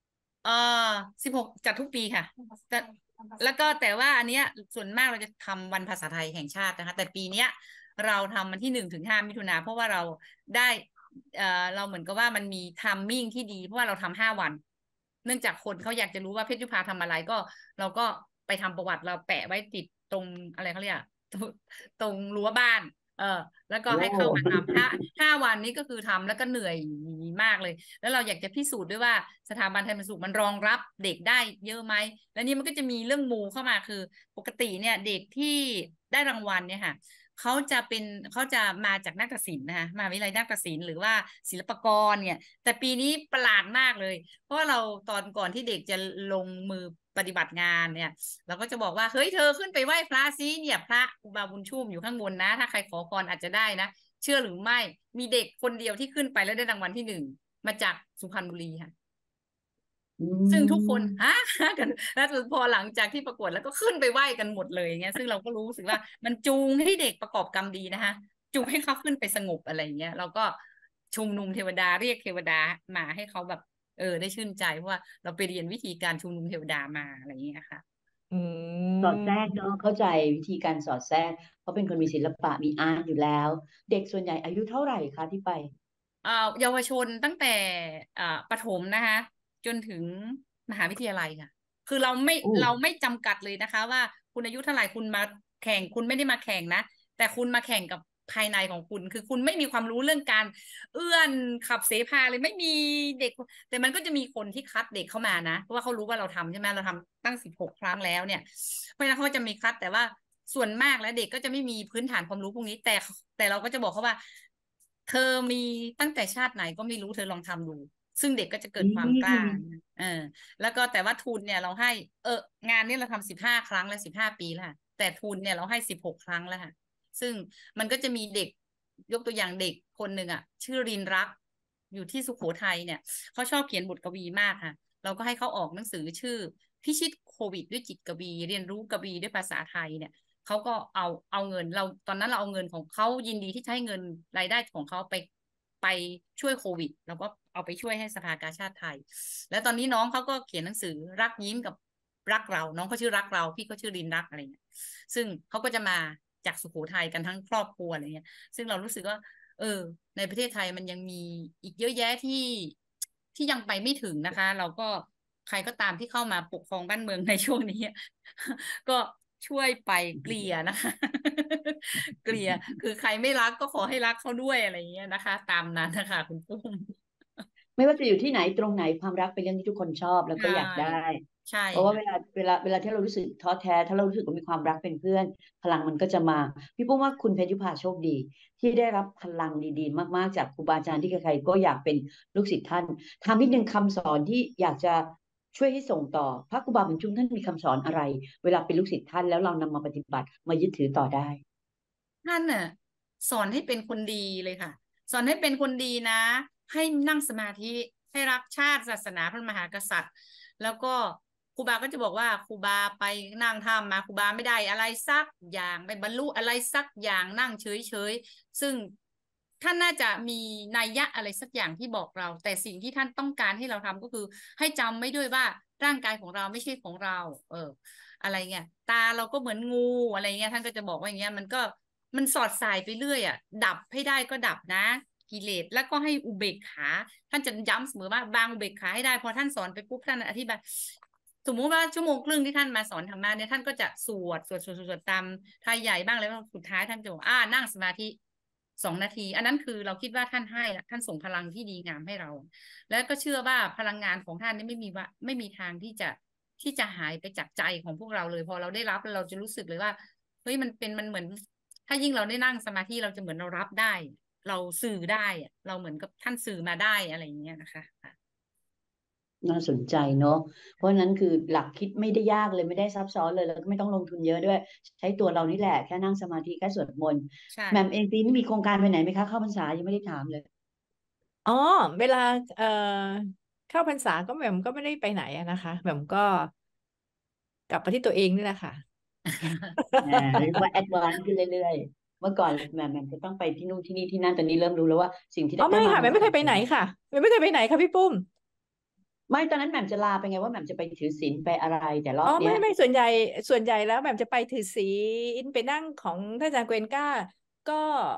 Speaker 5: 16จัดทุกปีค่ะแล้วก็แต่ว่าอันเนี้ยส่วนมากเราจะทำวันภาษาไทยแห่งชาตินะคะแต่ปีเนี้ยเราทำวันที่1-5 มิถุนาเพราะว่าเราได้เราเหมือนกับว่ามันมีทัมมิ่งที่ดีเพราะว่าเราทำ5 วันเนื่องจากคนเขาอยากจะรู้ว่าเพชรยุพาทำอะไรก็เราก็ไปทำประวัติเราแปะไว้ติดตรงอะไรเขาเรียกตรงรั้วบ้านแล้วก็
Speaker 6: โอ้
Speaker 5: ให้เข้ามาทำห้าวันนี้ก็คือทำแล้วก็เหนื่อยมากเลยแล้วเราอยากจะพิสูจน์ด้วยว่าสถาบันไทยบรรพบุรุษมันรองรับเด็กได้เยอะไหมแล้วนี่มันก็จะมีเรื่องมูเข้ามาคือปกติเนี่ยเด็กที่ได้รางวัลเนี่ยค่ะเขาจะมาจากนาฏศิลป์นะคะมหาวิทยาลัยนาฏศิลป์หรือว่าศิลปากรเนี่ยแต่ปีนี้ประหลาดมากเลยเพราะว่าเราตอนก่อนที่เด็กจะลงมือปฏิบัติงานเนี่ยเราก็จะบอกว่าเฮ้ยเธอขึ้นไปไหว้พระซิเนี่ยพระครูบาบุญชุ่มอยู่ข้างบนนะถ้าใครขอพรอาจจะได้นะเชื่อหรือไม่มีเด็กคนเดียวที่ขึ้นไปแล้วได้รางวัลที่ 1มาจากสุพรรณบุรีค่ะซึ่งทุกคนกันแล้วพอหลังจากที่ประกวดแล้วก็ขึ้นไปไหว้กันหมดเลยอย่างเงี้ยซึ่งเราก็รู้สึกว่ามันจูงให้เด็กประกอบกรรมดีนะคะจูงให้เขาขึ้นไปสงบอะไรเงี้ยเราก็ชุมนุมเทวดาเรียกเทวดามาให้เขาแบบได้ชื่นใจเพราะว่าเราไปเรียนวิธีการชุมนุมเทวดามาอะไรอย่างเงี้ยค่ะ
Speaker 6: สอดแทรกเนาะเข้าใจวิธีการสอดแทรกเพราะเป็นคนมีศิลปะมีอาร์ตอยู่แล้ว เด็กส่วนใหญ่อายุเท่าไหร่คะที่ไป
Speaker 5: เยาวชนตั้งแต่ประถมนะคะจนถึงมหาวิทยาลัยค่ะคือเราไม่จำกัดเลยนะคะว่าคุณอายุเท่าไหร่คุณมาแข่งคุณไม่ได้มาแข่งนะแต่คุณมาแข่งกับภายในของคุณคือคุณไม่มีความรู้เรื่องการเอื้อนขับเสพาเลยไม่มีเด็กแต่มันก็จะมีคนที่คัดเด็กเข้ามานะเพราะว่าเขารู้ว่าเราทำใช่ไหมเราทำตั้ง16 ครั้งแล้วเนี่ยเพราะฉะนั้นเขาจะมีคัดแต่ว่าส่วนมากแล้วเด็กก็จะไม่มีพื้นฐานความรู้พวกนี้แต่เราก็จะบอกเขาว่าเธอมีตั้งแต่ชาติไหนก็ไม่รู้เธอลองทำดูซึ่งเด็กก็จะเกิดความกล้าแล้วก็แต่ว่าทุนเนี่ยเราให้งานนี้เราทำ15 ครั้งและ15 ปีแล้วแต่ทุนเนี่ยเราให้16 ครั้งแล้วค่ะซึ่งมันก็จะมีเด็กยกตัวอย่างเด็กคนหนึ่งชื่อรินรักอยู่ที่สุโขทัยเนี่ยเขาชอบเขียนบทกวีมากค่ะเราก็ให้เขาออกหนังสือชื่อพิชิตโควิดด้วยจิตกวีเรียนรู้กวีด้วยภาษาไทยเนี่ยเขาก็เอาเงินเราตอนนั้นเราเอาเงินของเขายินดีที่จะให้เงินรายได้ของเขาไปช่วยโควิดแล้วก็เอาไปช่วยให้สภากาชาติไทยแล้วตอนนี้น้องเขาก็เขียนหนังสือรักยิ้มกับรักเราน้องเขาชื่อรักเราพี่เขาชื่อรินรักอะไรเงี้ยซึ่งเขาก็จะมาจากสุโขทัยกันทั้งครอบครัวอะไรเงี้ยซึ่งเรารู้สึกว่าในประเทศไทยมันยังมีอีกเยอะแยะที่ยังไปไม่ถึงนะคะเราก็ใครก็ตามที่เข้ามาปกครองบ้านเมืองในช่วงนี้ก็ช่วยไปเกลี่ยนะคะเกลี่ยคือใครไม่รักก็ขอให้รักเขาด้วยอะไรเงี้ยนะคะตามนั้นนะคะคุณปุ้ม
Speaker 6: ไม่ว่าจะอยู่ที่ไหนตรงไหนความรักเป็นเรื่องที่ทุกคนชอบแล้วก็อยากได้
Speaker 5: ใช่
Speaker 6: เพราะว่าเวลาที่เรารู้สึกท้อแท้ถ้าเรารู้สึกว่ามีความรักเป็นเพื่อนพลังมันก็จะมาพี่ปุ้มว่าคุณเพชรยุภาโชคดีที่ได้รับพลังดีๆมากๆจากครูบาอาจารย์ที่ใครๆก็อยากเป็นลูกศิษย์ท่านทำนิดนึงคำสอนที่อยากจะช่วยให้ส่งต่อพระครูบาบุญชุ่มท่านมีคำสอนอะไรเวลาเป็นลูกศิษย์ท่านแล้วเรานำมาปฏิบัติมายึดถือต่อได้
Speaker 5: ท่านน่ะสอนให้เป็นคนดีเลยค่ะสอนให้เป็นคนดีนะให้นั่งสมาธิให้รักชาติศาสนาพระมหากษัตริย์แล้วก็ครูบาก็จะบอกว่าครูบาไปนั่งทำมาครูบาไม่ได้อะไรสักอย่างไปบรรลุอะไรสักอย่างนั่งเฉยๆซึ่งท่านน่าจะมีนัยยะอะไรสักอย่างที่บอกเราแต่สิ่งที่ท่านต้องการให้เราทำก็คือให้จำไว้ด้วยว่าร่างกายของเราไม่ใช่ของเราอะไรเงี้ยตาเราก็เหมือนงูอะไรเงี้ยท่านก็จะบอกว่าอย่างเงี้ยมันสอดสายไปเรื่อยดับให้ได้ก็ดับนะกิเลสแล้วก็ให้อุเบกขาท่านจะย้ำเสมอว่าบางอุเบกขาให้ได้พอท่านสอนไปปุ๊บท่านอธิบายสมมุติว่าชั่วโมงครึ่งที่ท่านมาสอนธรรมะเนี่ยท่านก็จะสวดตามไทยใหญ่บ้างแล้วสุดท้ายท่านจะบอกนั่งสมาธิ2 นาทีอันนั้นคือเราคิดว่าท่านให้ท่านส่งพลังที่ดีงามให้เราแล้วก็เชื่อว่าพลังงานของท่านนี่ไม่มีทางที่จะหายไปจากใจของพวกเราเลยพอเราได้รับเราจะรู้สึกเลยว่าเฮ้ยมันเหมือนถ้ายิ่งเราได้นั่งสมาธิเราจะเหมือนเรารับได้เราสื่อได้เราเหมือนกับท่านสื่อมาได้อะไรอย่างเงี้ยนะคะ
Speaker 6: น่าสนใจเนาะเพราะนั้นคือหลักคิดไม่ได้ยากเลยไม่ได้ซับซ้อนเลยแล้วก็ไม่ต้องลงทุนเยอะด้วยใช้ตัวเรานี่แหละแค่นั่งสมาธิแค่สวดมนต์แหม่มเองปีนี้มีโครงการไปไหนไหมคะเข้าพรรษายังไม่ได้ถามเลย
Speaker 4: เวลาเข้าพรรษาก็แหม่มก็ไม่ได้ไปไหนนะคะแหม่มก็กลับมาที่ตัวเองนี่แหละค่ะ
Speaker 6: เรียกว่าแอดวานซ์ขึ้นเรื่อยๆเมื่อก่อนแหม่มจะต้องไปที่นู่นที่นี่ที่นั่นตอนนี้เริ่มรู้แล้วว่าสิ่งที่ได้
Speaker 4: ไม่ค่ะแหม่มไม่เคยไปไหนค่ะแหม่มไม่เคยไปไหนค่ะพี่ปุ้ม
Speaker 6: ไม่ตอนนั้นแหม่มจะลาไปไงว่าแหม่มจะไปถือศีลไปอะไรแต่รอบเนี้ย
Speaker 4: ไม่ส่วนใหญ่แล้วแหม่มจะไปถือศีลไปนั่งของท่านอาจารย์เกวนก้าก็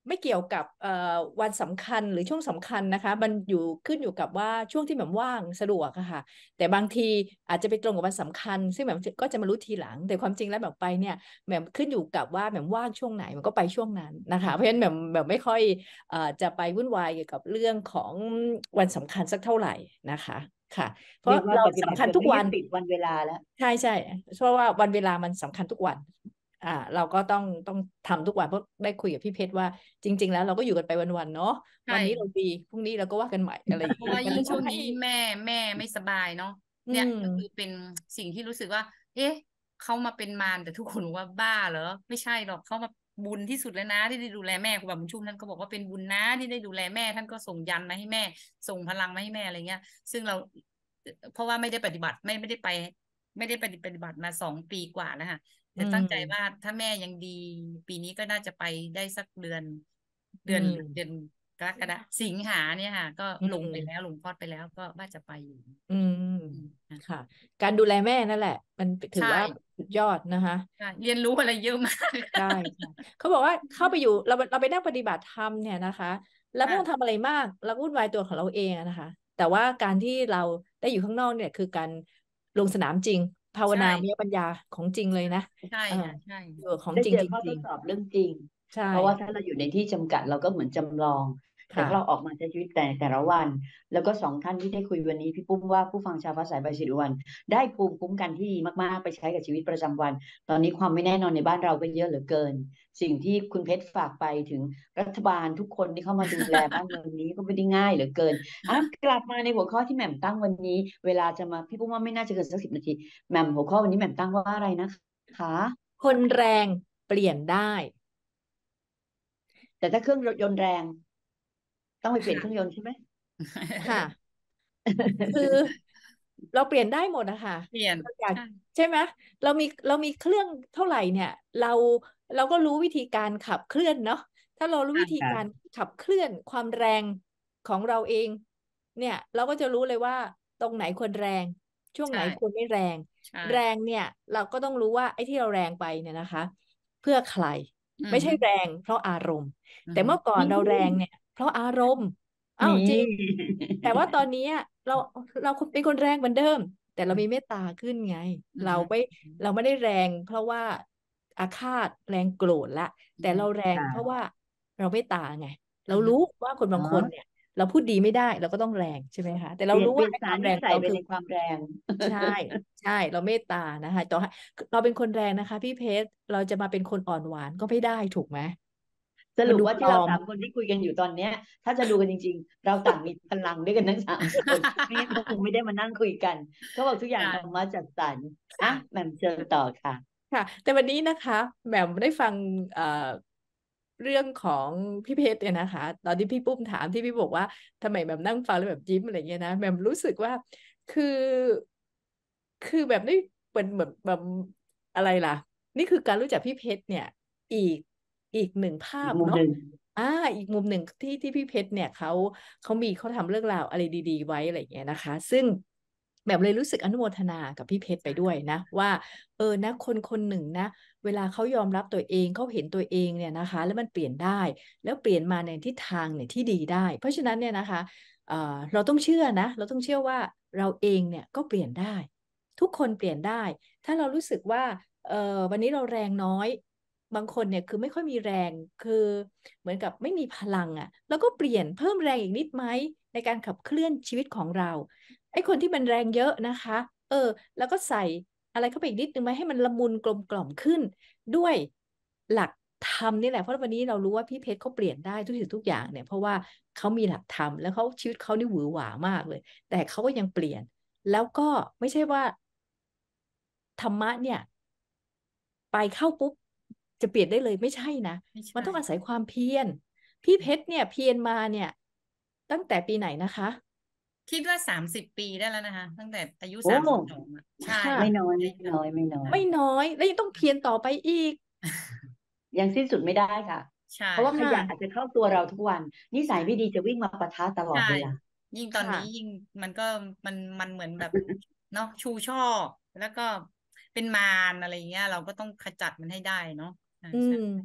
Speaker 4: ไม่เกี่ยวกับวันสำคัญหรือช่วงสำคัญนะคะมันขึ้นอยู่กับว่าช่วงที่แบบว่างสะดวกอะค่ะแต่บางทีอาจจะไปตรงกับวันสำคัญซึ่งแบบก็จะมารู้ทีหลังแต่ความจริงแล้วแบบไปเนี่ยแบบขึ้นอยู่กับว่าแบบว่างช่วงไหนมันก็ไปช่วงนั้นนะคะเพราะฉะนั้นแบบไม่ค่อยจะไปวุ่นวายเกี่ยวกับเรื่องของวันสำคัญสักเท่าไหร่นะคะค่ะเพราะ
Speaker 6: เรียกว่า
Speaker 4: เรา
Speaker 6: ปฏิบัติ
Speaker 4: สำคัญ
Speaker 6: จน
Speaker 4: ทุก
Speaker 6: ไม่
Speaker 4: วั
Speaker 6: ยึ
Speaker 4: น
Speaker 6: ดติดวันเวลาแล้ว
Speaker 4: ใช่เพราะว่าวันเวลามันสำคัญทุกวันเราก็ต้องทำทุกวันเพราะได้คุยกับพี่เพชรว่าจริง ๆ แล้วเราก็อยู่กันไปวันๆเนาะ
Speaker 5: ใช่
Speaker 4: วันนี้เราดีพรุ่งนี้เราก็ว่ากันใหม่อะไรอย่าง
Speaker 5: เพราะ
Speaker 4: นี้
Speaker 5: ว่า
Speaker 4: มัน
Speaker 5: ยิ่ง
Speaker 4: เลย
Speaker 5: ช่วง
Speaker 4: ทำให้
Speaker 5: นี้แม่ไม่สบายเนาะ
Speaker 4: อื
Speaker 5: เนี่ย
Speaker 4: ม
Speaker 5: ก็คือเป็นสิ่งที่รู้สึกว่า เอ๊ะเขามาเป็นมารแต่ทุกคนบอกว่าบ้าเหรอไม่ใช่หรอกเขามาบุญที่สุดแล้วนะที่ได้ดูแลแม่ครูบาบุญชุ่มท่านก็บอกว่าเป็นบุญนะที่ได้ดูแลแม่ท่านก็ส่งยันมาให้แม่ ส่งพลังมาให้แม่อะไรเงี้ย ซึ่งเรา เพราะว่าไม่ได้ปฏิบัติไม่ได้ปฏิบัติมา2 ปีกว่าแล้วค่ะ
Speaker 4: อื
Speaker 5: แต่ตั้งใจ
Speaker 4: ม
Speaker 5: ว่าถ้าแม่ยังดี ปีนี้ก็น่าจะไปได้สักเดือน
Speaker 4: อืม
Speaker 5: กรกฎาสิงหาเนี่ยค่ะ ก็
Speaker 4: อื
Speaker 5: ลงไป
Speaker 4: ม
Speaker 5: แล้วลงคลอดไปแล้วก็ว่าจะไปอยู่
Speaker 4: อืม
Speaker 5: อืมค่ะ
Speaker 4: ค่ะ การดูแลแม่นั่นแหละ มันถือ
Speaker 5: ใช่
Speaker 4: ว่าสุดยอดนะคะ
Speaker 5: ใช่เรียนรู้อะไรเยอะมาก
Speaker 4: ใช่เขาบอกว่าเข้าไปอยู่เราไปนั่งปฏิบัติธรรมเนี่ยนะคะเราไม่
Speaker 5: ค่ะ
Speaker 4: ต้องทำอะไรมากเราก็วุ่นวายตัวของเราเองอะนะคะ แต่ว่าการที่เราได้อยู่ข้างนอกเนี่ยคือการลงสนามจริง ภาว
Speaker 5: ใช่
Speaker 4: นามีปัญญาของจริงเลยนะ
Speaker 5: ใช่ค่ะใช่
Speaker 4: อยู่กับของ
Speaker 6: ได้
Speaker 4: จริ
Speaker 6: เจ
Speaker 4: ง
Speaker 6: อ
Speaker 4: จ
Speaker 6: ข้อท
Speaker 4: ริง
Speaker 6: ดสอบเรื่องจริง
Speaker 4: ๆ ใช่
Speaker 6: เพราะว่าถ้าเราอยู่ในที่จำกัดเราก็เหมือนจำลอง แต่
Speaker 4: ค่ะ
Speaker 6: ถ้าเราออกมาใช้ชีวิตแต่ละวัน แล้วก็2 ท่านที่ได้คุยวันนี้พี่ปุ้มว่าผู้ฟังชาวฟ้าใสใบสิริวัลย์ได้ภูมิคุ้มกันที่ดีมากๆไปใช้กับชีวิตประจำวัน ตอนนี้ความไม่แน่นอนในบ้านเราก็เยอะเหลือเกิน สิ่งที่คุณเพชรฝากไปถึงรัฐบาลทุกคนที่เข้ามาดูแล บ้านเมืองนี้ก็ไม่ได้ง่ายเหลือเกินกลับมาในหัวข้อที่แหม่มตั้งวันนี้ เวลาจะมาพี่ปุ้มว่าไม่น่าจะเกินสัก10 นาทีแหม่มหัวข้อวันนี้แหม่มตั้งว่าอะไรนะคะ
Speaker 4: คนแรงเปลี่ยนได้
Speaker 6: แต่ถ้าเครื่องยนต์แรง ต้องไปเปลี่ยน
Speaker 5: ค่ะ
Speaker 6: เครื่องยนต์ใช่ไหม
Speaker 4: ค่ะ คือเราเปลี่ยนได้หมดอะค่ะ
Speaker 5: เปลี่ยน
Speaker 4: เราอยาก
Speaker 5: ใช่
Speaker 4: ใช่ไหมเรามีเครื่องเท่าไหร่เนี่ย เราก็รู้วิธีการขับเคลื่อนเนาะถ้าเรารู้
Speaker 5: ค่ะ
Speaker 4: วิธีการขับเคลื่อนความแรงของเราเอง เนี่ยเราก็จะรู้เลยว่าตรงไหนควรแรง ช่วงไหน
Speaker 5: ใช่
Speaker 4: ควรไม่แรง
Speaker 5: ใช่
Speaker 4: แรงเนี่ย เราก็ต้องรู้ว่าไอ้ที่เราแรงไปเนี่ยนะคะ เพื่อใคร
Speaker 5: อื
Speaker 4: ไม่
Speaker 5: อ
Speaker 4: ใช่
Speaker 5: ฮึ
Speaker 4: แรงเพราะอารมณ์
Speaker 5: อือ
Speaker 4: แต่
Speaker 5: ฮึ
Speaker 4: เมื่อก่อนเราแรงเนี่ย เพราะอารมณ์อ้าวจริง แต่ว่าตอนนี้เราเป็นคนแรงเหมือนเดิม แต่เรามีเมตตาขึ้นไง
Speaker 5: อือ
Speaker 4: เรา
Speaker 5: ฮึ
Speaker 4: ไม่ได้แรงเพราะว่าอาฆาตแรงโกรธละ
Speaker 5: อื
Speaker 4: แต่
Speaker 5: อฮึ
Speaker 4: เราแรง
Speaker 6: ค่ะ
Speaker 4: เพราะว่าเราเมตตาไง
Speaker 5: อื
Speaker 4: เรา
Speaker 5: อฮึ
Speaker 4: รู้ว่าคน
Speaker 6: อ๋
Speaker 4: บางคน
Speaker 6: อ
Speaker 4: เนี่ย เราพูดดีไม่ได้เราก็ต้องแรงใช่ไหมคะ แต่
Speaker 6: เป
Speaker 4: เรา
Speaker 6: ลี่ยน
Speaker 4: รู้
Speaker 6: เป
Speaker 4: ว่า
Speaker 6: ลี่ยน
Speaker 4: ไอ้
Speaker 6: สา
Speaker 4: ควาร ม
Speaker 6: นิ
Speaker 4: แรง
Speaker 6: สั
Speaker 4: ขอย งเรา
Speaker 6: ไป
Speaker 4: คือ
Speaker 6: ในความแรง
Speaker 4: ใช่ เราเมตตานะคะต่อให้เราเป็นคนแรงนะคะพี่เพชรเราจะมาเป็นคนอ่อนหวานก็ไม่ได้ถูกไหม
Speaker 6: ส
Speaker 4: มัน
Speaker 6: รุป
Speaker 4: ดู
Speaker 6: ว่า
Speaker 4: ป
Speaker 6: ที่
Speaker 4: ล
Speaker 6: เรา
Speaker 4: อม
Speaker 6: 3 คนที่คุยกันอยู่ตอนเนี้ย ถ้าจะดูกันจริง ๆ เราต่างมีพลังด้วยกันทั้ง 3 คน ไม่งั้นคงไม่ได้มานั่งคุยกัน เขาบอกทุกอย่าง
Speaker 5: ค่ะ
Speaker 6: ธรรมะจัดสรร
Speaker 5: ค่ะ
Speaker 6: แหม่มเชิญต่อค่ะ
Speaker 4: ค่ะ แต่วันนี้นะคะแหม่มได้ฟังเรื่องของพี่เพชรเนี่ยนะคะ ตอนที่พี่ปุ้มถามที่พี่บอกว่าทำไมแหม่มนั่งฟังแล้วแบบยิ้มอะไรเงี้ยนะแหม่มรู้สึกว่าคือแบบได้เป็นแบบอะไรล่ะ นี่คือการรู้จักพี่เพชรเนี่ย อีกหนึ่งภา
Speaker 6: อีก
Speaker 4: พ
Speaker 6: มุม
Speaker 4: เนาะ
Speaker 6: หนึ่ง
Speaker 4: อีกมุมหนึ่งที่พี่เพชรเนี่ยเขาทำเรื่องราวอะไรดี ๆ ไว้อะไรอย่างเงี้ยนะคะ ซึ่งแบบเลยรู้สึกอนุโมทนากับพี่เพชรไปด้วยนะว่านะคนหนึ่งนะ เวลาเขายอมรับตัวเองเขาเห็นตัวเองเนี่ยนะคะ แล้วมันเปลี่ยนได้ แล้วเปลี่ยนมาในทิศทางเนี่ยที่ดีได้ เพราะฉะนั้นเนี่ยนะคะเราต้องเชื่อนะ เราต้องเชื่อว่าเราเองเนี่ยก็เปลี่ยนได้ ทุกคนเปลี่ยนได้ ถ้าเรารู้สึกว่าวันนี้เราแรงน้อย บางคนเนี่ยคือไม่ค่อยมีแรงคือเหมือนกับไม่มีพลังอ่ะแล้วก็เปลี่ยนเพิ่มแรงอีกนิดไหมในการขับเคลื่อนชีวิตของเราไอ้คนที่มันแรงเยอะนะคะแล้วก็ใส่อะไรเข้าไปอีกนิดนึงไหมให้มันละมุนกลมกล่อมขึ้นด้วยหลักธรรมนี่แหละเพราะวันนี้เรารู้ว่าพี่เพชรเขาเปลี่ยนได้ทุกสิ่งทุกอย่างเนี่ยเพราะว่าเขามีหลักธรรมแล้วชีวิตเขานี่หวือหวามากเลยแต่เขาก็ยังเปลี่ยนแล้วก็ไม่ใช่ว่าธรรมะเนี่ยไปเข้าปุ๊บจะเปลี่ยนได้เลยไม่ใช่นะ
Speaker 5: ไม่ใช่
Speaker 4: มันต้องอาศัยความเพียรพี่เพชรเนี่ยเพียรมาเนี่ยตั้งแต่ปีไหนนะคะ
Speaker 5: คิดว่า30 ปีได้แล้วนะคะ ตั้งแต่อายุ
Speaker 6: โอ้
Speaker 5: 32อะใช่
Speaker 4: ค่ะ
Speaker 6: ไม่น้อย
Speaker 5: ใช่
Speaker 6: ไม่
Speaker 5: ค่ะ
Speaker 6: น้อย ไม่น้อย
Speaker 4: ไม่น้อยแล้วยังต้องเพียรต่อไปอีก
Speaker 6: ยังสิ้นสุดไม่ได้ค่ะ
Speaker 5: ใช่
Speaker 6: เพราะว่าข
Speaker 4: ค่ะ
Speaker 6: ยะอาจจะเข้าตัวเราทุกวัน นิสัยไม่ดีจะวิ่งมาปะทะตลอด
Speaker 5: ใช่
Speaker 6: เวลา
Speaker 5: ยิ่งตอน
Speaker 4: ค่ะ
Speaker 5: นี้ยิ่งมันก็มันเหมือนแบบ เนาะชูช่อ แล้วก็เป็นมารอะไรเงี้ย เราก็ต้องขจัดมันให้ได้เนาะใช่
Speaker 4: อื
Speaker 5: ใช่
Speaker 4: ม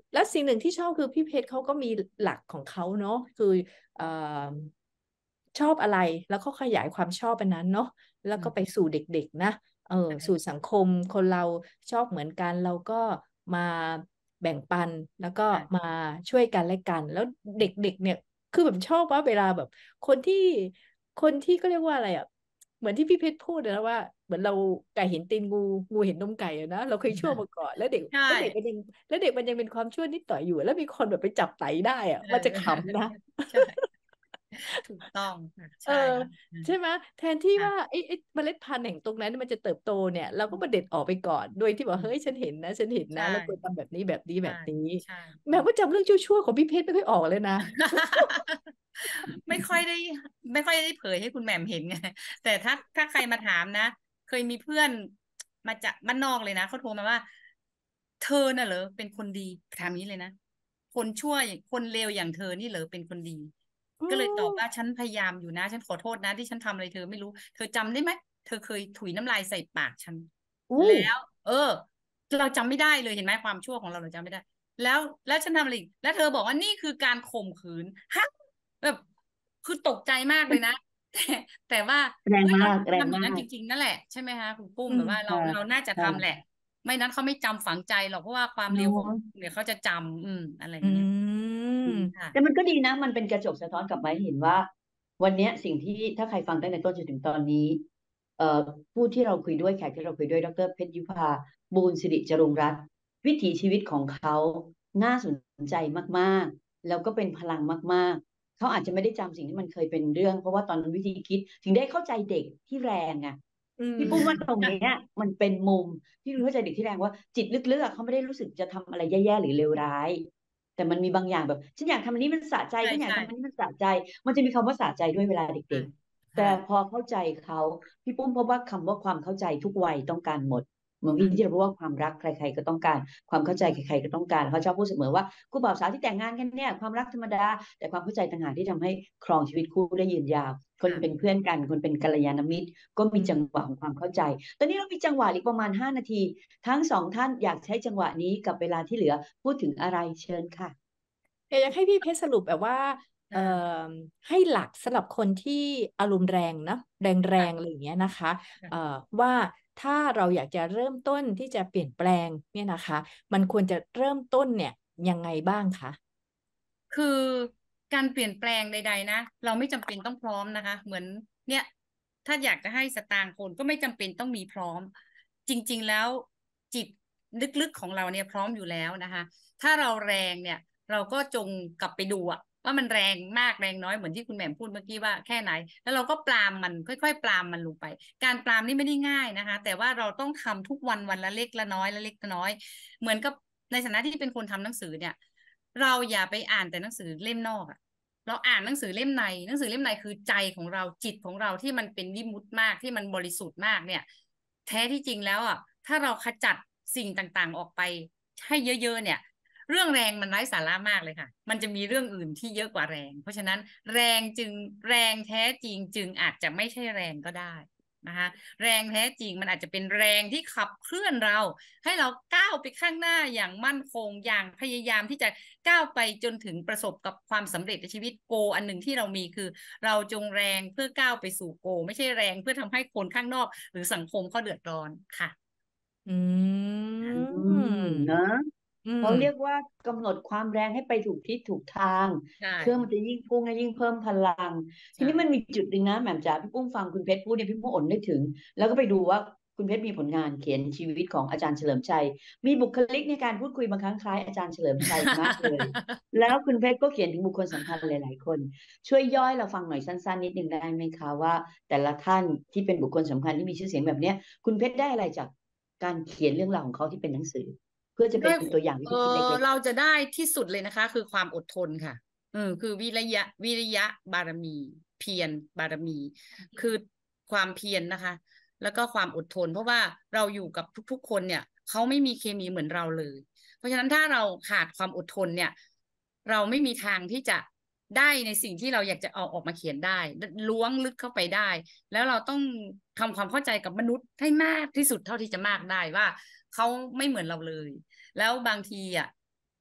Speaker 4: แล้วสิ่งหนึ่งที่ชอบคือพี่เพชรเขาก็มีหลักของเขาเนาะคือเอ่อชอบอะไรแล้วก็ขยายความชอบอันนั้นเนาะแล้วก็ไปสู่เด็กๆนะสู่สังคมคนเราชอบเหมือนกันเราก็มาแบ่งปันแล้วก็มาช่วยกันและกันแล้วเด็กๆเนี่ยคือแบบชอบว่าเวลาแบบคนที่ก็เรียกว่าอะไรอ่ะเหมือนที่พี่เพชรพูดนะว่าเหมือนเราไก่เห็นตีนงูงูเห็นนมไก่อะนะเราเคยชั่วมาก่อนแล้วเด็ก
Speaker 5: ใช่
Speaker 4: แล้วเด็กมันยังเป็นความชั่วนิดหน่อยอยู่แล้วมีคนแบบไปจับไตได้อะมันจะขำนะ
Speaker 5: ใช่ถูกต้องค่ะ
Speaker 4: เอ
Speaker 5: ใช่
Speaker 4: อใช่ไหมแทนที่
Speaker 5: ค่ะ
Speaker 4: ว่าไอ้เมล็ดพันธุ์แห่งตรงนั้นมันจะเติบโตเนี่ยเราก็มาเด็ดออกไปก่อนโดยที่บอกเฮ้ยฉันเห็นนะแล้ว
Speaker 5: ใช่
Speaker 4: ควรทำแบบนี้แบบนี้
Speaker 5: ใช่
Speaker 4: แบบนี้
Speaker 5: ใช่
Speaker 4: แม้ว่าจำเรื่องชั่วๆของพี่เพชรไม่ค่อยออกเลยนะ
Speaker 5: ไม่ค่อยได้เผยให้คุณแหม่มเห็นไงแต่ถ้าใครมาถามนะ เคยมีเพื่อนมาจากบ้านนอกเลยนะเขาโทรมาว่า เธอน่ะเหรอเป็นคนดีถามนี้เลยนะคนชั่วคนเลวอย่างเธอนี่เหรอเป็นคนดี ก็เลยตอบว่าฉันพยายามอยู่นะฉันขอโทษนะที่ฉันทำอะไรเธอไม่รู้เธอจำได้ไหมเธอเคยถุยน้ำลายใส่ปากฉัน
Speaker 4: อู้
Speaker 5: แล้วเราจำไม่ได้เลยเห็นไหมความชั่วของเราจำไม่ได้ แล้วฉันทำอะไรอีกแล้วเธอบอกว่านี่คือการข่มขืนฮะแบบคือตกใจมากเลยนะ แต่ว่า
Speaker 6: แรง
Speaker 5: เฮ้ยเรา
Speaker 6: มากแรง
Speaker 5: ทำอย่าง
Speaker 6: มา
Speaker 5: นั้น
Speaker 6: ก
Speaker 5: จริงๆนั่นแหละใช่ไหมคะคุณปุ้ม
Speaker 4: อืม
Speaker 5: แบบว่าเรา
Speaker 6: ค่ะ
Speaker 5: เราน่าจะ
Speaker 6: ค่ะ
Speaker 5: ทำแหละ ไม่นั้นเขาไม่จำฝังใจหรอกเพราะว่าความเลวของ
Speaker 6: เนาะ
Speaker 5: เนี่ยเขาจะจำอะไรอ
Speaker 4: อื
Speaker 5: ย่างเงี้ย
Speaker 4: ม
Speaker 5: ค่ะ
Speaker 6: แต่มันก็ดีนะ มันเป็นกระจกสะท้อนกลับมาให้เห็นว่า วันเนี้ยสิ่งที่ถ้าใครฟังตั้งแต่ต้นจนถึงตอนนี้ผู้ที่เราคุยด้วยแขกที่เราคุยด้วยดร.เพชรยุพาบูรสิริจรุงรัตน์วิถีชีวิตของเขาน่าสนใจมากๆ แล้วก็เป็นพลังมากๆ เขาอาจจะไม่ได้จำสิ่งที่มันเคยเป็นเรื่อง เพราะว่าตอนนั้นวิธีคิดถึงได้เข้าใจเด็กที่แรงอ่ะ
Speaker 4: อืม
Speaker 6: พี่ปุ้มว่าตรงเนี้ยมันเป็นมุมที่รู้เข้าใจเด็กที่แรงว่าจิตลึกๆอะเขาไม่ได้รู้สึกจะทำอะไรแย่ๆหรือเลวร้าย แต่มันมีบางอย่างแบบฉันอยากทำอันนี้มันสะใจ
Speaker 5: ใช่
Speaker 6: ฉันอยาก
Speaker 5: ใช่
Speaker 6: ทำอันนี้มันสะใจ มันจะมีคำว่าสะใจด้วยเวลา
Speaker 5: ใช่
Speaker 6: เด็กๆ แต่
Speaker 5: ค่ะ
Speaker 6: พอเข้าใจเขาพี่ปุ้มพบว่าคำว่าความเข้าใจทุกวัยต้องการหมดเหมือนที่เราพูดว่าความรักใครๆก็ต้องการ ความเข้าใจใครๆก็ต้องการเขาชอบพูดเสมอว่าคู่บ่าวสาวที่แต่งงานกันเนี่ยความรักธรรมดา แต่ความเข้าใจต่างหากที่ทำให้ครองชีวิตคู่ได้ยืนยาว คนเป็นเพื่อนกันคนเป็นกัลยาณมิตร ก็มีจังหวะของความเข้าใจ ตอนนี้เรามีจังหวะอีกประมาณ5 นาที ทั้ง2ท่านอยากใช้จังหวะนี้กับเวลาที่เหลือพูดถึงอะไรเชิญค่ะ
Speaker 4: อยากให้พี่เพชรสรุปแบบว่าเอ่
Speaker 5: ค่ะ
Speaker 4: อให้หลักสำหรับคนที่อารมณ์แรงนะแร
Speaker 5: ค่ะ
Speaker 4: งๆอะไรอย่างเงี้ยนะคะ
Speaker 5: ค่ะ
Speaker 4: ว่าถ้าเราอยากจะเริ่มต้นที่จะเปลี่ยนแปลงเนี่ยนะคะ มันควรจะเริ่มต้นเนี่ยยังไงบ้างคะ
Speaker 5: คือการเปลี่ยนแปลงใดๆนะเราไม่จำเป็นต้องพร้อมนะคะ เหมือนเนี่ยถ้าอยากจะให้สตางค์คนก็ไม่จำเป็นต้องมีพร้อม จริงๆแล้วจิตลึกๆของเราเนี่ยพร้อมอยู่แล้วนะคะ ถ้าเราแรงเนี่ยเราก็จงกลับไปดูอะว่ามันแรงมากแรงน้อยเหมือนที่คุณแหม่มพูดเมื่อกี้ว่าแค่ไหน แล้วเราก็ปรามมันค่อยๆปรามมันลงไป การปรามนี่ไม่ได้ง่ายนะคะ แต่ว่าเราต้องทำทุกวันวันละเล็กละน้อยละเล็กละน้อย เหมือนกับในฐานะที่เป็นคนทำหนังสือเนี่ย เราอย่าไปอ่านแต่หนังสือเล่มนอกอะเราอ่านหนังสือเล่มในหนังสือเล่มในคือใจของเราจิตของเราที่มันเป็นวิมุตติมากที่มันบริสุทธิ์มากเนี่ย แท้ที่จริงแล้วอ่ะถ้าเราขจัดสิ่งต่างๆออกไปให้เยอะๆเนี่ย เรื่องแรงมันไร้สาระมากเลยค่ะ มันจะมีเรื่องอื่นที่เยอะกว่าแรง เพราะฉะนั้นแรงแท้จริงจึงอาจจะไม่ใช่แรงก็ได้นะคะแรงแท้จริงมันอาจจะเป็นแรงที่ขับเคลื่อนเรา ให้เราก้าวไปข้างหน้าอย่างมั่นคงอย่างพยายามที่จะก้าวไปจนถึงประสบกับความสำเร็จในชีวิตโกอันหนึ่งที่เรามีคือ เราจงแรงเพื่อก้าวไปสู่โกไม่ใช่แรงเพื่อทำให้คนข้างนอกหรือสังคมเขาเดือดร้อนค่ะ
Speaker 4: อืม
Speaker 6: นะ
Speaker 4: อืม
Speaker 6: เขาเรียกว่ากำหนดความแรงให้ไปถูกทิศถูกทาง
Speaker 5: ใช่
Speaker 6: เครื่องมันจะยิ่งพุ่งและยิ่งเพิ่มพลัง ที
Speaker 5: ใช่
Speaker 6: นี้มันมีจุดหนึ่งนะแหม่มจ๋าพี่ปุ้มฟังคุณเพชรพูดเนี่ยพี่ปุ้มอดนึกถึง แล้วก็ไปดูว่าคุณเพชรมีผลงานเขียนชีวิตของอาจารย์เฉลิมชัย มีบุคลิกในการพูดคุยบางครั้งคล้ายอาจารย์เฉลิมชัยมากเลย แล้วคุณเพชรก็เขียนถึงบุคคลสำคัญหลายๆคน ช่วยย่อยเราฟังหน่อยสั้นๆนิดนึงได้ไหมคะว่า แต่ละท่านที่เป็นบุคคลสำคัญที่มีชื่อเสียงแบบเนี้ยคุณเพชรได้อะไรจากการเขียนเรื่องราวของเขาที่เป็นหนังสือ เพื่อจะเป็นตัวอย่างวิธีคิดเล็กๆ
Speaker 5: เราจะได้ที่สุดเลยนะคะ คือความอดทนค่ะคือวิริยะบารมี เพียรบารมี คือความเพียรนะคะ แล้วก็ความอดทน เพราะว่าเราอยู่กับทุกๆคนเนี่ยเขาไม่มีเคมีเหมือนเราเลย เพราะฉะนั้นถ้าเราขาดความอดทนเนี่ย เราไม่มีทางที่จะได้ในสิ่งที่เราอยากจะเอาออกมาเขียนได้ล้วงลึกเข้าไปได้ แล้วเราต้องทำความเข้าใจกับมนุษย์ให้มากที่สุดเท่าที่จะมากได้ว่าเขาไม่เหมือนเราเลย แล้วบางทีอ่ะ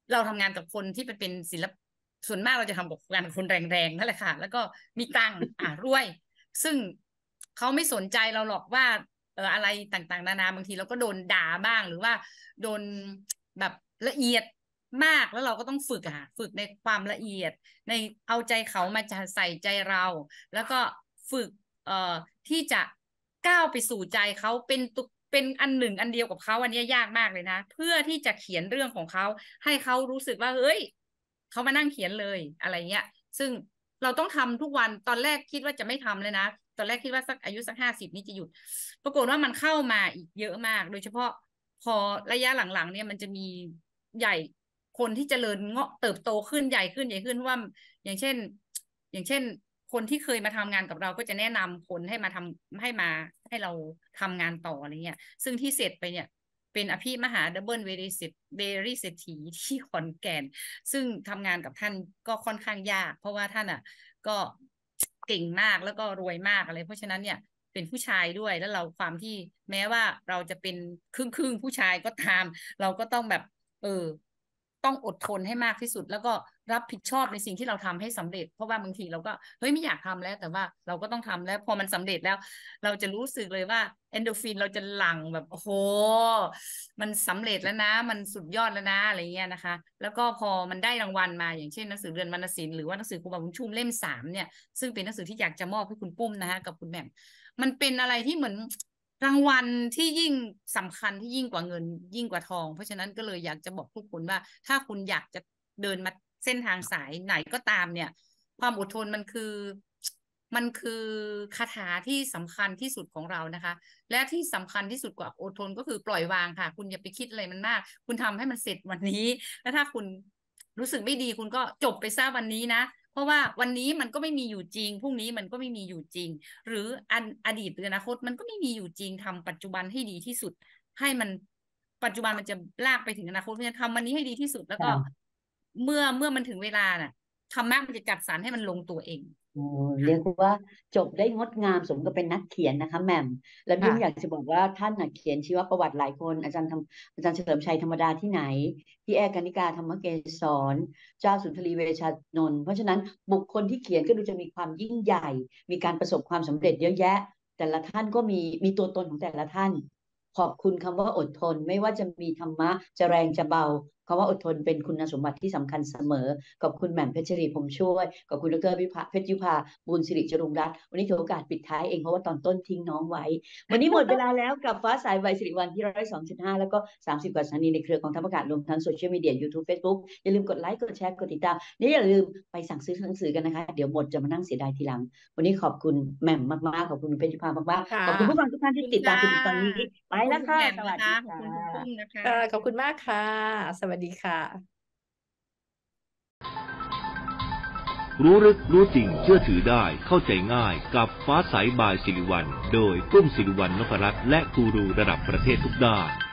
Speaker 5: เราทำงานกับคนที่เป็นศิลปส่วนมากเราจะทำกับงานคนแรงๆนั่นแหละค่ะแล้วก็มีตังค์รวยซึ่งเขาไม่สนใจเราหรอกว่าอะไรต่างๆนานาบางทีเราก็โดนด่าบ้างหรือว่าโดนแบบละเอียดมากแล้วเราก็ต้องฝึกในความละเอียดในเอาใจเขามาจะใส่ใจเราแล้วก็ฝึกที่จะก้าวไปสู่ใจเขาเป็นอันหนึ่งอันเดียวกับเขาอันนี้ยากมากเลยนะเพื่อที่จะเขียนเรื่องของเขาให้เขารู้สึกว่าเฮ้ยเขามานั่งเขียนเลยอะไรเงี้ยซึ่งเราต้องทำทุกวันตอนแรกคิดว่าจะไม่ทำเลยนะตอนแรกคิดว่าอายุสัก50นี่จะหยุดปรากฏว่ามันเข้ามาอีกเยอะมากโดยเฉพาะพอระยะหลังๆเนี่ยมันจะมีใหญ่คนที่เจริญเติบโตขึ้นใหญ่ขึ้นเพราะว่าอย่างเช่นคนที่เคยมาทำงานกับเราก็จะแนะนำคนให้ให้เราทำงานต่ออะไรเงี้ยซึ่งที่เสร็จไปเนี่ยเป็นอภิมหาดับเบิลเวรีเศรษฐีที่ขอนแก่นซึ่งทำงานกับท่านก็ค่อนข้างยากเพราะว่าท่านก็เก่งมากแล้วก็รวยมากอะไรเพราะฉะนั้นเนี่ยเป็นผู้ชายด้วยแล้วเราความที่แม้ว่าเราจะเป็นครึ่งผู้ชายก็ตามเราก็ต้องแบบต้องอดทนให้มากที่สุดแล้วก็รับผิดชอบในสิ่งที่เราทำให้สำเร็จเพราะว่าบางทีเราก็เฮ้ยไม่อยากทำแล้วแต่ว่าเราก็ต้องทำแล้วพอมันสำเร็จแล้วเราจะรู้สึกเลยว่าเอนโดรฟินเราจะหลั่งแบบโอ้โหมันสำเร็จแล้วนะมันสุดยอดแล้วนะอะไรเงี้ยนะคะแล้วก็พอมันได้รางวัลมาอย่างเช่นหนังสือเรือนวรรณศิลป์หรือว่าหนังสือครูบาบุญชุ่มเล่ม3เนี่ยซึ่งเป็นหนังสือที่อยากจะมอบให้คุณปุ้มนะคะกับคุณแหม่มมันเป็นอะไรที่เหมือนรางวัลที่ยิ่งสำคัญที่ยิ่งกว่าเงินยิ่งกว่าทองเพราะฉะนั้นก็เลยอยากจะบอกทุกคนว่าถ้าคุณอยากจะเดินมาเส้นทางสายไหนก็ตามเนี่ยความอดทนมันคือคาถาที่สำคัญที่สุดของเรานะคะและที่สำคัญที่สุดกว่าอดทนก็คือปล่อยวางค่ะคุณอย่าไปคิดอะไรมันมากคุณทำให้มันเสร็จวันนี้แล้วถ้าคุณรู้สึกไม่ดีคุณก็จบไปซะวันนี้นะเพราะว่าวันนี้มันก็ไม่มีอยู่จริงพรุ่งนี้มันก็ไม่มีอยู่จริงหรืออดีตหรืออนาคตมันก็ไม่มีอยู่จริงทำปัจจุบันให้ดีที่สุดให้มันปัจจุบันมันจะลากไปถึงอนาคตเพราะฉะนั้นทำวันนี้ให้ดีที่สุดแล้วก็เมื่อมันถึงเวลาน่ะธรรมะมันจะจัดสรรให้มันลงตัวเอง
Speaker 6: เรียกว่าจบได้งดงามสมกับเป็นนักเขียนนะคะแหม่มแล้วยุ่งอยากจะบอกว่าท่านเขียนชีวประวัติหลายคนอาจารย์เฉลิมชัยธรรมดาที่ไหนพี่แอร์กนิกาธรรมเกษรเจ้าสุนทรีเวชานนท์เพราะฉะนั้นบุคคลที่เขียนก็ดูจะมีความยิ่งใหญ่มีการประสบความสำเร็จเยอะแยะแต่ละท่านก็มีตัวตนของแต่ละท่านขอบคุณคำว่าอดทนไม่ว่าจะมีธรรมะจะแรงจะเบาคำว่าอดทนเป็นคุณสมบัติที่สำคัญเสมอขอบคุณแหม่มเพชรีผมช่วยขอบคุณดร.เพชรยุภาบุญสิริจรุงรัตน์วันนี้ถือโอกาสปิดท้ายเองเพราะว่าตอนต้นทิ้งน้องไว้วันนี้หมดเวลาแล้วกับฟ้าสายใบสิริวัลที่102.5แล้วก็30กว่าสถานีในเครือของทัพอากาศรวมทั้งโซเชียลมีเดีย YouTube Facebook อย่าลืมกดไลค์กดแชร์กดติดตามนี่อย่าลืมไปสั่งซื้อหนังสือกันนะคะเดี๋ยวหมดจะมานั่งเสียดายทีหลังวันนี้ขอบคุณแหม่มมากๆขอบคุณเพชรยุภามากๆขอบคุณผู้ฟังทุกท่านที่ติดตามจนถึงตอนนี้ไปแล้วค่ะสวัสดีค่ะ
Speaker 4: ขอบคุณมากค่ะสวัสดีค่ะ
Speaker 1: รู้ลึกรู้จริงเชื่อถือได้เข้าใจง่ายกับฟ้าใสบายสิริวัลย์โดยปุ้มสิริวัลย์นพรัตน์และกูรูระดับประเทศทุกด้าน